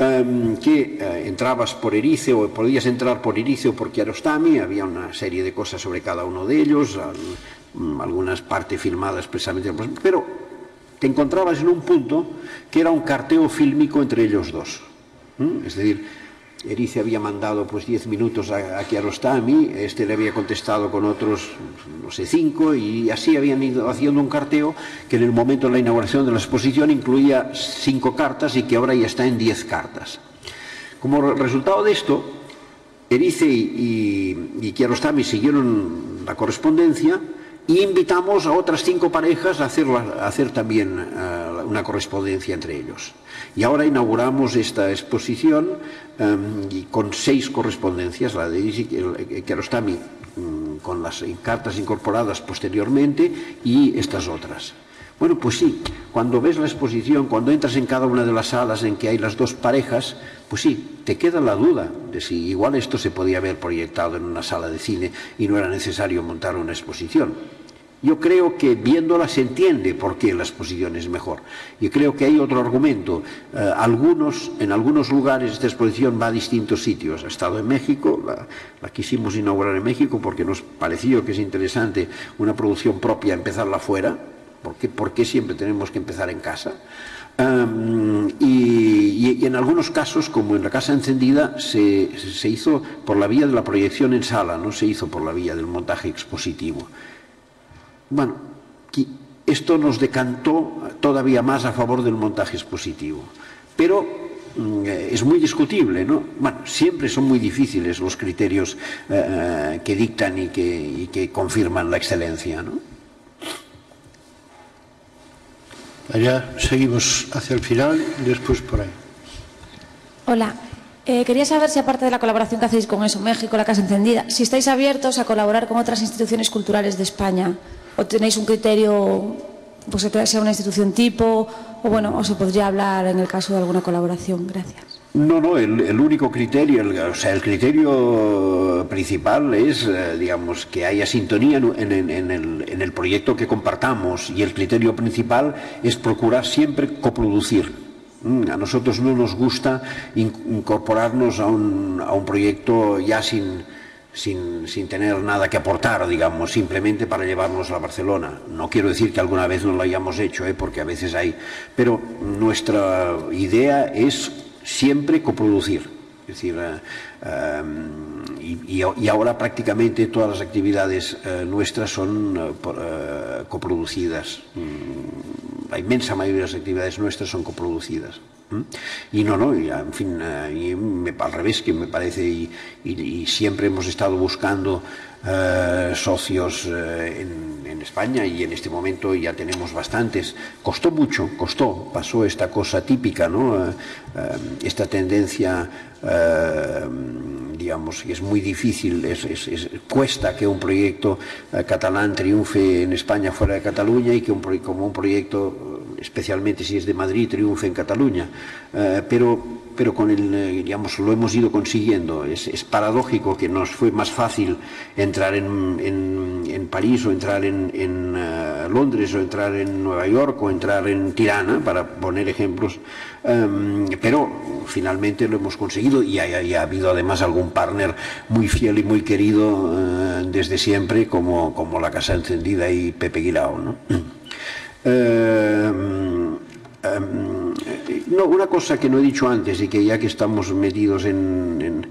entrabas por Erice, o podías entrar por Erice o por Kiarostami, había una serie de cosas sobre cada uno de ellos, algunas partes filmadas expresamente, pero te encontrabas en un punto que era un carteo fílmico entre ellos dos. Es decir, Erice había mandado 10 minutos a Kiarostami, este le había contestado con otros, 5, y así habían ido haciendo un carteo que en el momento de la inauguración de la exposición incluía 5 cartas y que ahora ya está en 10 cartas. Como resultado de esto, Erice y Kiarostami siguieron la correspondencia y invitamos a otras 5 parejas a hacer también una correspondencia entre ellos. Y ahora inauguramos esta exposición con 6 correspondencias, la de Kiarostami con las cartas incorporadas posteriormente y estas otras. Bueno, pues sí, cuando ves la exposición, cuando entras en cada una de las salas en que hay las 2 parejas, pues sí, te queda la duda de si igual esto se podía haber proyectado en una sala de cine y no era necesario montar una exposición. Yo creo que viéndola se entiende por qué la exposición es mejor. Y creo que hay otro argumento. En algunos lugares esta exposición va a distintos sitios. Ha estado en México, la quisimos inaugurar en México porque nos pareció que es interesante una producción propia empezarla fuera. ¿Por qué siempre tenemos que empezar en casa? Y en algunos casos, como en la Casa Encendida, se hizo por la vía de la proyección en sala, no se hizo por la vía del montaje expositivo. Bueno, esto nos decantó todavía más a favor del montaje expositivo, pero es muy discutible, ¿no? Bueno, siempre son muy difíciles los criterios que dictan y que confirman la excelencia, ¿no? Allá seguimos hacia el final y después por ahí. Hola. Quería saber si, aparte de la colaboración que hacéis con México, la Casa Encendida, si estáis abiertos a colaborar con otras instituciones culturales de España, o tenéis un criterio, pues que sea una institución tipo, o se podría hablar en el caso de alguna colaboración. Gracias. No, el único criterio, el criterio principal es, digamos, que haya sintonía en el proyecto que compartamos, y el criterio principal es procurar siempre coproducir. A nosotros no nos gusta incorporarnos a un proyecto ya sin tener nada que aportar, digamos, simplemente para llevarnos a Barcelona. No quiero decir que alguna vez no lo hayamos hecho, porque a veces hay, pero nuestra idea es siempre coproducir. Es decir, y ahora prácticamente todas las actividades nuestras son coproducidas. la inmensa mayoría de las actividades nuestras son coproducidas. Y en fin, al revés, que me parece, y siempre hemos estado buscando socios en España, y en este momento ya tenemos bastantes. Costó mucho, pasó esta cosa típica, ¿no? Esta tendencia, digamos, que es muy difícil, cuesta que un proyecto catalán triunfe en España fuera de Cataluña, y que como un proyecto, especialmente si es de Madrid, triunfe en Cataluña, pero con digamos, lo hemos ido consiguiendo. Es paradójico que nos fue más fácil entrar en París, o entrar en Londres, o entrar en Nueva York, o entrar en Tirana, para poner ejemplos, pero finalmente lo hemos conseguido, y ha habido además algún partner muy fiel y muy querido desde siempre, como La Casa Encendida y Pepe Guilao, ¿no? Una cosa que no he dicho antes, y que ya que estamos metidos en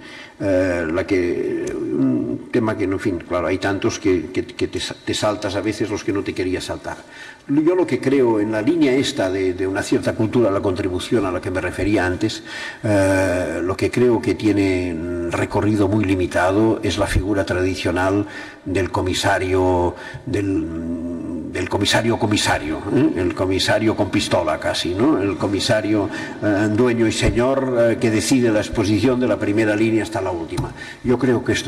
un tema que, en fin, claro, hay tantos que te saltas a veces los que no te querías saltar. Yo lo que creo, en la línea esta de una cierta cultura de la contribución a la que me refería antes, lo que creo que tiene recorrido muy limitado es la figura tradicional del comisario, el comisario con pistola casi, ¿no? El comisario dueño y señor que decide la exposición de la primera línea hasta la última. Yo creo que esto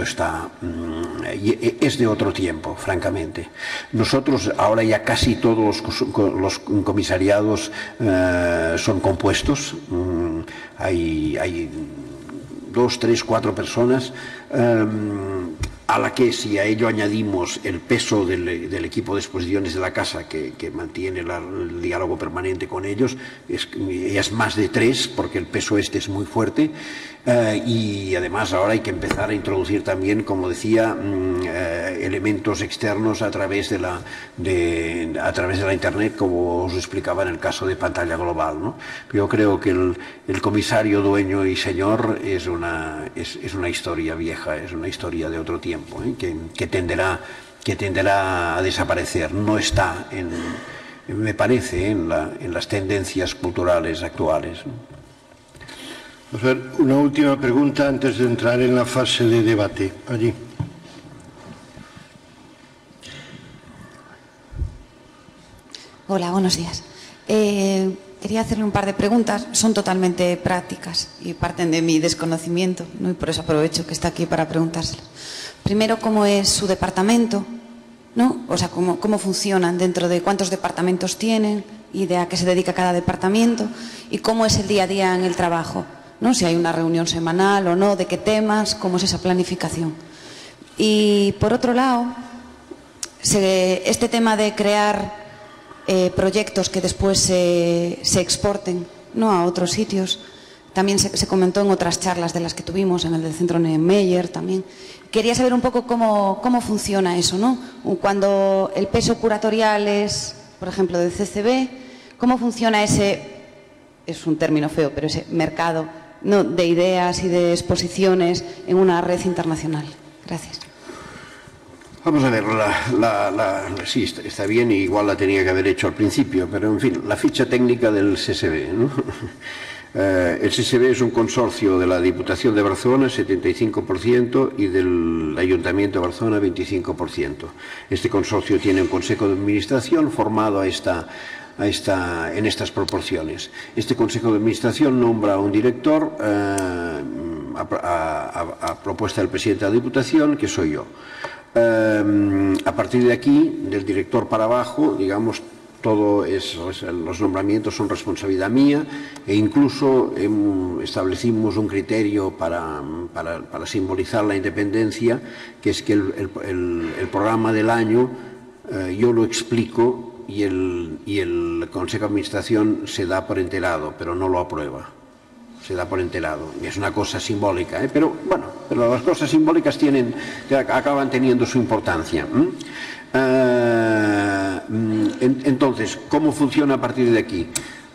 es de otro tiempo, francamente. Nosotros ahora ya casi todos los comisariados son compuestos. Hay 2, 3, 4 personas, a la que, si a ello añadimos el peso del equipo de exposiciones de la casa, que mantiene el diálogo permanente con ellos, es más de 3, porque el peso este es muy fuerte, y además ahora hay que empezar a introducir también, como decía, elementos externos a través de la Internet, como os explicaba en el caso de Pantalla Global, ¿no? Yo creo que el comisario dueño y señor es una historia vieja, es una historia de otro tiempo, que tenderá a desaparecer. No está, me parece, en las tendencias culturales actuales, ¿no? Vamos a ver, una última pregunta antes de entrar en la fase de debate. Allí. Hola, buenos días. Quería hacerle un par de preguntas. Son totalmente prácticas y parten de mi desconocimiento, ¿no? Y por eso aprovecho que está aquí para preguntárselas. Primero, ¿cómo es su departamento? ¿No? O sea, ¿cómo funcionan? ¿Dentro de cuántos departamentos tienen? ¿Y de a qué se dedica cada departamento? ¿Y cómo es el día a día en el trabajo? ¿No? Si hay una reunión semanal o no, de qué temas, cómo es esa planificación. Y por otro lado, este tema de crear proyectos que después se exporten, ¿no?, a otros sitios, también se comentó en otras charlas de las que tuvimos, en el del Centro Niemeyer también. Quería saber un poco cómo funciona eso, ¿no? Cuando el peso curatorial es, por ejemplo, del CCB, ¿cómo funciona ese, es un término feo, pero ese mercado, ¿no?, de ideas y de exposiciones en una red internacional? Gracias. Vamos a ver, sí, está bien, y igual la tenía que haber hecho al principio, pero en fin, la ficha técnica del CSB, ¿no? El CSB es un consorcio de la Diputación de Barcelona, 75%, y del Ayuntamiento de Barcelona, 25%. Este consorcio tiene un consejo de administración formado en estas proporciones. Este consejo de administración nombra a un director a propuesta del presidente de la Diputación, que soy yo. A partir de aquí, del director para abajo, digamos, los nombramientos son responsabilidad mía, e incluso establecimos un criterio para simbolizar la independencia, que es que el programa del año yo lo explico, y el Consejo de Administración se da por enterado, pero no lo aprueba. Se da por enterado, y es una cosa simbólica, pero bueno, pero las cosas simbólicas acaban teniendo su importancia. Entonces, ¿cómo funciona a partir de aquí?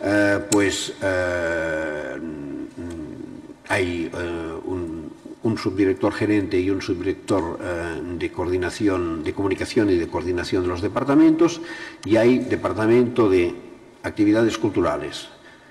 Hay un subdirector gerente y un subdirector de coordinación, de comunicación y de coordinación de los departamentos, y hay departamento de actividades culturales.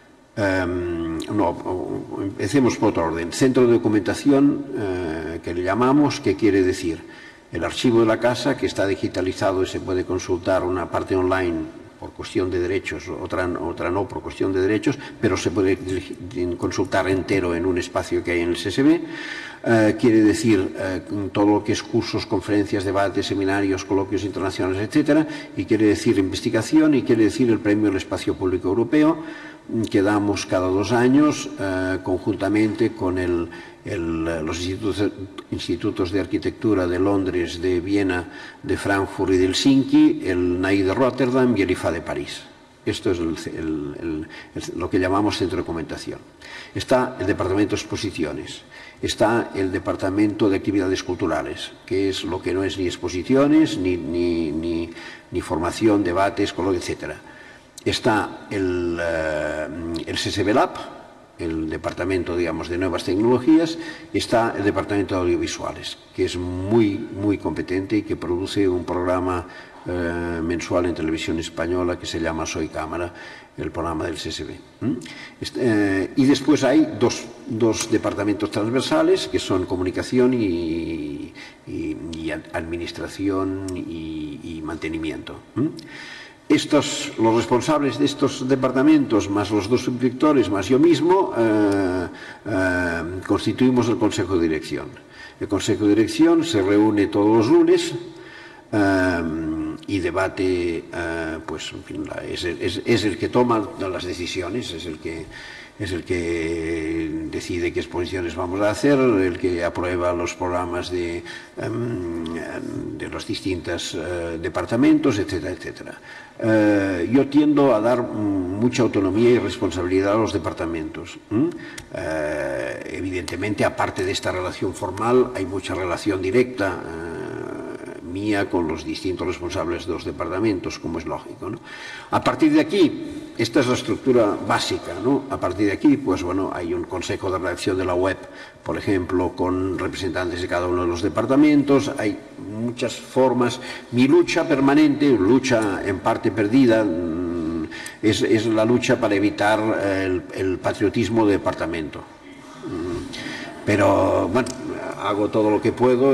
Empecemos por otro orden. Centro de documentación, que le llamamos, ¿qué quiere decir? El archivo de la casa, que está digitalizado y se puede consultar una parte online por cuestión de derechos, otra no por cuestión de derechos, pero se puede consultar entero en un espacio que hay en el SSB. Quiere decir todo lo que es cursos, conferencias, debates, seminarios, coloquios internacionales, etcétera, y quiere decir investigación, y quiere decir el Premio al Espacio Público Europeo, que damos cada 2 años conjuntamente con los institutos de arquitectura de Londres, de Viena, de Frankfurt y de Helsinki, el NAI de Rotterdam y el IFA de París. Esto es lo que llamamos centro de documentación. Está el departamento de exposiciones, está el departamento de actividades culturales, que es lo que no es ni exposiciones, ni formación, debates, coloquios, etcétera. Está el SSB Lab, el departamento, digamos, de nuevas tecnologías. Está el departamento de audiovisuales, que es muy competente y que produce un programa mensual en televisión española que se llama Soy Cámara, el programa del SSB. Y después hay dos departamentos transversales, que son comunicación y administración y mantenimiento. Los responsables de estos departamentos, más los 2 subdirectores, más yo mismo, constituimos el Consejo de Dirección. El Consejo de Dirección se reúne todos los lunes y debate, pues, en fin, es el que toma las decisiones, es el que decide qué exposiciones vamos a hacer, el que aprueba los programas de los distintos departamentos, etcétera, etcétera. Yo tiendo a dar mucha autonomía y responsabilidad a los departamentos. Evidentemente, aparte de esta relación formal, hay mucha relación directa mía con los distintos responsables de los departamentos, como es lógico, ¿no? A partir de aquí, esta es la estructura básica, ¿no? A partir de aquí, pues bueno, hay un consejo de redacción de la web, por ejemplo, con representantes de cada uno de los departamentos. Hay muchas formas. Mi lucha permanente, lucha en parte perdida, es la lucha para evitar el patriotismo de departamento. Pero bueno, hago todo lo que puedo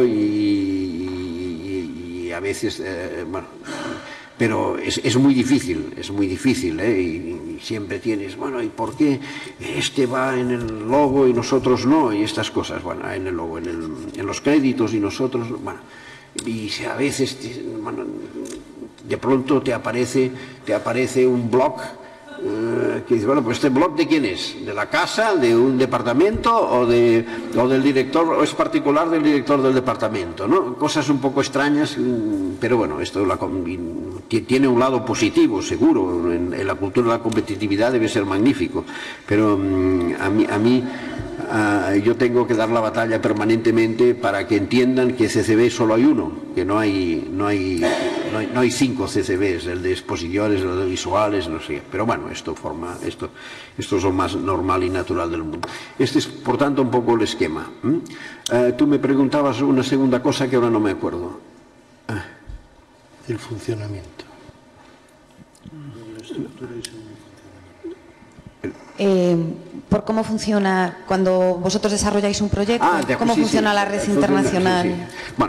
y a veces, bueno, pero es muy difícil, y siempre tienes, bueno, ¿y por qué este va en el logo y nosotros no? Y estas cosas, bueno, en el logo, en los créditos y nosotros, bueno, y a veces, bueno, de pronto te aparece un blog que dice, bueno, pues ¿este blog de quién es? ¿De la casa, de un departamento o del director, o es particular del director del departamento, ¿no? Cosas un poco extrañas, pero bueno, esto tiene un lado positivo, seguro. En la cultura de la competitividad debe ser magnífico, pero a mí yo tengo que dar la batalla permanentemente para que entiendan que CCB solo hay uno, que no hay 5 CCBs, el de exposiciones, el de visuales, no sé. Pero bueno, esto es lo más normal y natural del mundo. Este es, por tanto, un poco el esquema. Tú me preguntabas una segunda cosa que ahora no me acuerdo. El funcionamiento. Por cómo funciona cuando vosotros desarrolláis un proyecto, cómo funciona la red internacional. Sí. Bueno,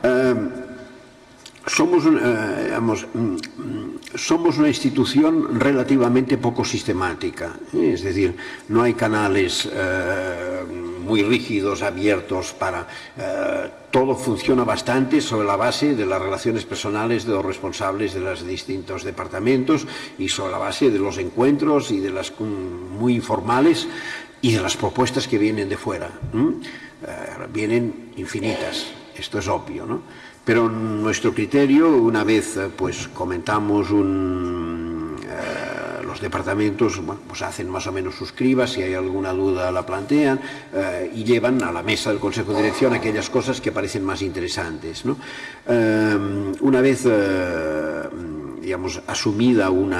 somos una institución relativamente poco sistemática, es decir, no hay canales muy rígidos, abiertos para... todo funciona bastante sobre la base de las relaciones personales de los responsables de los distintos departamentos y sobre la base de los encuentros y de las muy informales y de las propuestas que vienen de fuera. Vienen infinitas, esto es obvio, ¿no? Pero nuestro criterio, una vez pues comentamos los departamentos, bueno, pues hacen más o menos sus cribas, si hay alguna duda la plantean y llevan a la mesa del Consejo de Dirección aquellas cosas que parecen más interesantes, ¿no? Una vez, digamos, asumida un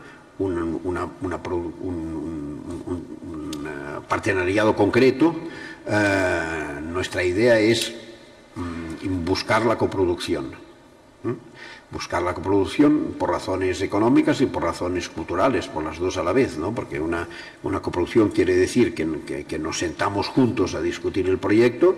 partenariado concreto, nuestra idea es buscar la coproducción. Buscar la coproducción por razones económicas y por razones culturales, por las dos a la vez, ¿no? Porque una coproducción quiere decir que nos sentamos juntos a discutir el proyecto,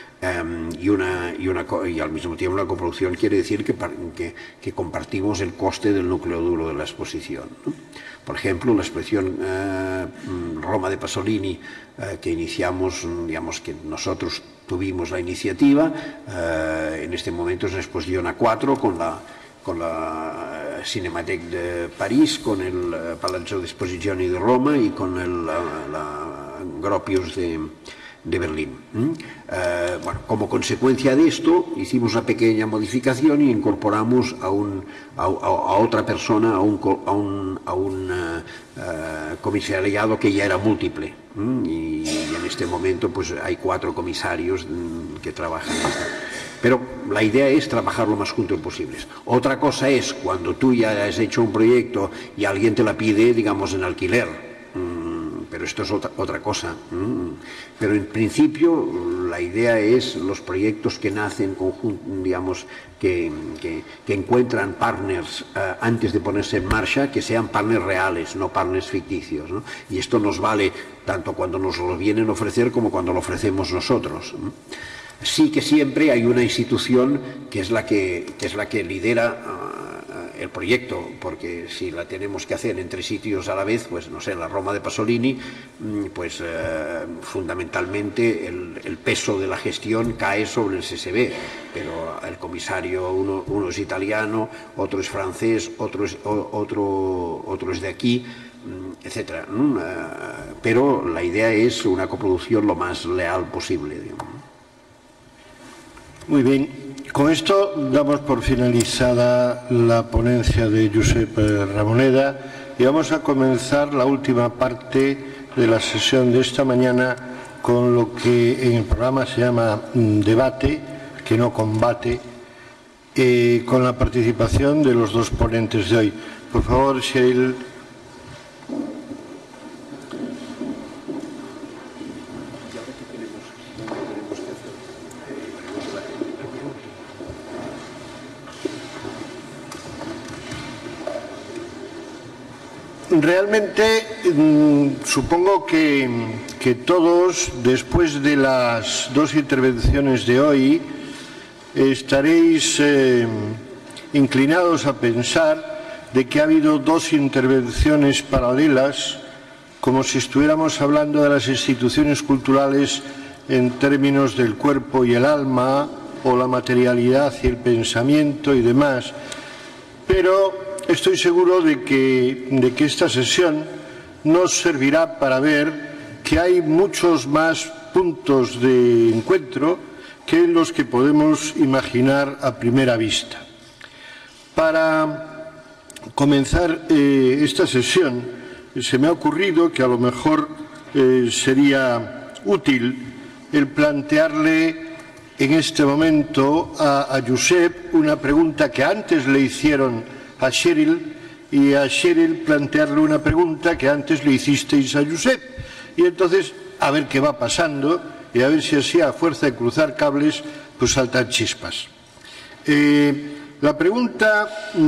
y al mismo tiempo la coproducción quiere decir que compartimos el coste del núcleo duro de la exposición, ¿no? Por ejemplo, la exposición Roma de Pasolini, que iniciamos, digamos que nosotros tuvimos la iniciativa, en este momento es una exposición A4 con la Cinémathèque de París, con el Palazzo de Esposizioni de Roma y con la Gropius de Berlín. Bueno, como consecuencia de esto hicimos una pequeña modificación y incorporamos a otra persona, a un comisariado que ya era múltiple, y en este momento pues hay 4 comisarios que trabajan en esto. Pero la idea es trabajar lo más juntos posibles. Otra cosa es cuando tú ya has hecho un proyecto y alguien te la pide, digamos, en alquiler. Pero esto es otra cosa. Pero en principio la idea es los proyectos que nacen digamos, que encuentran partners antes de ponerse en marcha, que sean partners reales, no partners ficticios, ¿no? Y esto nos vale tanto cuando nos lo vienen a ofrecer como cuando lo ofrecemos nosotros. Sí que siempre hay una institución que es la que lidera el proyecto, porque si la tenemos que hacer en 3 sitios a la vez, pues no sé, la Roma de Pasolini, pues fundamentalmente el peso de la gestión cae sobre el CSB, pero el comisario uno es italiano, otro es francés, otro es de aquí, etcétera. Pero la idea es una coproducción lo más leal posible, digamos. Muy bien, con esto damos por finalizada la ponencia de Josep Ramoneda y vamos a comenzar la última parte de la sesión de esta mañana con lo que en el programa se llama debate, que no combate, con la participación de los 2 ponentes de hoy. Por favor, Sheryl. Realmente supongo que todos, después de las 2 intervenciones de hoy, estaréis inclinados a pensar de que ha habido 2 intervenciones paralelas, como si estuviéramos hablando de las instituciones culturales en términos del cuerpo y el alma, o la materialidad y el pensamiento y demás. Pero estoy seguro de que esta sesión nos servirá para ver que hay muchos más puntos de encuentro que los que podemos imaginar a primera vista. Para comenzar esta sesión, se me ha ocurrido que a lo mejor sería útil el plantearle en este momento a Josep una pregunta que antes le hicieron a Sheryl, y a Sheryl plantearle una pregunta que antes le hicisteis a Josep, y entonces a ver qué va pasando y a ver si así, a fuerza de cruzar cables, pues saltan chispas. La pregunta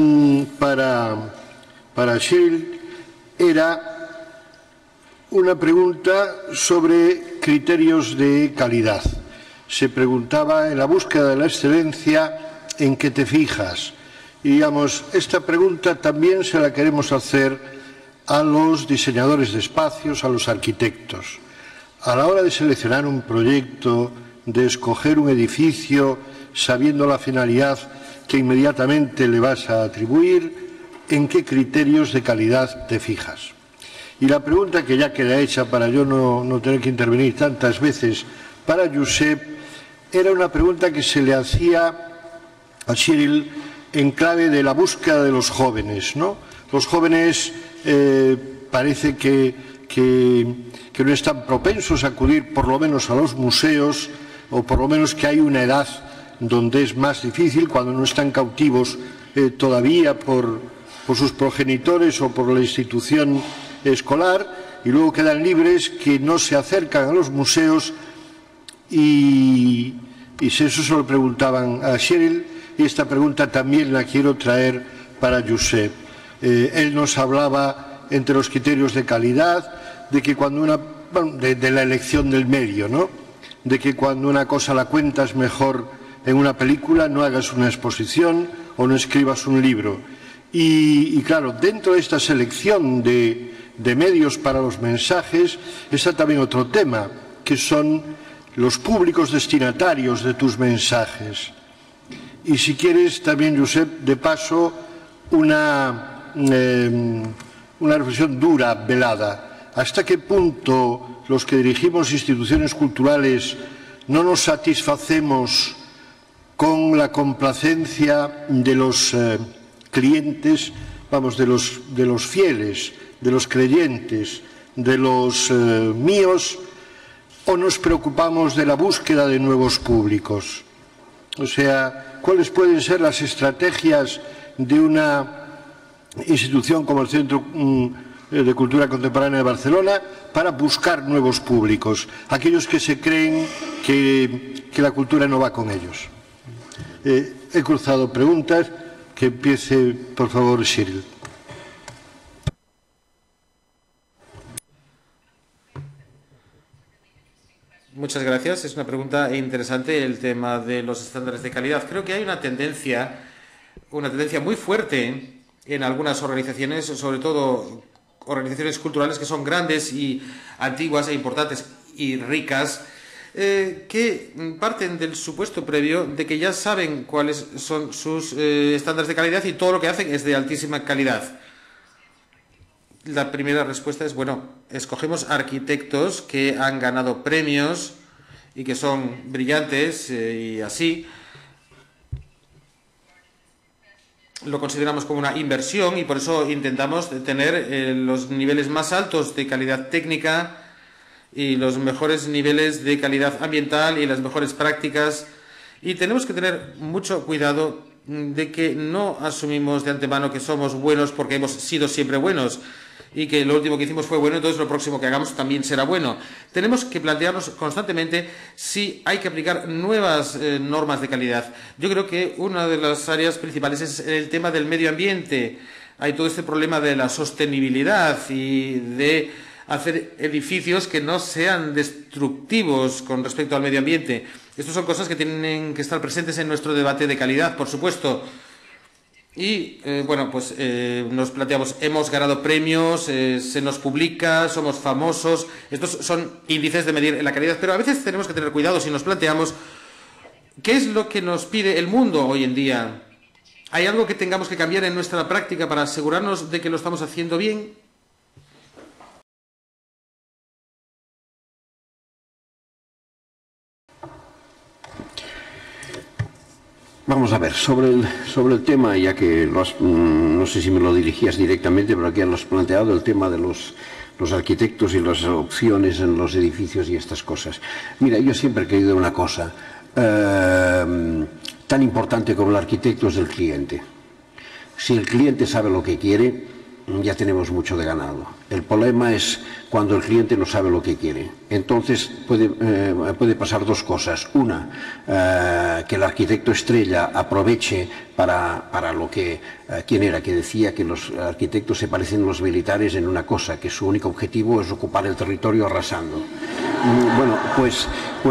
para Sheryl era una pregunta sobre criterios de calidad. Se preguntaba, en la búsqueda de la excelencia, ¿en qué te fijas? Y digamos, esta pregunta también se la queremos hacer a los diseñadores de espacios, a los arquitectos. A la hora de seleccionar un proyecto, de escoger un edificio, sabiendo la finalidad que inmediatamente le vas a atribuir, ¿en qué criterios de calidad te fijas? Y la pregunta que ya queda hecha para yo no tener que intervenir tantas veces para Josep, era una pregunta que se le hacía a Sheryl en clave de la búsqueda de los jóvenes, ¿no? Los jóvenes parece que no están propensos a acudir por lo menos a los museos, o por lo menos que hay una edad donde es más difícil, cuando no están cautivos todavía por sus progenitores o por la institución escolar, y luego quedan libres, que no se acercan a los museos, y si eso se lo preguntaban a Sheryl, y esta pregunta también la quiero traer para Josep. Él nos hablaba entre los criterios de calidad, de que cuando de la elección del medio, ¿no? De que cuando una cosa la cuentas mejor en una película, no hagas una exposición o no escribas un libro. Y claro, dentro de esta selección de medios para los mensajes está también otro tema, que son los públicos destinatarios de tus mensajes. Y si quieres también, Josep, de paso, una reflexión dura, velada. ¿Hasta qué punto los que dirigimos instituciones culturales no nos satisfacemos con la complacencia de los clientes, vamos, de los fieles, de los creyentes, de los míos, o nos preocupamos de la búsqueda de nuevos públicos? O sea, ¿cuáles pueden ser las estrategias de una institución como el Centro de Cultura Contemporánea de Barcelona para buscar nuevos públicos, aquellos que se creen que la cultura no va con ellos? He cruzado preguntas. Que empiece, por favor, Cyril. Muchas gracias. Es una pregunta interesante el tema de los estándares de calidad. Creo que hay una tendencia muy fuerte en algunas organizaciones, sobre todo organizaciones culturales que son grandes y antiguas e importantes y ricas, que parten del supuesto previo de que ya saben cuáles son sus estándares de calidad y todo lo que hacen es de altísima calidad. La primera respuesta es, bueno, escogemos arquitectos que han ganado premios y que son brillantes y así. Lo consideramos como una inversión y por eso intentamos tener los niveles más altos de calidad técnica y los mejores niveles de calidad ambiental y las mejores prácticas. Y tenemos que tener mucho cuidado de que no asumimos de antemano que somos buenos porque hemos sido siempre buenos y que lo último que hicimos fue bueno, entonces lo próximo que hagamos también será bueno. Tenemos que plantearnos constantemente si hay que aplicar nuevas normas de calidad. Yo creo que una de las áreas principales es el tema del medio ambiente. Hay todo este problema de la sostenibilidad y de hacer edificios que no sean destructivos con respecto al medio ambiente. Estas son cosas que tienen que estar presentes en nuestro debate de calidad, por supuesto. Y, bueno, pues nos planteamos, hemos ganado premios, se nos publica, somos famosos. Estos son índices de medir la calidad, pero a veces tenemos que tener cuidado si nos planteamos qué es lo que nos pide el mundo hoy en día. ¿Hay algo que tengamos que cambiar en nuestra práctica para asegurarnos de que lo estamos haciendo bien? Vamos a ver, sobre el tema, ya que no sé si me lo dirigías directamente, pero aquí lo has planteado, el tema de los arquitectos y las opciones en los edificios y estas cosas. Mira, yo siempre he creído una cosa, tan importante como el arquitecto es el cliente. Si el cliente sabe lo que quiere, ya tenemos mucho de ganado. El problema es cuando el cliente no sabe lo que quiere. Entonces puede pasar dos cosas. Una, que el arquitecto estrella aproveche para lo que... ¿Quién era? Que decía que los arquitectos se parecen a los militares en una cosa, que su único objetivo es ocupar el territorio arrasando. Bueno, pues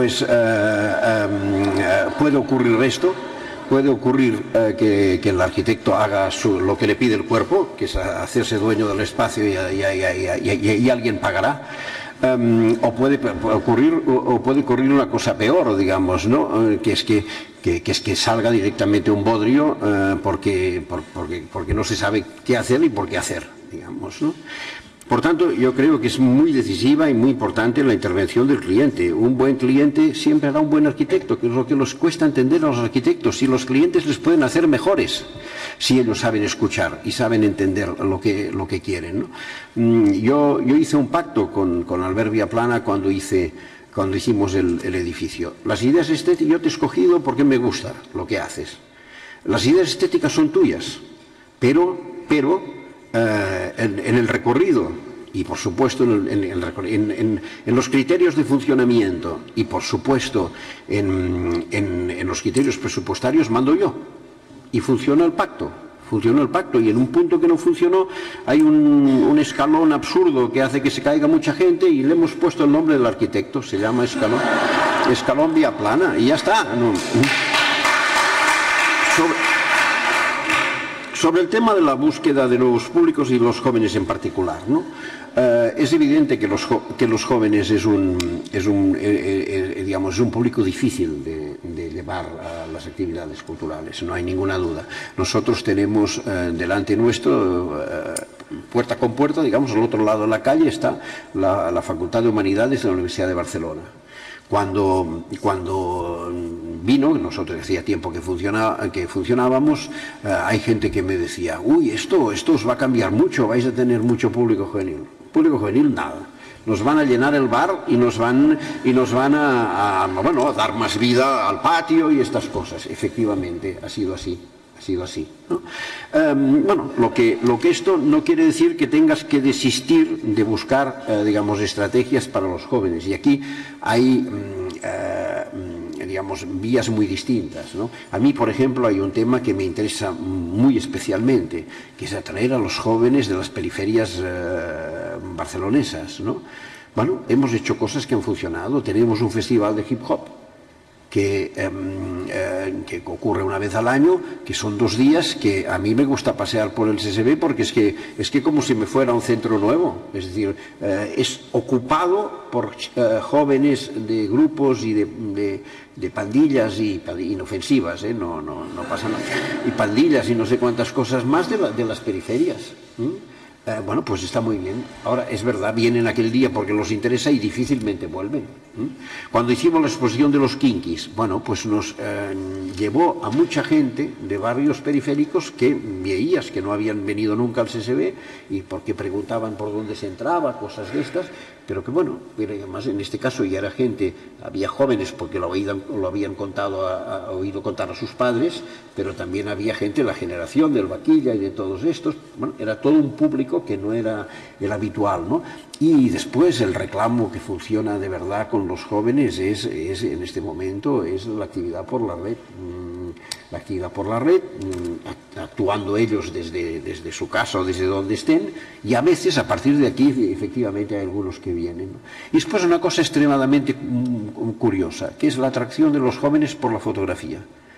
puede ocurrir esto. Puede ocurrir que el arquitecto haga lo que le pide el cuerpo, que es hacerse dueño del espacio y alguien pagará. O puede ocurrir una cosa peor, digamos, ¿no? Que es que salga directamente un bodrio porque no se sabe qué hacer y por qué hacer, digamos, ¿no? Por tanto, yo creo que es muy decisiva y muy importante la intervención del cliente. Un buen cliente siempre hará un buen arquitecto, que es lo que nos cuesta entender a los arquitectos. Si los clientes les pueden hacer mejores, si ellos saben escuchar y saben entender lo que quieren, ¿no? Yo hice un pacto con Albert Viaplana cuando hicimos el edificio. Las ideas estéticas, yo te he escogido porque me gusta lo que haces. Las ideas estéticas son tuyas, pero en el recorrido y por supuesto en los criterios de funcionamiento y por supuesto en los criterios presupuestarios mando yo. Y funcionó el pacto. Funcionó el pacto, y en un punto que no funcionó hay un escalón absurdo que hace que se caiga mucha gente, y le hemos puesto el nombre del arquitecto, se llama escalón vía plana, y ya está. No. Sobre el tema de la búsqueda de nuevos públicos y los jóvenes en particular, ¿no? Es evidente que los jóvenes es un público difícil de llevar a las actividades culturales, no hay ninguna duda. Nosotros tenemos delante nuestro, puerta con puerta, digamos, al otro lado de la calle está la Facultad de Humanidades de la Universidad de Barcelona. Cuando vino, nosotros hacía tiempo que funcionábamos, hay gente que me decía, uy, esto os va a cambiar mucho, vais a tener mucho público juvenil. Público juvenil, nada. Nos van a llenar el bar y nos van a dar más vida al patio y estas cosas. Efectivamente, ha sido así. ¿No? Lo que esto no quiere decir que tengas que desistir de buscar, estrategias para los jóvenes. Y aquí hay, vías muy distintas, ¿no? A mí, por ejemplo, hay un tema que me interesa muy especialmente, que es atraer a los jóvenes de las periferias barcelonesas, ¿no? Bueno, hemos hecho cosas que han funcionado. Tenemos un festival de hip hop que ocurre una vez al año, que son 2 días, que a mí me gusta pasear por el SSB porque es que como si me fuera un centro nuevo, es decir, es ocupado por jóvenes de grupos y de pandillas y inofensivas, no pasa nada, y pandillas y no sé cuántas cosas más de las periferias. Bueno, pues está muy bien. Ahora, es verdad, vienen aquel día porque los interesa y difícilmente vuelven. Cuando hicimos la exposición de los Kinkis, bueno, pues nos llevó a mucha gente de barrios periféricos que veías que no habían venido nunca al CSB y porque preguntaban por dónde se entraba, cosas de estas, pero que bueno, además en este caso ya era gente, había jóvenes porque lo habían oído contar a sus padres, pero también había gente de la generación del Vaquilla y de todos estos. Bueno, era todo un público que no era el habitual, ¿no? Y después el reclamo que funciona de verdad con los jóvenes es en este momento es la actividad por la red. La actividad por la red, actuando ellos desde su casa o desde donde estén, y a veces a partir de aquí efectivamente hay algunos que vienen, ¿no? Y después una cosa extremadamente curiosa, que es la atracción de los jóvenes por la fotografía.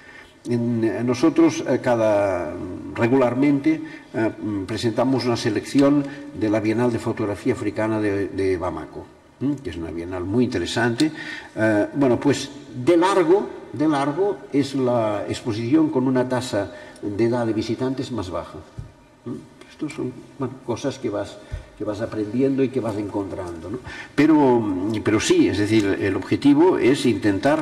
Nosotros regularmente presentamos una selección de la Bienal de Fotografía Africana de Bamako, que es una bienal muy interesante. Bueno, pues de largo es la exposición con una tasa de edad de visitantes más baja. Estos son cosas que vas aprendiendo y que vas encontrando, ¿no? Pero sí, es decir, el objetivo es intentar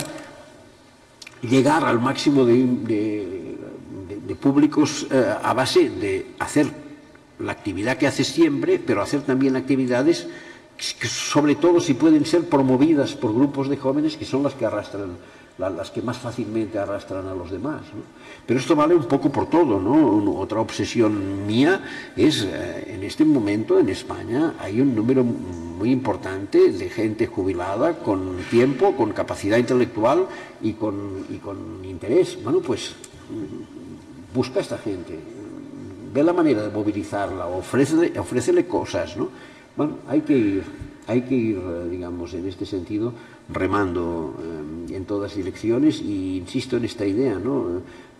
llegar al máximo de públicos a base de hacer la actividad que haces siempre, pero hacer también actividades que sobre todo si pueden ser promovidas por grupos de jóvenes que son las que arrastran, las que más fácilmente arrastran a los demás, ¿no? Pero esto vale un poco por todo, ¿no? Otra obsesión mía es, en este momento en España hay un número muy importante de gente jubilada con tiempo, con capacidad intelectual y con interés. Bueno, pues busca a esta gente, ve la manera de movilizarla, ofrécele cosas, ¿no? Bueno, hay que ir, digamos, en este sentido, remando en todas direcciones, y insisto en esta idea, ¿no?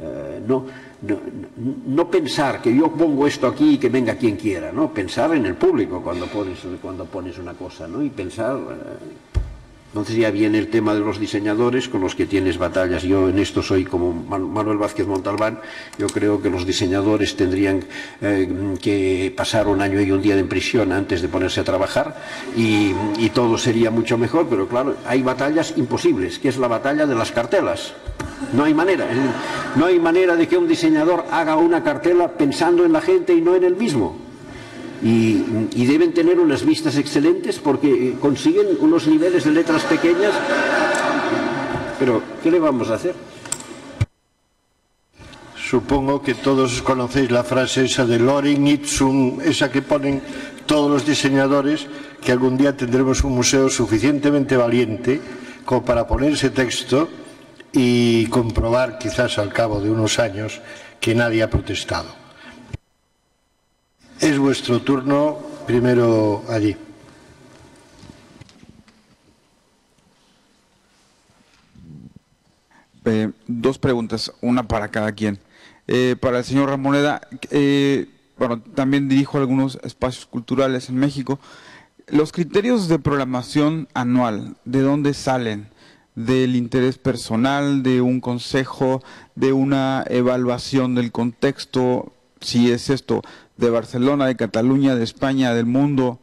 No pensar que yo pongo esto aquí y que venga quien quiera, ¿no? Pensar en el público cuando pones una cosa, ¿no? Y pensar... Entonces ya viene el tema de los diseñadores con los que tienes batallas. Yo en esto soy como Manuel Vázquez Montalbán. Yo creo que los diseñadores tendrían que pasar 1 año y 1 día en prisión antes de ponerse a trabajar y todo sería mucho mejor, pero claro, hay batallas imposibles, que es la batalla de las cartelas. No hay manera de que un diseñador haga una cartela pensando en la gente y no en él mismo. Y deben tener unas vistas excelentes porque consiguen unos niveles de letras pequeñas, pero ¿qué le vamos a hacer? Supongo que todos conocéis la frase esa de Lorem ipsum, esa que ponen todos los diseñadores, que algún día tendremos un museo suficientemente valiente como para poner ese texto y comprobar quizás al cabo de unos años que nadie ha protestado. Es vuestro turno, primero allí. Dos preguntas, una para cada quien. Para el señor Ramoneda, bueno, también dirijo algunos espacios culturales en México. Los criterios de programación anual, ¿de dónde salen? ¿Del interés personal, de un consejo, de una evaluación del contexto? Si es esto, de Barcelona, de Cataluña, de España, del mundo.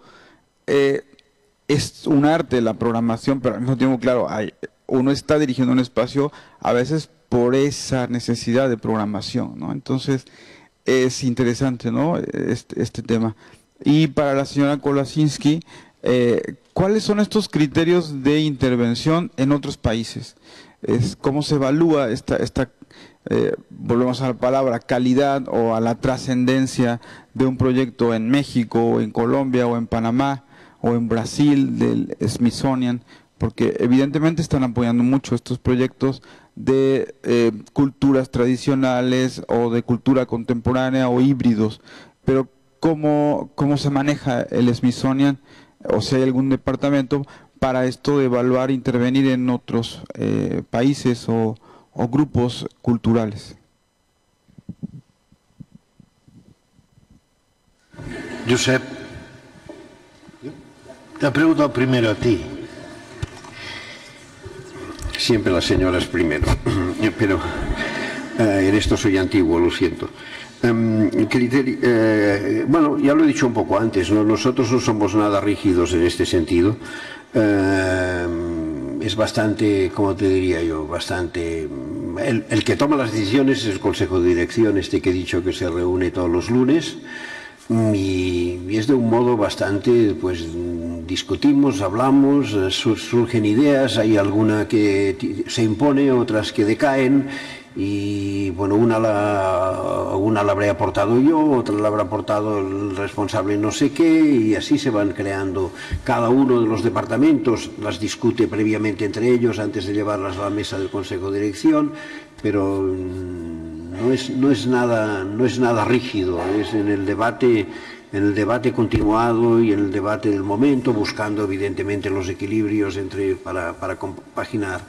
Es un arte la programación, pero al mismo tiempo, claro, uno está dirigiendo un espacio a veces por esa necesidad de programación, ¿no? Entonces, es interesante, ¿no?, este tema. Y para la señora Kolaczynski, ¿cuáles son estos criterios de intervención en otros países? ¿Cómo se evalúa volvemos a la palabra, calidad o a la trascendencia de un proyecto en México, o en Colombia, o en Panamá, o en Brasil, del Smithsonian? Porque evidentemente están apoyando mucho estos proyectos de culturas tradicionales o de cultura contemporánea o híbridos, pero ¿cómo se maneja el Smithsonian, o si hay algún departamento para esto de evaluar, intervenir en otros países o grupos culturales? Josep, te he preguntado primero a ti. Siempre las señoras primero, pero en esto soy antiguo, lo siento. Bueno, ya lo he dicho un poco antes, ¿no? Nosotros no somos nada rígidos en este sentido. Es bastante, como te diría yo, bastante... El que toma las decisiones es el Consejo de Dirección, que he dicho que se reúne todos los lunes, y es de un modo bastante, pues discutimos, hablamos, surgen ideas, hay alguna que se impone, otras que decaen, y bueno, una la habré aportado yo, otra la habrá aportado el responsable no sé qué, y así se van creando. Cada uno de los departamentos las discute previamente entre ellos antes de llevarlas a la mesa del Consejo de Dirección, pero no es nada rígido, es en el debate continuado y en el debate del momento, buscando evidentemente los equilibrios para compaginar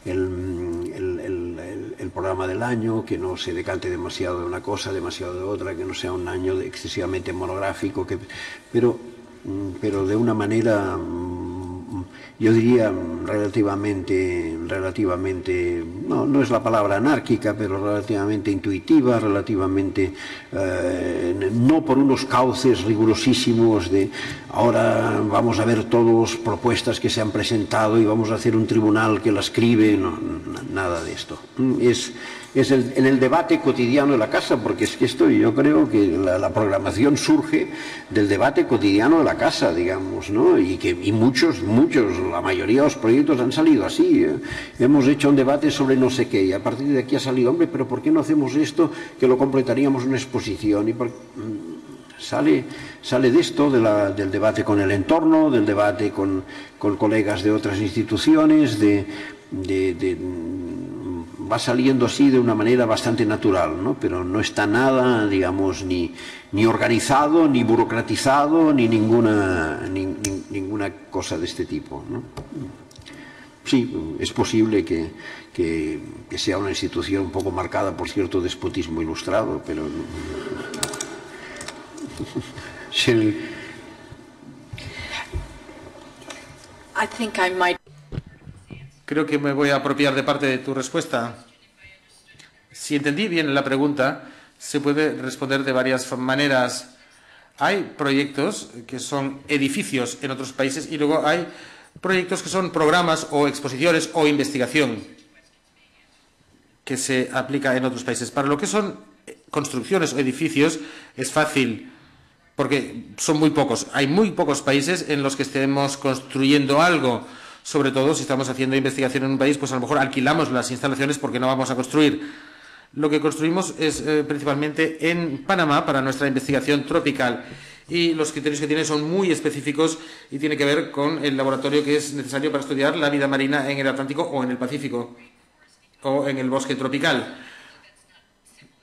el programa del año, que no se decante demasiado de una cosa, demasiado de otra, que no sea un año excesivamente monográfico, pero de una manera, yo diría, relativamente, no es la palabra anárquica, pero relativamente intuitiva, relativamente, no por unos cauces rigurosísimos de ahora vamos a ver todas propuestas que se han presentado y vamos a hacer un tribunal que las cribe, no, nada de esto. Es en el debate cotidiano de la casa, porque es que yo creo que la programación surge del debate cotidiano de la casa, digamos, ¿no? Y muchos, la mayoría de los proyectos han salido así. Hemos hecho un debate sobre no sé qué, y a partir de aquí ha salido, hombre, pero ¿por qué no hacemos esto que lo completaríamos en una exposición? Y sale de esto, del debate con el entorno, del debate con colegas de otras instituciones, va saliendo así de una manera bastante natural, ¿no? Pero no está nada, digamos, ni organizado, ni burocratizado, ni ninguna cosa de este tipo, ¿no? Sí, es posible que sea una institución un poco marcada por cierto despotismo ilustrado, pero... Creo que me voy a apropiar de parte de tu respuesta. Si entendí bien la pregunta, se puede responder de varias maneras. Hay proyectos que son edificios en otros países y luego hay proyectos que son programas o exposiciones o investigación que se aplica en otros países. Para lo que son construcciones o edificios es fácil porque son muy pocos. Hay muy pocos países en los que estemos construyendo algo. Sobre todo si estamos haciendo investigación en un país, pues a lo mejor alquilamos las instalaciones porque no vamos a construir. Lo que construimos es principalmente en Panamá para nuestra investigación tropical. Y los criterios que tiene son muy específicos y tiene que ver con el laboratorio que es necesario para estudiar la vida marina en el Atlántico o en el Pacífico o en el bosque tropical.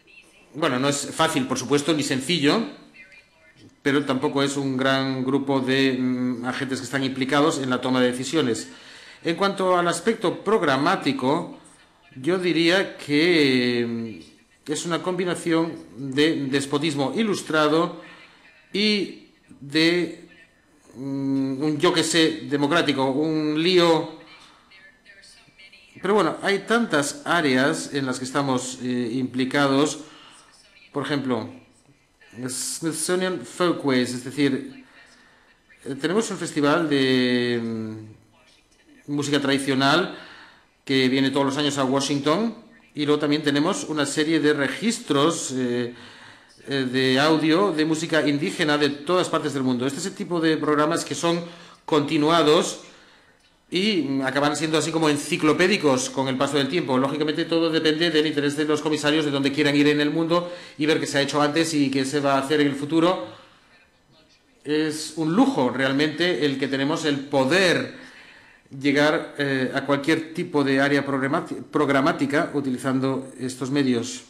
bueno, no es fácil, por supuesto, ni sencillo, pero tampoco es un gran grupo de agentes que están implicados en la toma de decisiones. En cuanto al aspecto programático, yo diría que es una combinación de despotismo ilustrado y de un yo que sé democrático, un lío. Pero bueno, hay tantas áreas en las que estamos implicados. Por ejemplo, Smithsonian Folkways, es decir, tenemos un festival de música tradicional que viene todos los años a Washington, y luego también tenemos una serie de registros de audio de música indígena de todas partes del mundo. Este es el tipo de programas que son continuados y acaban siendo así como enciclopédicos con el paso del tiempo. Lógicamente todo depende del interés de los comisarios, de dónde quieran ir en el mundo y ver qué se ha hecho antes y qué se va a hacer en el futuro. Es un lujo realmente el que tenemos el poder llegar a cualquier tipo de área programática utilizando estos medios.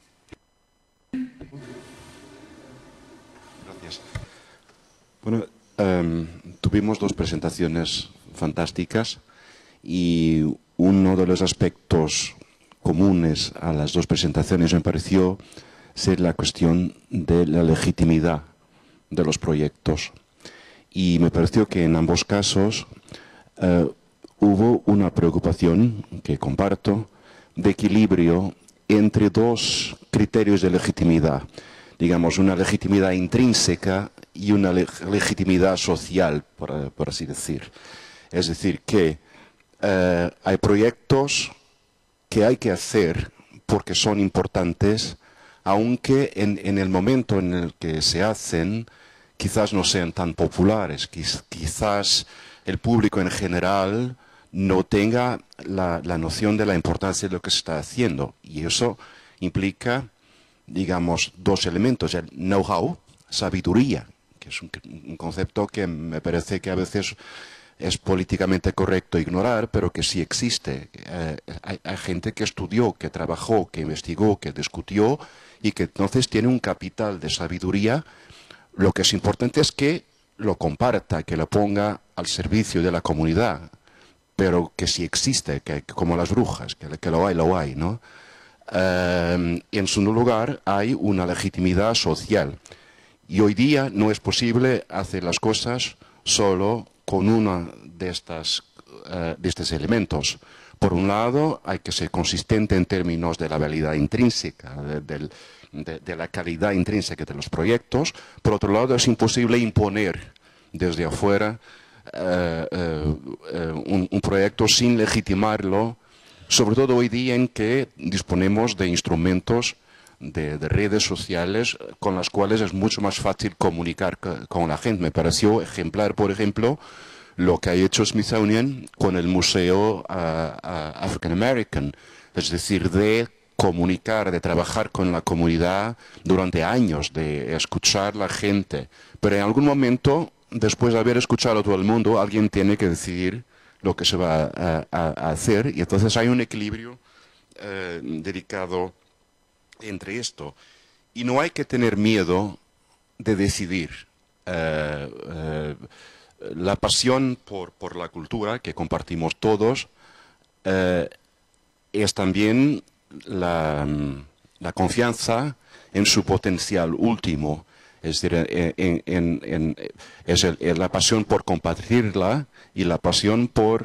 Gracias. Bueno, tuvimos dos presentaciones fantásticas y uno de los aspectos comunes a las dos presentaciones me pareció ser la cuestión de la legitimidad de los proyectos, y me pareció que en ambos casos hubo una preocupación que comparto de equilibrio entre dos criterios de legitimidad, digamos una legitimidad intrínseca y una legitimidad social, por así decir. Es decir, que hay proyectos que hay que hacer porque son importantes, aunque en el momento en el que se hacen quizás no sean tan populares, quizás el público en general no tenga la noción de la importancia de lo que se está haciendo. Y eso implica, digamos, dos elementos: el know-how, sabiduría, que es un concepto que me parece que a veces es políticamente correcto ignorar, pero que sí existe. Hay gente que estudió, que trabajó, que investigó, que discutió y que entonces tiene un capital de sabiduría. Lo que es importante es que lo comparta, que lo ponga al servicio de la comunidad, pero que sí existe, que como las brujas, que lo hay, ¿no? En segundo lugar, hay una legitimidad social. Y hoy día no es posible hacer las cosas solo con uno de estos elementos. Por un lado, hay que ser consistente en términos de la validad intrínseca, de la calidad intrínseca de los proyectos. Por otro lado, es imposible imponer desde afuera un proyecto sin legitimarlo, sobre todo hoy día en que disponemos de instrumentos de redes sociales con las cuales es mucho más fácil comunicar con la gente. Me pareció ejemplar, por ejemplo, lo que ha hecho Smithsonian con el Museo African American, es decir, de comunicar, de trabajar con la comunidad durante años, de escuchar a la gente. Pero en algún momento, después de haber escuchado a todo el mundo, alguien tiene que decidir lo que se va a hacer, y entonces hay un equilibrio delicado entre esto. Y no hay que tener miedo de decidir. La pasión por la cultura que compartimos todos es también la confianza en su potencial último. Es decir, es la pasión por compartirla y la pasión por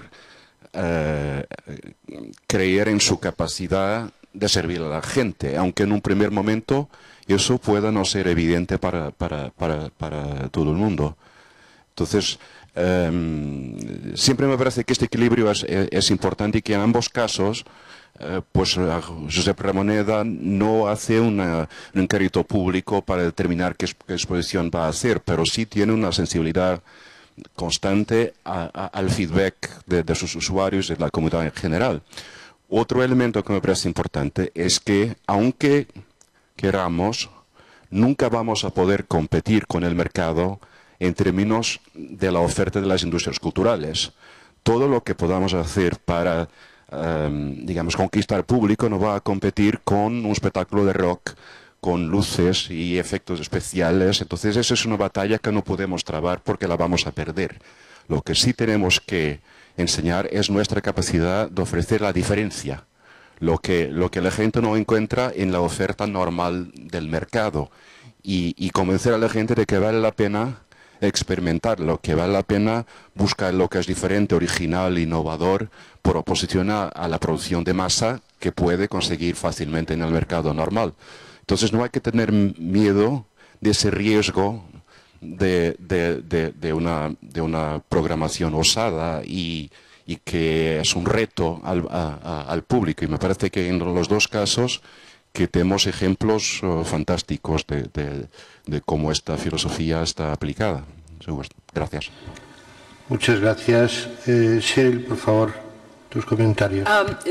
creer en su capacidad de servir a la gente, aunque en un primer momento eso pueda no ser evidente para todo el mundo. Entonces, siempre me parece que este equilibrio es importante y que en ambos casos, pues Josep Ramoneda no hace un inquérito público para determinar qué exposición va a hacer, pero sí tiene una sensibilidad constante al feedback de sus usuarios y de la comunidad en general. Otro elemento que me parece importante es que, aunque queramos, nunca vamos a poder competir con el mercado en términos de la oferta de las industrias culturales. Todo lo que podamos hacer para, digamos, conquistar público no va a competir con un espectáculo de rock, con luces y efectos especiales. Entonces esa es una batalla que no podemos trabar porque la vamos a perder. Lo que sí tenemos que enseñar es nuestra capacidad de ofrecer la diferencia, lo que la gente no encuentra en la oferta normal del mercado, y convencer a la gente de que vale la pena experimentarlo, que vale la pena buscar lo que es diferente, original, innovador, por oposición a la producción de masa que puede conseguir fácilmente en el mercado normal. Entonces no hay que tener miedo de ese riesgo de una programación osada y que es un reto al público. Y me parece que en los dos casos que tenemos ejemplos fantásticos de cómo esta filosofía está aplicada. Gracias. Muchas gracias. Cheryl, por favor, tus comentarios.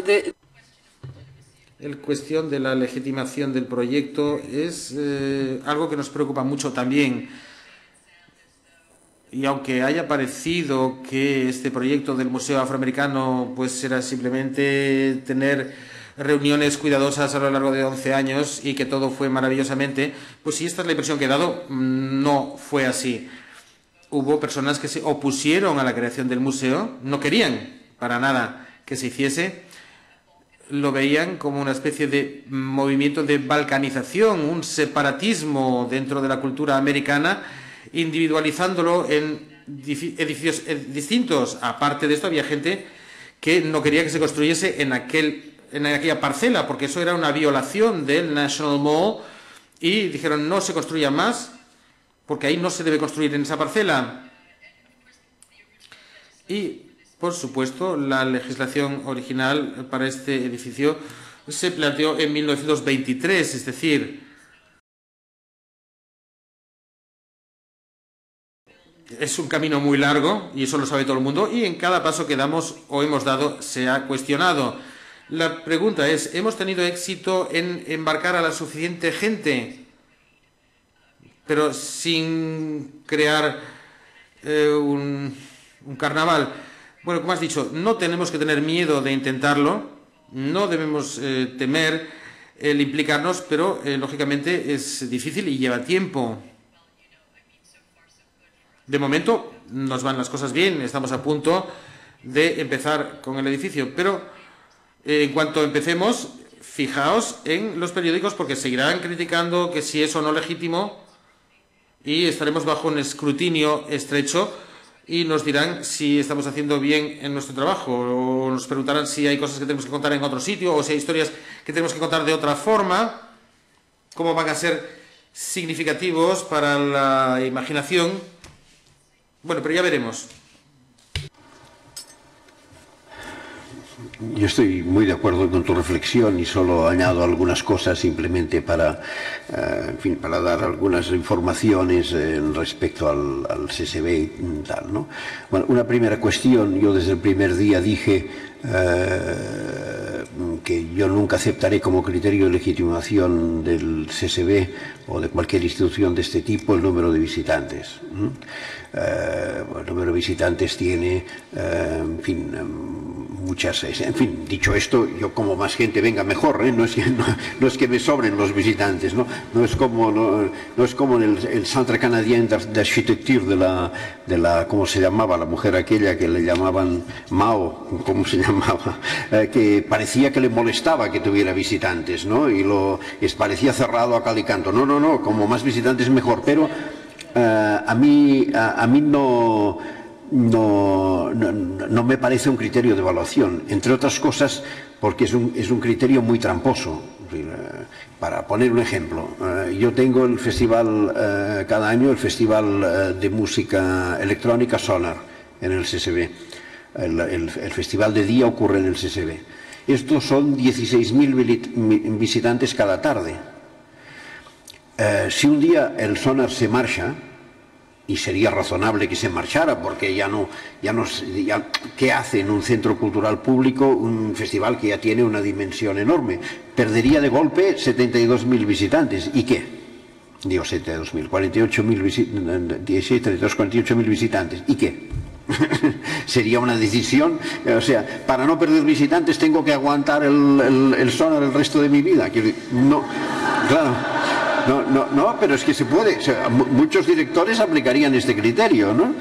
La cuestión de la legitimación del proyecto es algo que nos preocupa mucho también. Y aunque haya parecido que este proyecto del Museo Afroamericano pues era simplemente tener reuniones cuidadosas a lo largo de 11 años y que todo fue maravillosamente, pues si esta es la impresión que he dado, no fue así. Hubo personas que se opusieron a la creación del museo, no querían para nada que se hiciese, lo veían como una especie de movimiento de balcanización, un separatismo dentro de la cultura americana, individualizándolo en edificios distintos. Aparte de esto, había gente que no quería que se construyese en aquella parcela, porque eso era una violación del National Mall, y dijeron no se construya más, porque ahí no se debe construir en esa parcela. Y, por supuesto, la legislación original para este edificio se planteó en 1923, es decir, es un camino muy largo, y eso lo sabe todo el mundo, y en cada paso que damos o hemos dado se ha cuestionado. La pregunta es, ¿hemos tenido éxito en embarcar a la suficiente gente, pero sin crear un carnaval? Bueno, como has dicho, no tenemos que tener miedo de intentarlo, no debemos temer el implicarnos, pero lógicamente es difícil y lleva tiempo. De momento nos van las cosas bien, estamos a punto de empezar con el edificio, pero en cuanto empecemos, fijaos en los periódicos porque seguirán criticando que si es o no legítimo y estaremos bajo un escrutinio estrecho y nos dirán si estamos haciendo bien en nuestro trabajo, o nos preguntarán si hay cosas que tenemos que contar en otro sitio o si hay historias que tenemos que contar de otra forma, cómo van a ser significativos para la imaginación. Bueno, pero ya veremos. Yo estoy muy de acuerdo con tu reflexión y solo añado algunas cosas simplemente para, para dar algunas informaciones respecto al CSB y tal, ¿no? Bueno, una primera cuestión, yo desde el primer día dije que yo nunca aceptaré como criterio de legitimación del CSB o de cualquier institución de este tipo el número de visitantes. El número de visitantes tiene, muchas... En fin, dicho esto, yo como más gente venga mejor, ¿eh? No es que me sobren los visitantes, ¿no? No es como en el Centre Canadien d'Architecture de la ¿cómo se llamaba? La mujer aquella que le llamaban Mao, ¿cómo se llamaba? Que parecía que le molestaba que tuviera visitantes, ¿no? Y parecía cerrado a cal y canto. No, como más visitantes mejor, pero a mí no me parece un criterio de evaluación, entre otras cosas porque es un criterio muy tramposo. Para poner un ejemplo, yo tengo el festival, cada año el festival de música electrónica Sonar en el CSB. El festival de día ocurre en el CSB. Estos son 16.000 visitantes cada tarde. Si un día el Sonar se marcha, y sería razonable que se marchara porque ya ¿qué hace en un centro cultural público un festival que ya tiene una dimensión enorme? Perdería de golpe 72.000 visitantes. ¿Y qué? Digo 72.000, 48.000 visitantes. ¿Y qué? Sería una decisión, o sea, para no perder visitantes tengo que aguantar el Sonar el resto de mi vida. No, claro. No, pero es que se puede. O sea, muchos directores aplicarían este criterio, ¿no?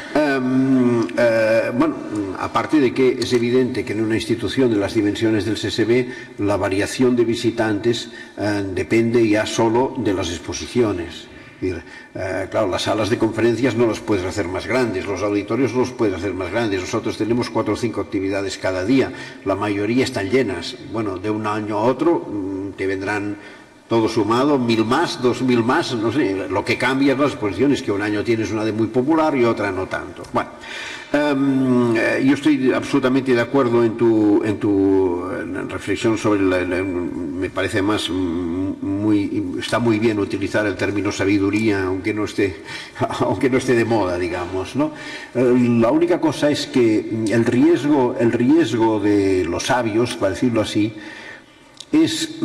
Bueno, aparte de que es evidente que en una institución de las dimensiones del CSB la variación de visitantes depende ya solo de las exposiciones. Claro, las salas de conferencias no las puedes hacer más grandes, los auditorios no los puedes hacer más grandes. Nosotros tenemos 4 o 5 actividades cada día, la mayoría están llenas. Bueno, de un año a otro te vendrán todo sumado, 1000 más, 2000 más, no sé, lo que cambia es las exposiciones, que un año tienes una de muy popular y otra no tanto. Bueno, yo estoy absolutamente de acuerdo en tu reflexión sobre, me parece más, está muy bien utilizar el término sabiduría, aunque no esté de moda, digamos, ¿no? La única cosa es que el riesgo de los sabios, para decirlo así, es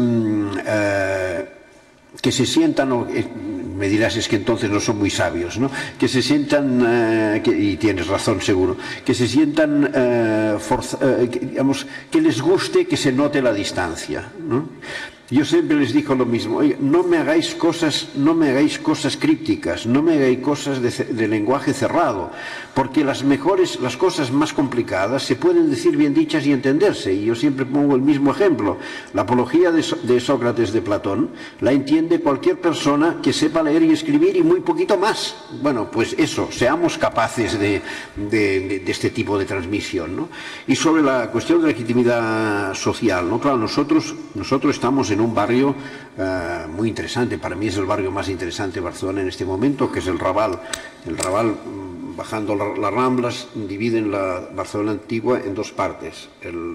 que se sientan, me dirás es que entonces no son muy sabios, ¿no? Que se sientan, y tienes razón seguro, que se sientan, digamos, que les guste que se note la distancia, ¿no? Yo siempre les digo lo mismo: oye, no me hagáis cosas crípticas, no me hagáis cosas de lenguaje cerrado, porque las cosas más complicadas se pueden decir bien dichas y entenderse. Y yo siempre pongo el mismo ejemplo: la apología de Sócrates de Platón la entiende cualquier persona que sepa leer y escribir y muy poquito más. Bueno, pues eso, seamos capaces de este tipo de transmisión, ¿no? Y sobre la cuestión de la legitimidad social, ¿no? Claro, nosotros estamos en un barrio muy interesante. Para mí es el barrio más interesante de Barcelona en este momento, que es el Raval. El Raval, bajando las Ramblas, dividen la Barcelona antigua en 2 partes: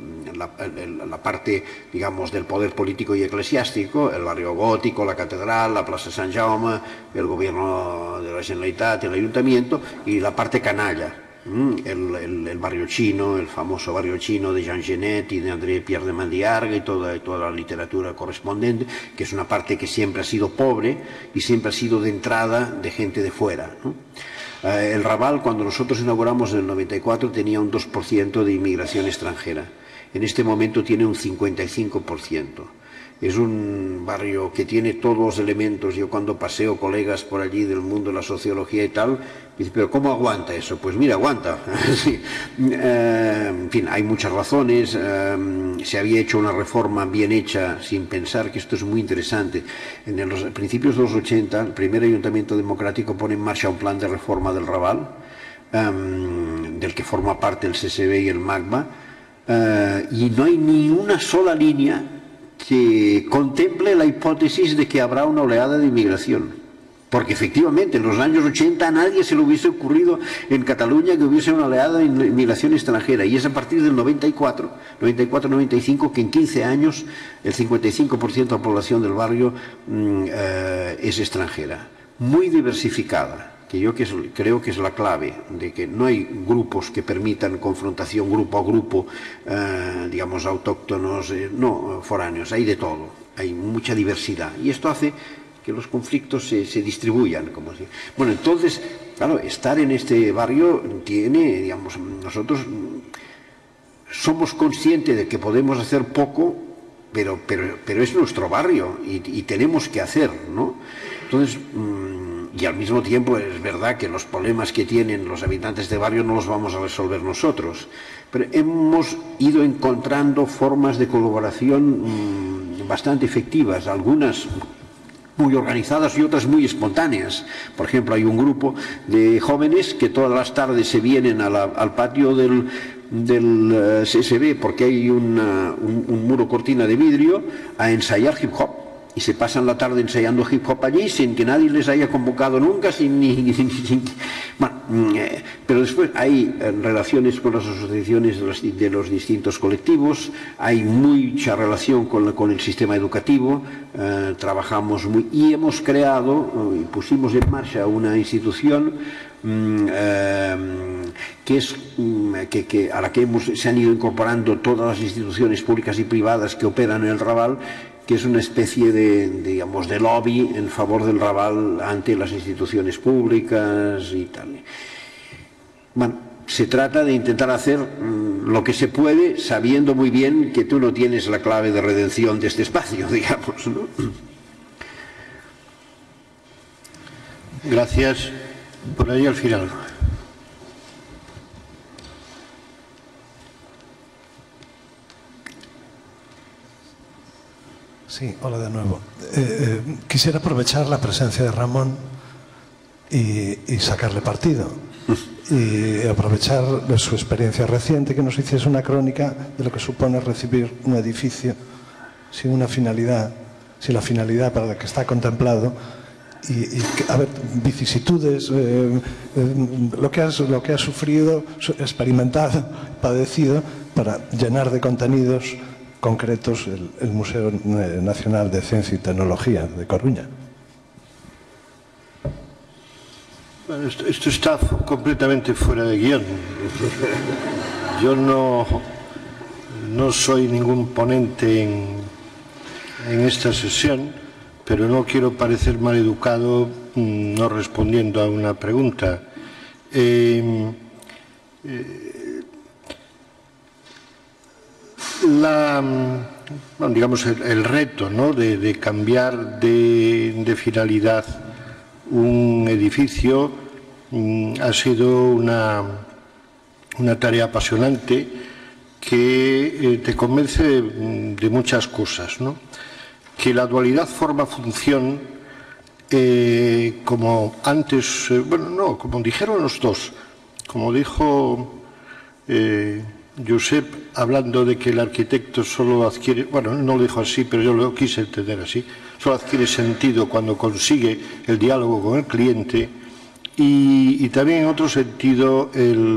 la parte, digamos, del poder político y eclesiástico, el barrio gótico, la catedral, la plaça Sant Jaume, el gobierno de la Generalitat, el ayuntamiento, y la parte canalla, el barrio chino, el famoso barrio chino de Jean Genet y de André Pierre de Mandiarga y toda la literatura correspondiente, que es una parte que siempre ha sido pobre y siempre ha sido de entrada de gente de fuera, ¿no? El Raval, cuando nosotros inauguramos en el 94, tenía un 2% de inmigración extranjera. En este momento tiene un 55%. Es un barrio que tiene todos los elementos. Yo cuando paseo colegas por allí del mundo de la sociología y tal, dice, pero ¿cómo aguanta eso? Pues mira, aguanta. Sí. En fin, hay muchas razones. Se había hecho una reforma bien hecha sin pensar, que esto es muy interesante. En los principios de los 80, el primer ayuntamiento democrático pone en marcha un plan de reforma del Raval, del que forma parte el CSB y el MACBA, y no hay ni una sola línea que contemple la hipótesis de que habrá una oleada de inmigración, porque efectivamente en los años 80 a nadie se le hubiese ocurrido en Cataluña que hubiese una oleada de inmigración extranjera, y es a partir del 94-95 que en 15 años el 55% de la población del barrio es extranjera, muy diversificada, que yo creo que es la clave, de que no hay grupos que permitan confrontación grupo a grupo, digamos autóctonos, no foráneos, hay de todo, hay mucha diversidad, y esto hace que los conflictos se distribuyan, como así. Bueno, entonces, claro, estar en este barrio tiene, digamos, nosotros somos conscientes de que podemos hacer poco, pero es nuestro barrio y tenemos que hacer, ¿no? Entonces, y al mismo tiempo es verdad que los problemas que tienen los habitantes de barrio no los vamos a resolver nosotros, pero hemos ido encontrando formas de colaboración bastante efectivas, algunas muy organizadas y otras muy espontáneas. Por ejemplo, hay un grupo de jóvenes que todas las tardes se vienen al patio del CSB, porque hay un muro cortina de vidrio, a ensayar hip hop. Y se pasan la tarde ensayando hip hop allí sin que nadie les haya convocado nunca, bueno, pero después hay relaciones con las asociaciones de los distintos colectivos, hay mucha relación con el sistema educativo, trabajamos y hemos creado y pusimos en marcha una institución a la que se han ido incorporando todas las instituciones públicas y privadas que operan en el Raval, que es una especie digamos, de lobby en favor del Raval ante las instituciones públicas y tal. Bueno, se trata de intentar hacer lo que se puede, sabiendo muy bien que tú no tienes la clave de redención de este espacio, digamos, ¿no? Gracias. Por ahí al final. Sí, hola de nuevo. Quisiera aprovechar la presencia de Ramón y sacarle partido. Y aprovechar su experiencia reciente, que nos hiciese una crónica de lo que supone recibir un edificio sin una finalidad, sin la finalidad para la que está contemplado. Y a ver, vicisitudes, lo que has sufrido, experimentado, padecido, para llenar de contenidos concretos el Museo Nacional de Ciencia y Tecnología de Coruña. Bueno, esto está completamente fuera de guión. Yo no soy ningún ponente en esta sesión, pero no quiero parecer maleducado no respondiendo a una pregunta. Digamos el reto, ¿no?, de cambiar de finalidad un edificio ha sido una tarea apasionante que te convence de muchas cosas, ¿no? Que la dualidad forma-función, como antes, como dijeron los dos, como dijo Josep, hablando de que el arquitecto solo adquiere, bueno, no lo dijo así, pero yo lo quise entender así, solo adquiere sentido cuando consigue el diálogo con el cliente, y también en otro sentido,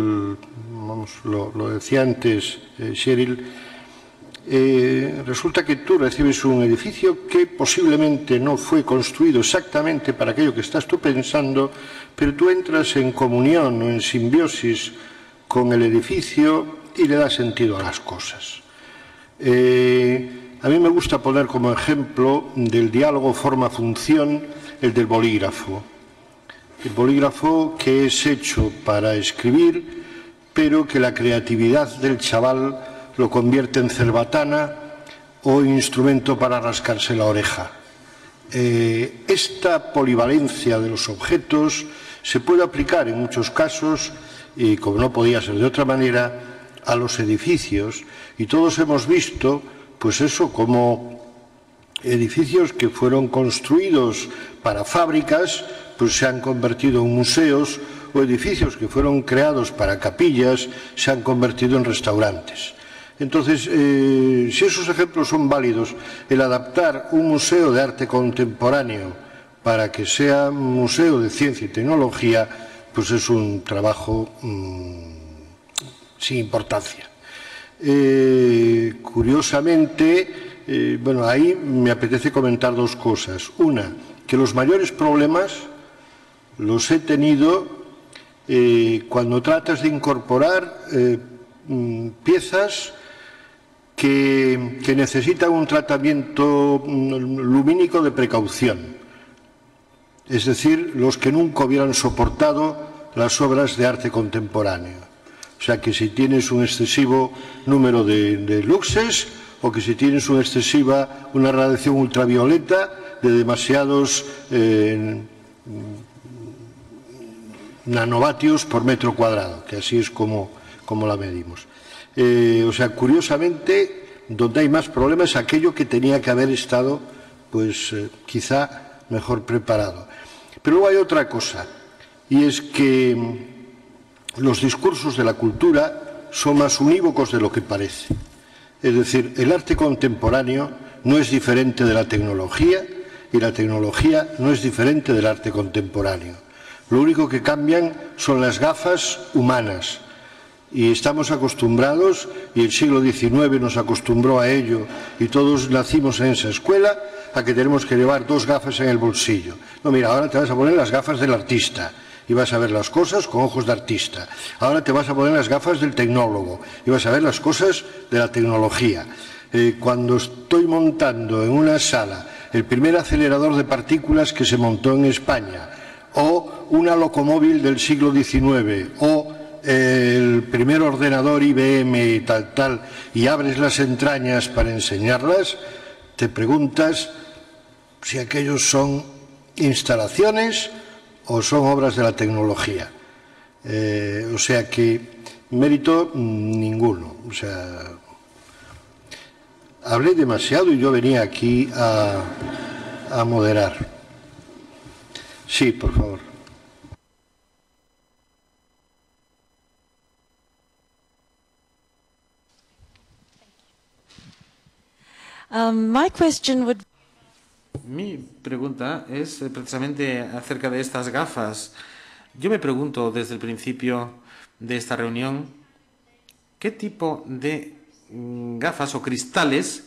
lo decía antes Cheryl, resulta que tú recibes un edificio que posiblemente no fue construido exactamente para aquello que estás tú pensando, pero tú entras en comunión o en simbiosis con el edificio y le da sentido a las cosas. A mí me gusta poner como ejemplo del diálogo forma-función el del bolígrafo. El bolígrafo que es hecho para escribir, pero que la creatividad del chaval lo convierte en cerbatana o instrumento para rascarse la oreja. Esta polivalencia de los objetos se puede aplicar en muchos casos, y como no podía ser de otra manera, a los edificios, y todos hemos visto, pues eso, como edificios que fueron construidos para fábricas, pues se han convertido en museos, o edificios que fueron creados para capillas se han convertido en restaurantes. Entonces, si esos ejemplos son válidos, el adaptar un museo de arte contemporáneo para que sea un museo de ciencia y tecnología, pues es un trabajo sin importancia. Curiosamente, bueno, ahí me apetece comentar dos cosas. Una, que los mayores problemas los he tenido cuando tratas de incorporar piezas que necesitan un tratamiento lumínico de precaución, es decir, los que nunca hubieran soportado las obras de arte contemporáneo. O sea, que si tienes un excesivo número de luxes, o que si tienes una radiación ultravioleta de demasiados nanovatios por metro cuadrado, que así es como la medimos. O sea, curiosamente, donde hay más problemas es aquello que tenía que haber estado, pues, quizá mejor preparado. Pero luego hay otra cosa, y es que los discursos de la cultura son más unívocos de lo que parece. Es decir, el arte contemporáneo no es diferente de la tecnología, y la tecnología no es diferente del arte contemporáneo. Lo único que cambian son las gafas humanas. Y estamos acostumbrados, y el siglo XIX nos acostumbró a ello, y todos nacimos en esa escuela, a que tenemos que llevar dos gafas en el bolsillo. No, mira, ahora te vas a poner las gafas del artista, y vas a ver las cosas con ojos de artista. Ahora te vas a poner las gafas del tecnólogo, y vas a ver las cosas de la tecnología. Cuando estoy montando en una sala el primer acelerador de partículas que se montó en España, o una locomóvil del siglo XIX, o el primer ordenador IBM y tal, y abres las entrañas para enseñarlas, te preguntas si aquellos son instalaciones o son obras de la tecnología. O sea que mérito ninguno. O sea, hablé demasiado y yo venía aquí a moderar. Sí, por favor. Mi pregunta es precisamente acerca de estas gafas. Yo me pregunto desde el principio de esta reunión, ¿qué tipo de gafas o cristales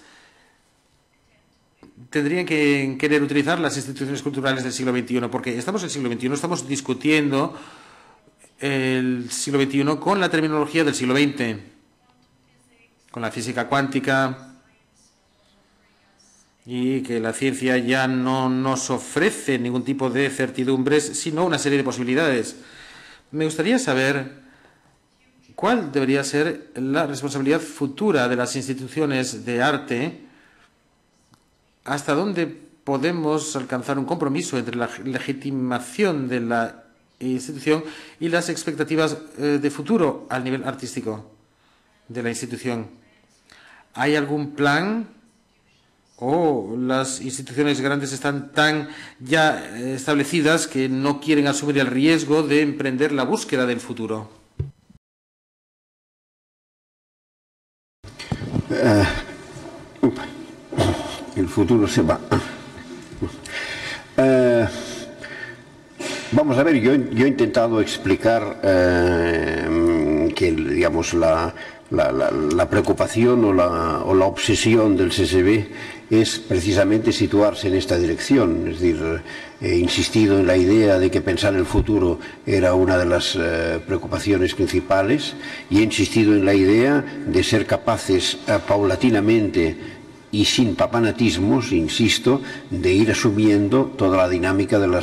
tendrían que querer utilizar las instituciones culturales del siglo XXI? Porque estamos en el siglo XXI, estamos discutiendo el siglo XXI con la terminología del siglo XX, con la física cuántica, y que la ciencia ya no nos ofrece ningún tipo de certidumbres, sino una serie de posibilidades. Me gustaría saber cuál debería ser la responsabilidad futura de las instituciones de arte, hasta dónde podemos alcanzar un compromiso entre la legitimación de la institución y las expectativas de futuro al nivel artístico de la institución. ¿Hay algún plan? ¿O las instituciones grandes están tan ya establecidas que no quieren asumir el riesgo de emprender la búsqueda del futuro? El futuro se va. Vamos a ver, yo he intentado explicar que, digamos, la preocupación o la obsesión del CSB es precisamente situarse en esta dirección. Es decir, he insistido en la idea de que pensar el futuro era una de las preocupaciones principales, y he insistido en la idea de ser capaces paulatinamente y sin papanatismos, insisto, de ir asumiendo toda la dinámica de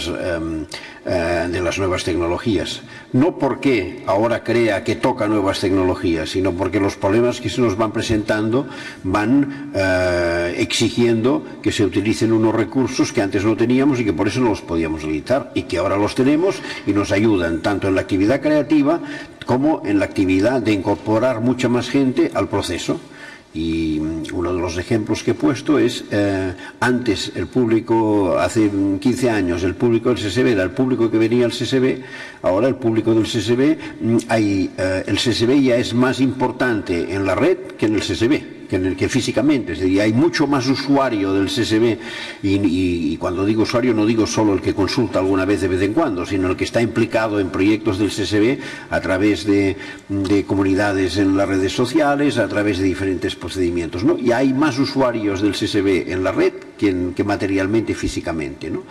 las nuevas tecnologías. No porque ahora crea que toca nuevas tecnologías, sino porque los problemas que se nos van presentando van exigiendo que se utilicen unos recursos que antes no teníamos y que por eso no los podíamos evitar, y que ahora los tenemos y nos ayudan tanto en la actividad creativa como en la actividad de incorporar mucha más gente al proceso. Y uno de los ejemplos que he puesto es, antes el público, hace 15 años, el público del CSB era el público que venía al CSB, ahora el público del CSB, el CSB ya es más importante en la red que en el CSB. Que físicamente, es decir, hay mucho más usuario del CSB, y cuando digo usuario no digo solo el que consulta alguna vez de vez en cuando, sino el que está implicado en proyectos del CSB a través de comunidades en las redes sociales, a través de diferentes procedimientos, ¿no? Y hay más usuarios del CSB en la red que materialmente y físicamente, ¿no?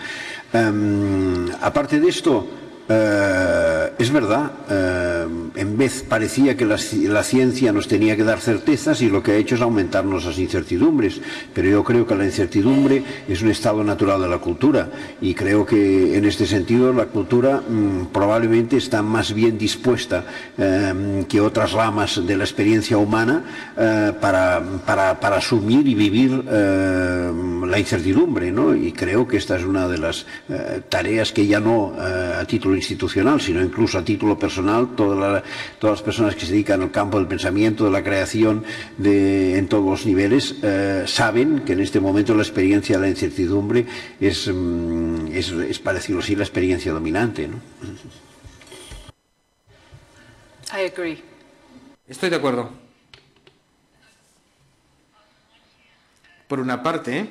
Aparte de esto, es verdad, en vez parecía que la ciencia nos tenía que dar certezas, y lo que ha hecho es aumentarnos las incertidumbres, pero yo creo que la incertidumbre es un estado natural de la cultura, y creo que en este sentido la cultura probablemente está más bien dispuesta que otras ramas de la experiencia humana para asumir y vivir la incertidumbre, ¿no? Y creo que esta es una de las tareas que ya no a título institucional, sino incluso a título personal, todas las personas que se dedican al campo del pensamiento, de la creación en todos los niveles, saben que en este momento la experiencia de la incertidumbre es para decirlo así, la experiencia dominante, ¿no? I agree. Estoy de acuerdo. Por una parte,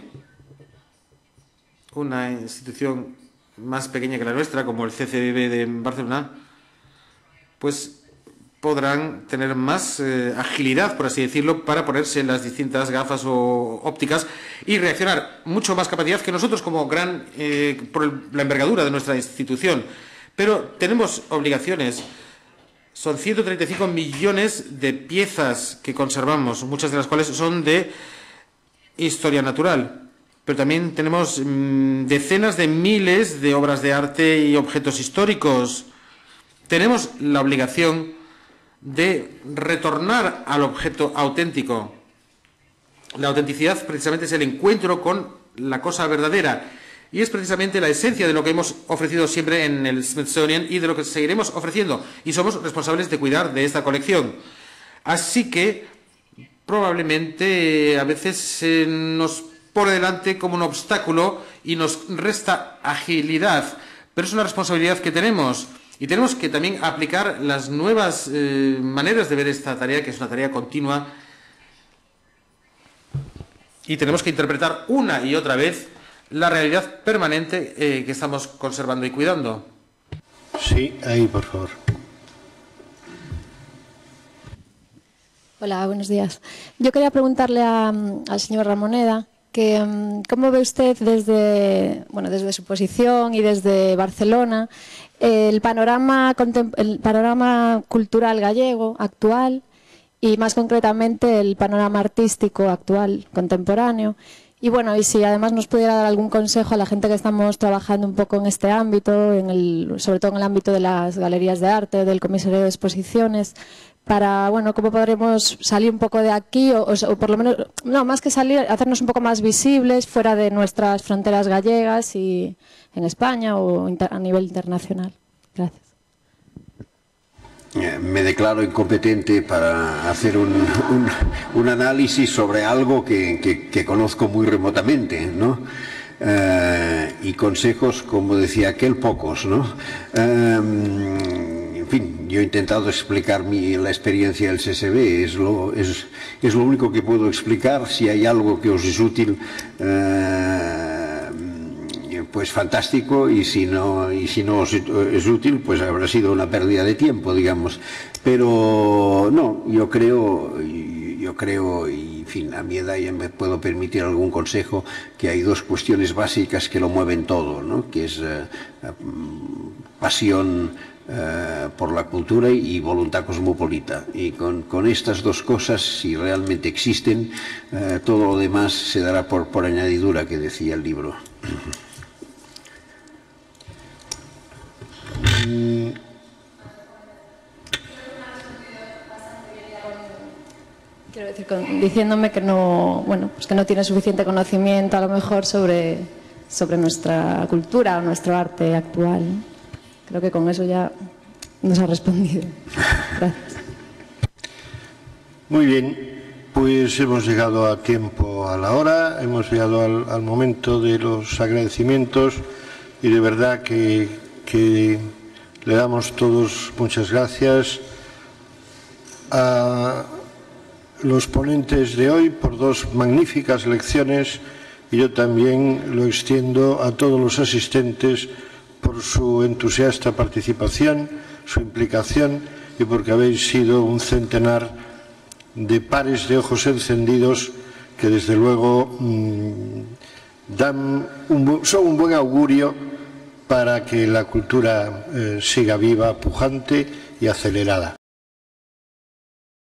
una institución más pequeña que la nuestra, como el CCB de Barcelona, pues podrán tener más agilidad, por así decirlo, para ponerse las distintas gafas o ópticas y reaccionar mucho más capacidad que nosotros como por la envergadura de nuestra institución. Pero tenemos obligaciones. Son 135 millones de piezas que conservamos, muchas de las cuales son de historia natural. Pero también tenemos decenas de miles de obras de arte y objetos históricos. Tenemos la obligación de retornar al objeto auténtico. La autenticidad precisamente es el encuentro con la cosa verdadera. Y es precisamente la esencia de lo que hemos ofrecido siempre en el Smithsonian y de lo que seguiremos ofreciendo. Y somos responsables de cuidar de esta colección. Así que probablemente a veces se nos pone delante como un obstáculo y nos resta agilidad. Pero es una responsabilidad que tenemos. Y tenemos que también aplicar las nuevas maneras de ver esta tarea, que es una tarea continua. Y tenemos que interpretar una y otra vez la realidad permanente que estamos conservando y cuidando. Sí, ahí, por favor. Hola, buenos días. Yo quería preguntarle al señor Ramoneda que cómo ve usted desde su posición y desde Barcelona el panorama cultural gallego actual y más concretamente el panorama artístico actual, contemporáneo. Y bueno, y si además nos pudiera dar algún consejo a la gente que estamos trabajando un poco en este ámbito, sobre todo en el ámbito de las galerías de arte, del comisariado de exposiciones, para, bueno, cómo podremos salir un poco de aquí o por lo menos, no, más que salir, hacernos un poco más visibles fuera de nuestras fronteras gallegas y en España o a nivel internacional. Gracias. Me declaro incompetente para hacer un análisis sobre algo que conozco muy remotamente, ¿no? Y consejos, como decía aquel, pocos, ¿no? En fin, yo he intentado explicar la experiencia del CSB, es lo único que puedo explicar. Si hay algo que os es útil, pues fantástico, y si no os es útil, pues habrá sido una pérdida de tiempo, digamos. Pero no, yo creo, y en fin, a mi edad ya me puedo permitir algún consejo, que hay dos cuestiones básicas que lo mueven todo, ¿no? Que es pasión por la cultura y voluntad cosmopolita. Y con estas dos cosas, si realmente existen, todo lo demás se dará por añadidura, que decía el libro. Quiero decir, diciéndome que no, bueno, pues que no tiene suficiente conocimiento a lo mejor sobre nuestra cultura o nuestro arte actual. Creo que con eso ya nos ha respondido. Gracias. Muy bien, pues hemos llegado a tiempo, a la hora, hemos llegado al momento de los agradecimientos y de verdad que le damos todos muchas gracias a los ponentes de hoy por dos magníficas lecciones, y yo también lo extiendo a todos los asistentes por su entusiasta participación, su implicación, y porque habéis sido un centenar de pares de ojos encendidos que desde luego son un buen augurio para que la cultura siga viva, pujante y acelerada.